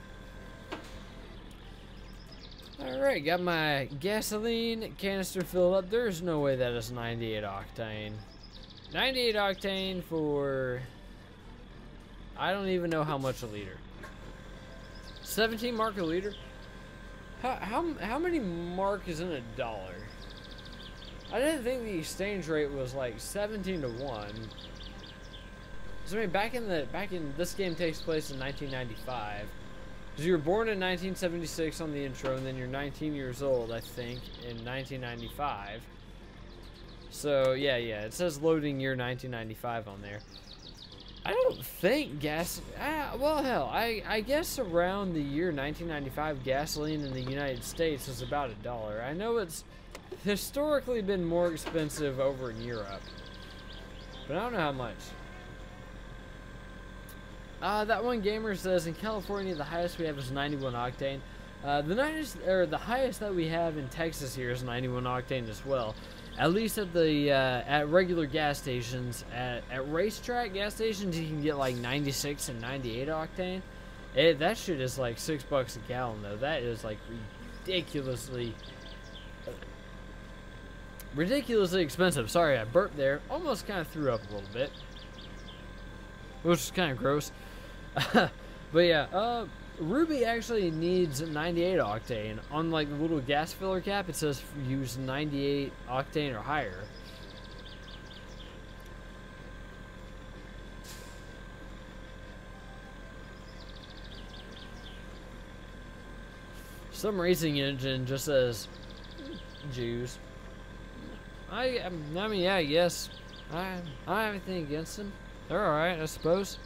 Alright, got my gasoline canister filled up. There's no way that is 98 octane. 98 octane for... I don't even know how much a liter. 17 mark a liter? How many mark is in a dollar? I didn't think the exchange rate was like 17 to 1. So I mean, back in this game takes place in 1995. So you were born in 1976 on the intro, and then you're 19 years old, I think, in 1995. So yeah, it says loading year 1995 on there. I don't think well, hell, I guess around the year 1995, gasoline in the United States was about $1. I know it's historically been more expensive over in Europe, but I don't know how much. That one gamer says in California the highest we have is 91 octane. The highest that we have in Texas here is 91 octane as well. At least at the at regular gas stations, at racetrack gas stations, you can get like 96 and 98 octane. That shit is like $6 a gallon though. That is like ridiculously expensive. Sorry, I burped there. Almost kind of threw up a little bit, which is kind of gross. But yeah, Ruby actually needs 98 octane. On like the little gas filler cap, it says use 98 octane or higher. Some racing engine just says Jews. I mean, yeah, yes. I don't have anything against them. They're alright, I suppose.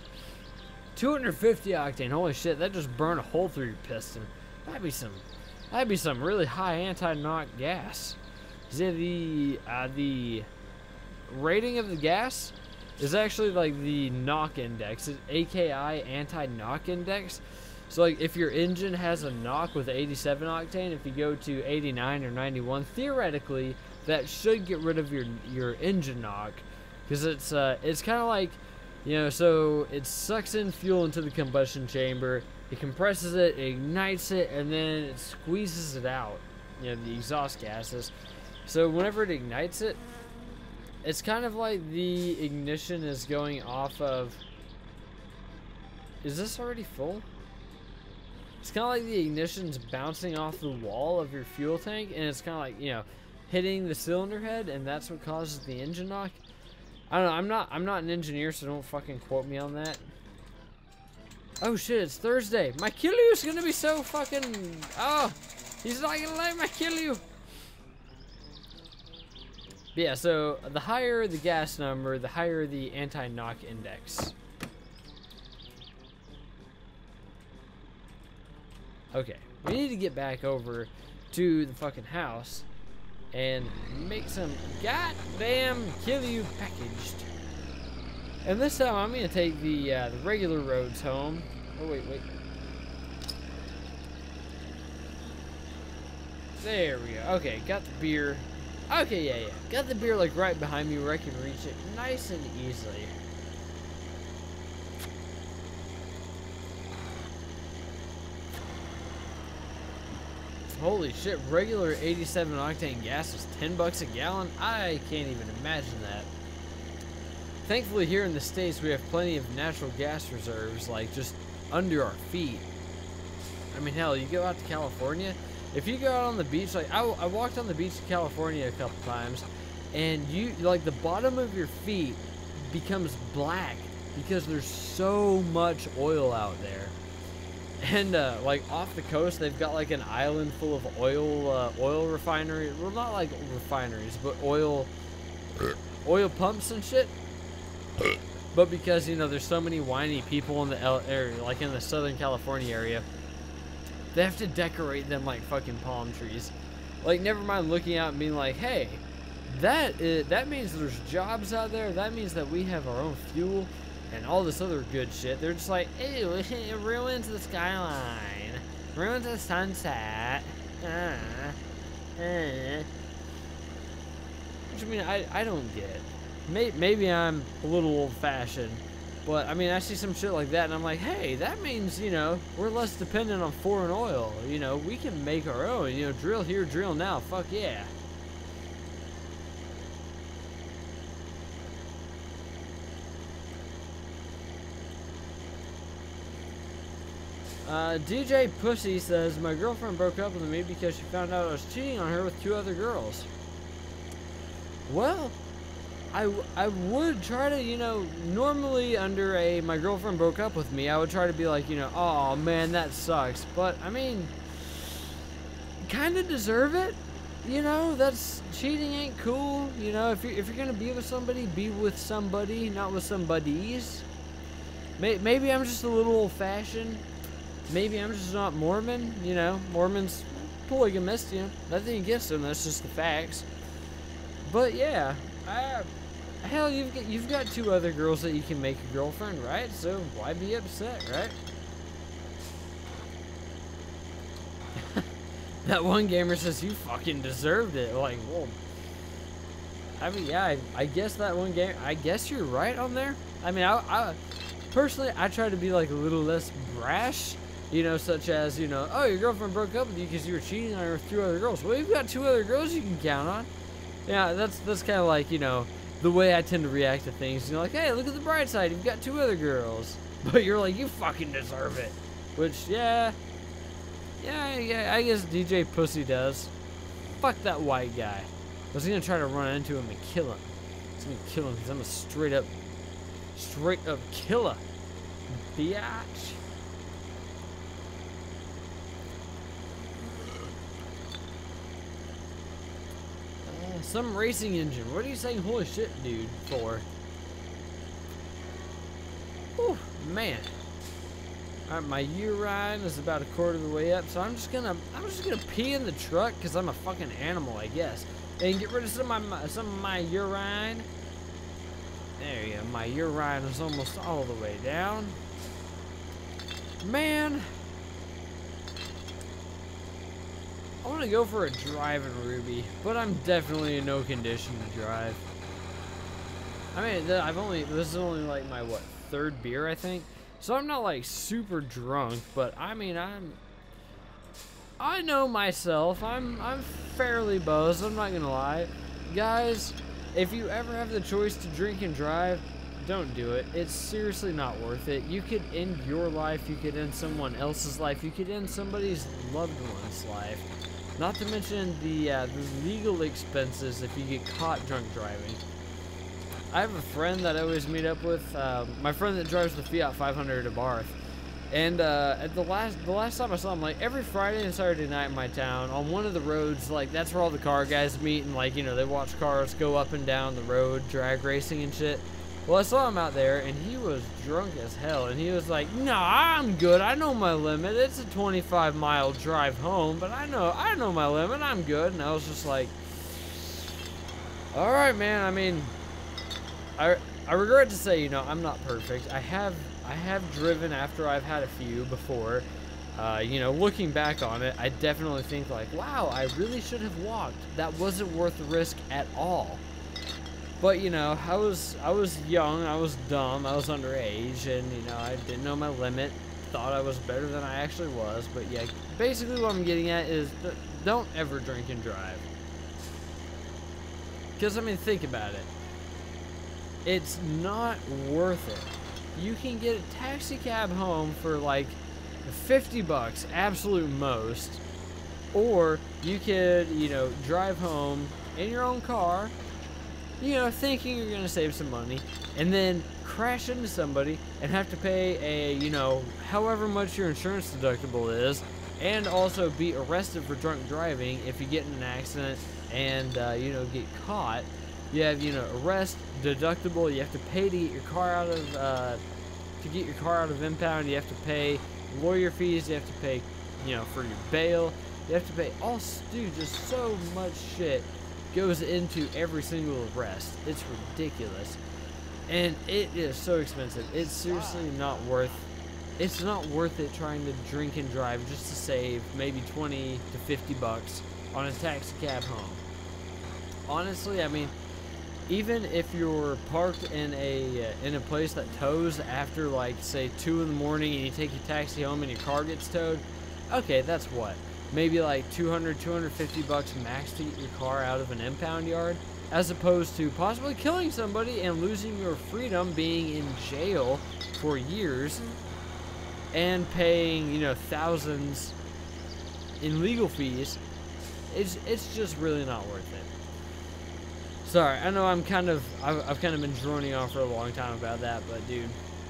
250 octane, holy shit, that just burned a hole through your piston. That'd be some really high anti-knock gas. The rating of the gas is actually like the knock index. It's AKI anti-knock index. So like if your engine has a knock with 87 octane, if you go to 89 or 91, theoretically that should get rid of your engine knock, because it's kind of like, you know, so it sucks in fuel into the combustion chamber, it compresses it, it ignites it, and then it squeezes it out, you know, the exhaust gases. So whenever it ignites it, it's kind of like the ignition is going off of, is this already full? It's kind of like the ignition's bouncing off the wall of your fuel tank, and it's kind of like, you know, hitting the cylinder head, and that's what causes the engine knock. I don't know, I'm not an engineer, so don't fucking quote me on that. Oh shit, it's Thursday. My kilju's gonna be so fucking, oh, he's not gonna let my kilju. Yeah, so the higher the gas number, the higher the anti-knock index. Okay, we need to get back over to the fucking house and make some goddamn kilju packaged. And this time I'm gonna take the regular roads home. Oh wait. There we go. Okay, got the beer. Okay, yeah. Got the beer like right behind me where I can reach it nice and easily. Holy shit, regular 87 octane gas is $10 a gallon? I can't even imagine that. Thankfully here in the States we have plenty of natural gas reserves, like just under our feet. I mean, hell, you go out to California, if you go out on the beach, like I walked on the beach in California a couple times, and you, like, the bottom of your feet becomes black because there's so much oil out there. And like off the coast, they've got like an island full of oil refineries. Well, not like refineries, but oil pumps and shit. But because, you know, there's so many whiny people in the area, like in the Southern California area, they have to decorate them like fucking palm trees. Like, never mind looking out and being like, hey, that means there's jobs out there. That means that we have our own fuel and all this other good shit. They're just like, ew, it ruins the skyline, ruins the sunset. Which, I mean, I don't get. Maybe I'm a little old-fashioned, but I mean, I see some shit like that and I'm like, hey, that means, you know, we're less dependent on foreign oil. You know, we can make our own. You know, drill here, drill now. Fuck yeah. DJ Pussy says, my girlfriend broke up with me because she found out I was cheating on her with 2 other girls. Well, I would try to, you know, normally under a my girlfriend broke up with me, I would try to be like, you know, oh man, that sucks. But I mean, kind of deserve it. You know, that's cheating ain't cool. You know, if you're gonna be with somebody, be with somebody, not with somebodies. Maybe I'm just a little old-fashioned. Maybe I'm just not Mormon. You know, Mormons polygamist. You know, nothing against them. That's just the facts. But yeah, hell, you've got 2 other girls that you can make a girlfriend, right? So why be upset, right? That one gamer says you fucking deserved it. Like, well, I mean, yeah, I guess that one game, I guess you're right on there. I mean, I personally, I try to be like a little less brash, you know, such as, you know, oh, your girlfriend broke up with you because you were cheating on her with 2 other girls. Well, you've got 2 other girls you can count on. Yeah, that's kind of like, you know, the way I tend to react to things. You know, like, hey, look at the bright side, you've got 2 other girls. But you're like, you fucking deserve it. Which, yeah, I guess DJ Pussy does. Fuck that white guy. I was gonna try to run into him and kill him. I was gonna kill him because I'm a straight up killer, biatch. Some racing engine. What are you saying holy shit, dude, for? Whew, man. Alright, my urine is about 1/4 of the way up, so I'm just gonna pee in the truck because I'm a fucking animal, I guess. And get rid of some of my urine. There you go. My urine is almost all the way down. Man, I want to go for a drive in Ruby, but I'm definitely in no condition to drive. I mean, this is only like my, what, 3rd beer, I think? So I'm not like super drunk, but I mean, I know myself. I'm fairly buzzed, I'm not gonna lie. Guys, if you ever have the choice to drink and drive, don't do it. It's seriously not worth it. You could end your life, you could end someone else's life, you could end somebody's loved one's life. Not to mention the legal expenses if you get caught drunk driving. I have a friend that I always meet up with, my friend that drives the Fiat 500 at Barth. And at the last time I saw him, like every Friday and Saturday night in my town, on one of the roads, like that's where all the car guys meet and like, you know, they watch cars go up and down the road, drag racing and shit. Well, I saw him out there and he was drunk as hell and he was like, nah, I'm good, I know my limit, it's a 25-mile drive home, but I know my limit, I'm good. And I was just like, alright man, I mean, I regret to say, you know, I'm not perfect. I have driven after I've had a few before. You know, looking back on it, I definitely think like, wow, I really should have walked. That wasn't worth the risk at all. But you know, I was young, I was dumb, I was underage, and you know, I didn't know my limit. Thought I was better than I actually was. But yeah, basically what I'm getting at is don't ever drink and drive. Because I mean, think about it. It's not worth it. You can get a taxi cab home for like 50 bucks, absolute most. Or you could, you know, drive home in your own car, you know, thinking you're going to save some money, and then crash into somebody and have to pay a, you know, however much your insurance deductible is, and also be arrested for drunk driving if you get in an accident and, you know, get caught. You have, you know, arrest, deductible, you have to pay to get your car out of, impound, you have to pay lawyer fees, you have to pay, you know, for your bail, you have to pay all, dude, just so much shit goes into every single arrest. It's ridiculous. And it is so expensive. It's seriously not worth it trying to drink and drive just to save maybe 20 to 50 bucks on a taxi cab home. Honestly, I mean, even if you're parked in a place that tows after like say 2 in the morning and you take your taxi home and your car gets towed, okay, that's what? Maybe like 200, 250 bucks max to get your car out of an impound yard, as opposed to possibly killing somebody and losing your freedom, being in jail for years and paying, you know, thousands in legal fees. It's just really not worth it. Sorry, I know I've kind of been droning on for a long time about that, but dude,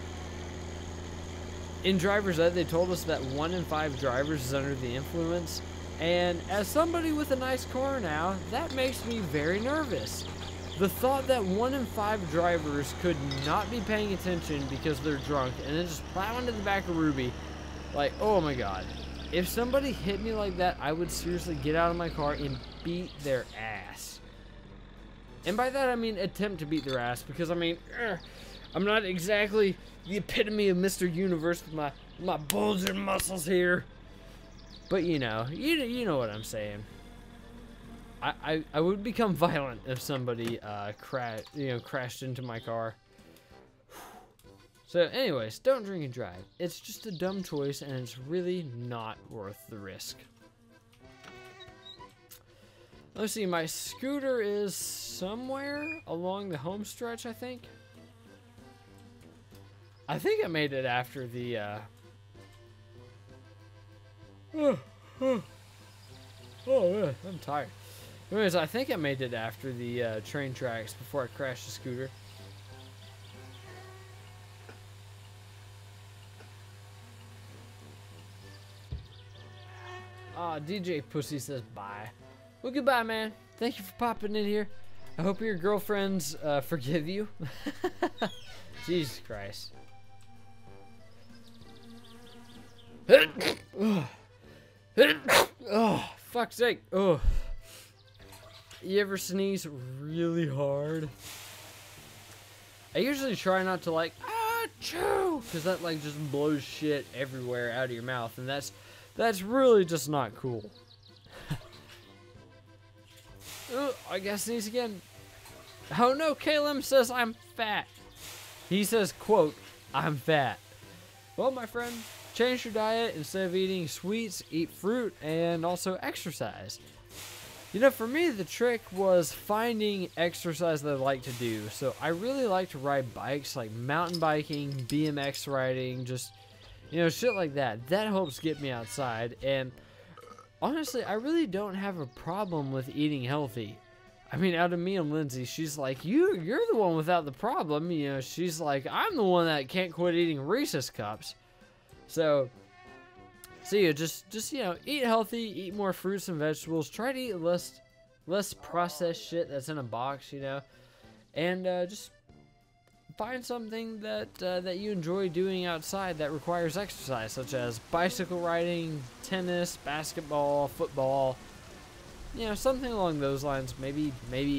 in driver's ed, they told us that 1 in 5 drivers is under the influence, and as somebody with a nice car now, that makes me very nervous. The thought that 1 in 5 drivers could not be paying attention because they're drunk and then just plow into the back of Ruby, like, oh my god. If somebody hit me like that, I would seriously get out of my car and beat their ass. And by that I mean attempt to beat their ass, because I mean, I'm not exactly the epitome of Mr. Universe with my bulging muscles here. But you know what I'm saying. I would become violent if somebody crashed into my car. So anyways, don't drink and drive. It's just a dumb choice, and it's really not worth the risk. Let's see, my scooter is somewhere along the home stretch, I think. I think I made it after the, oh man, I'm tired. Anyways, I think I made it after the train tracks before I crashed the scooter. DJ Pussy says bye. Well, goodbye, man. Thank you for popping in here. I hope your girlfriends forgive you. Jesus Christ. Oh, fuck's sake. Oh. You ever sneeze really hard? I usually try not to like, achoo, because that like just blows shit everywhere out of your mouth, and that's really just not cool. I gotta sneeze again. Oh no, Caleb says I'm fat. He says, quote, I'm fat. Well, my friend, change your diet. Instead of eating sweets, eat fruit, and also exercise. You know, for me, the trick was finding exercise that I like to do. So I really like to ride bikes, like mountain biking, BMX riding, just, you know, shit like that. That helps get me outside. And honestly, I really don't have a problem with eating healthy. I mean, out of me and Lindsay, she's like, you're the one without the problem. You know, she's like, I'm the one that can't quit eating Reese's Cups. So you just you know, eat healthy, eat more fruits and vegetables. Try to eat less processed shit that's in a box, you know, and just find something that you enjoy doing outside that requires exercise, such as bicycle riding, tennis, basketball, football. You know, something along those lines. Maybe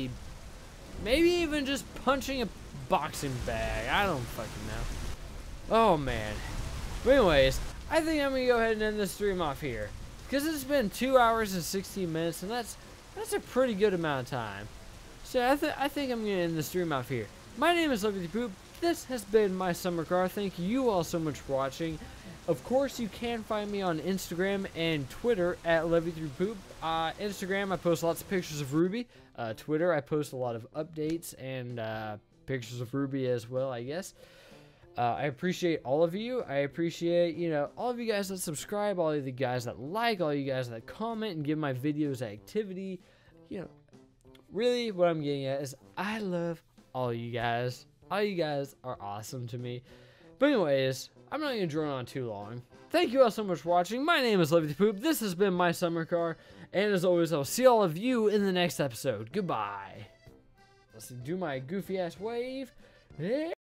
even just punching a boxing bag. I don't fucking know. Oh man. But anyways, I think I'm gonna go ahead and end this stream off here, because it's been 2 hours and 16 minutes, and that's a pretty good amount of time. So I think I'm gonna end the stream off here. My name is Lovey Poop. This has been my summer car. Thank you all so much for watching. Of course, you can find me on Instagram and Twitter at Lovey3Poop. Instagram, I post lots of pictures of Ruby. Twitter, I post a lot of updates and pictures of Ruby as well, I guess. I appreciate all of you. I appreciate, you know, all of you guys that subscribe, all of you guys that like, all of you guys that comment and give my videos activity. You know, really what I'm getting at is I love all you guys. All you guys are awesome to me. But anyways, I'm not going to drone on too long. Thank you all so much for watching. My name is Lovey Poop. This has been my summer car. And as always, I'll see all of you in the next episode. Goodbye. Let's do my goofy ass wave.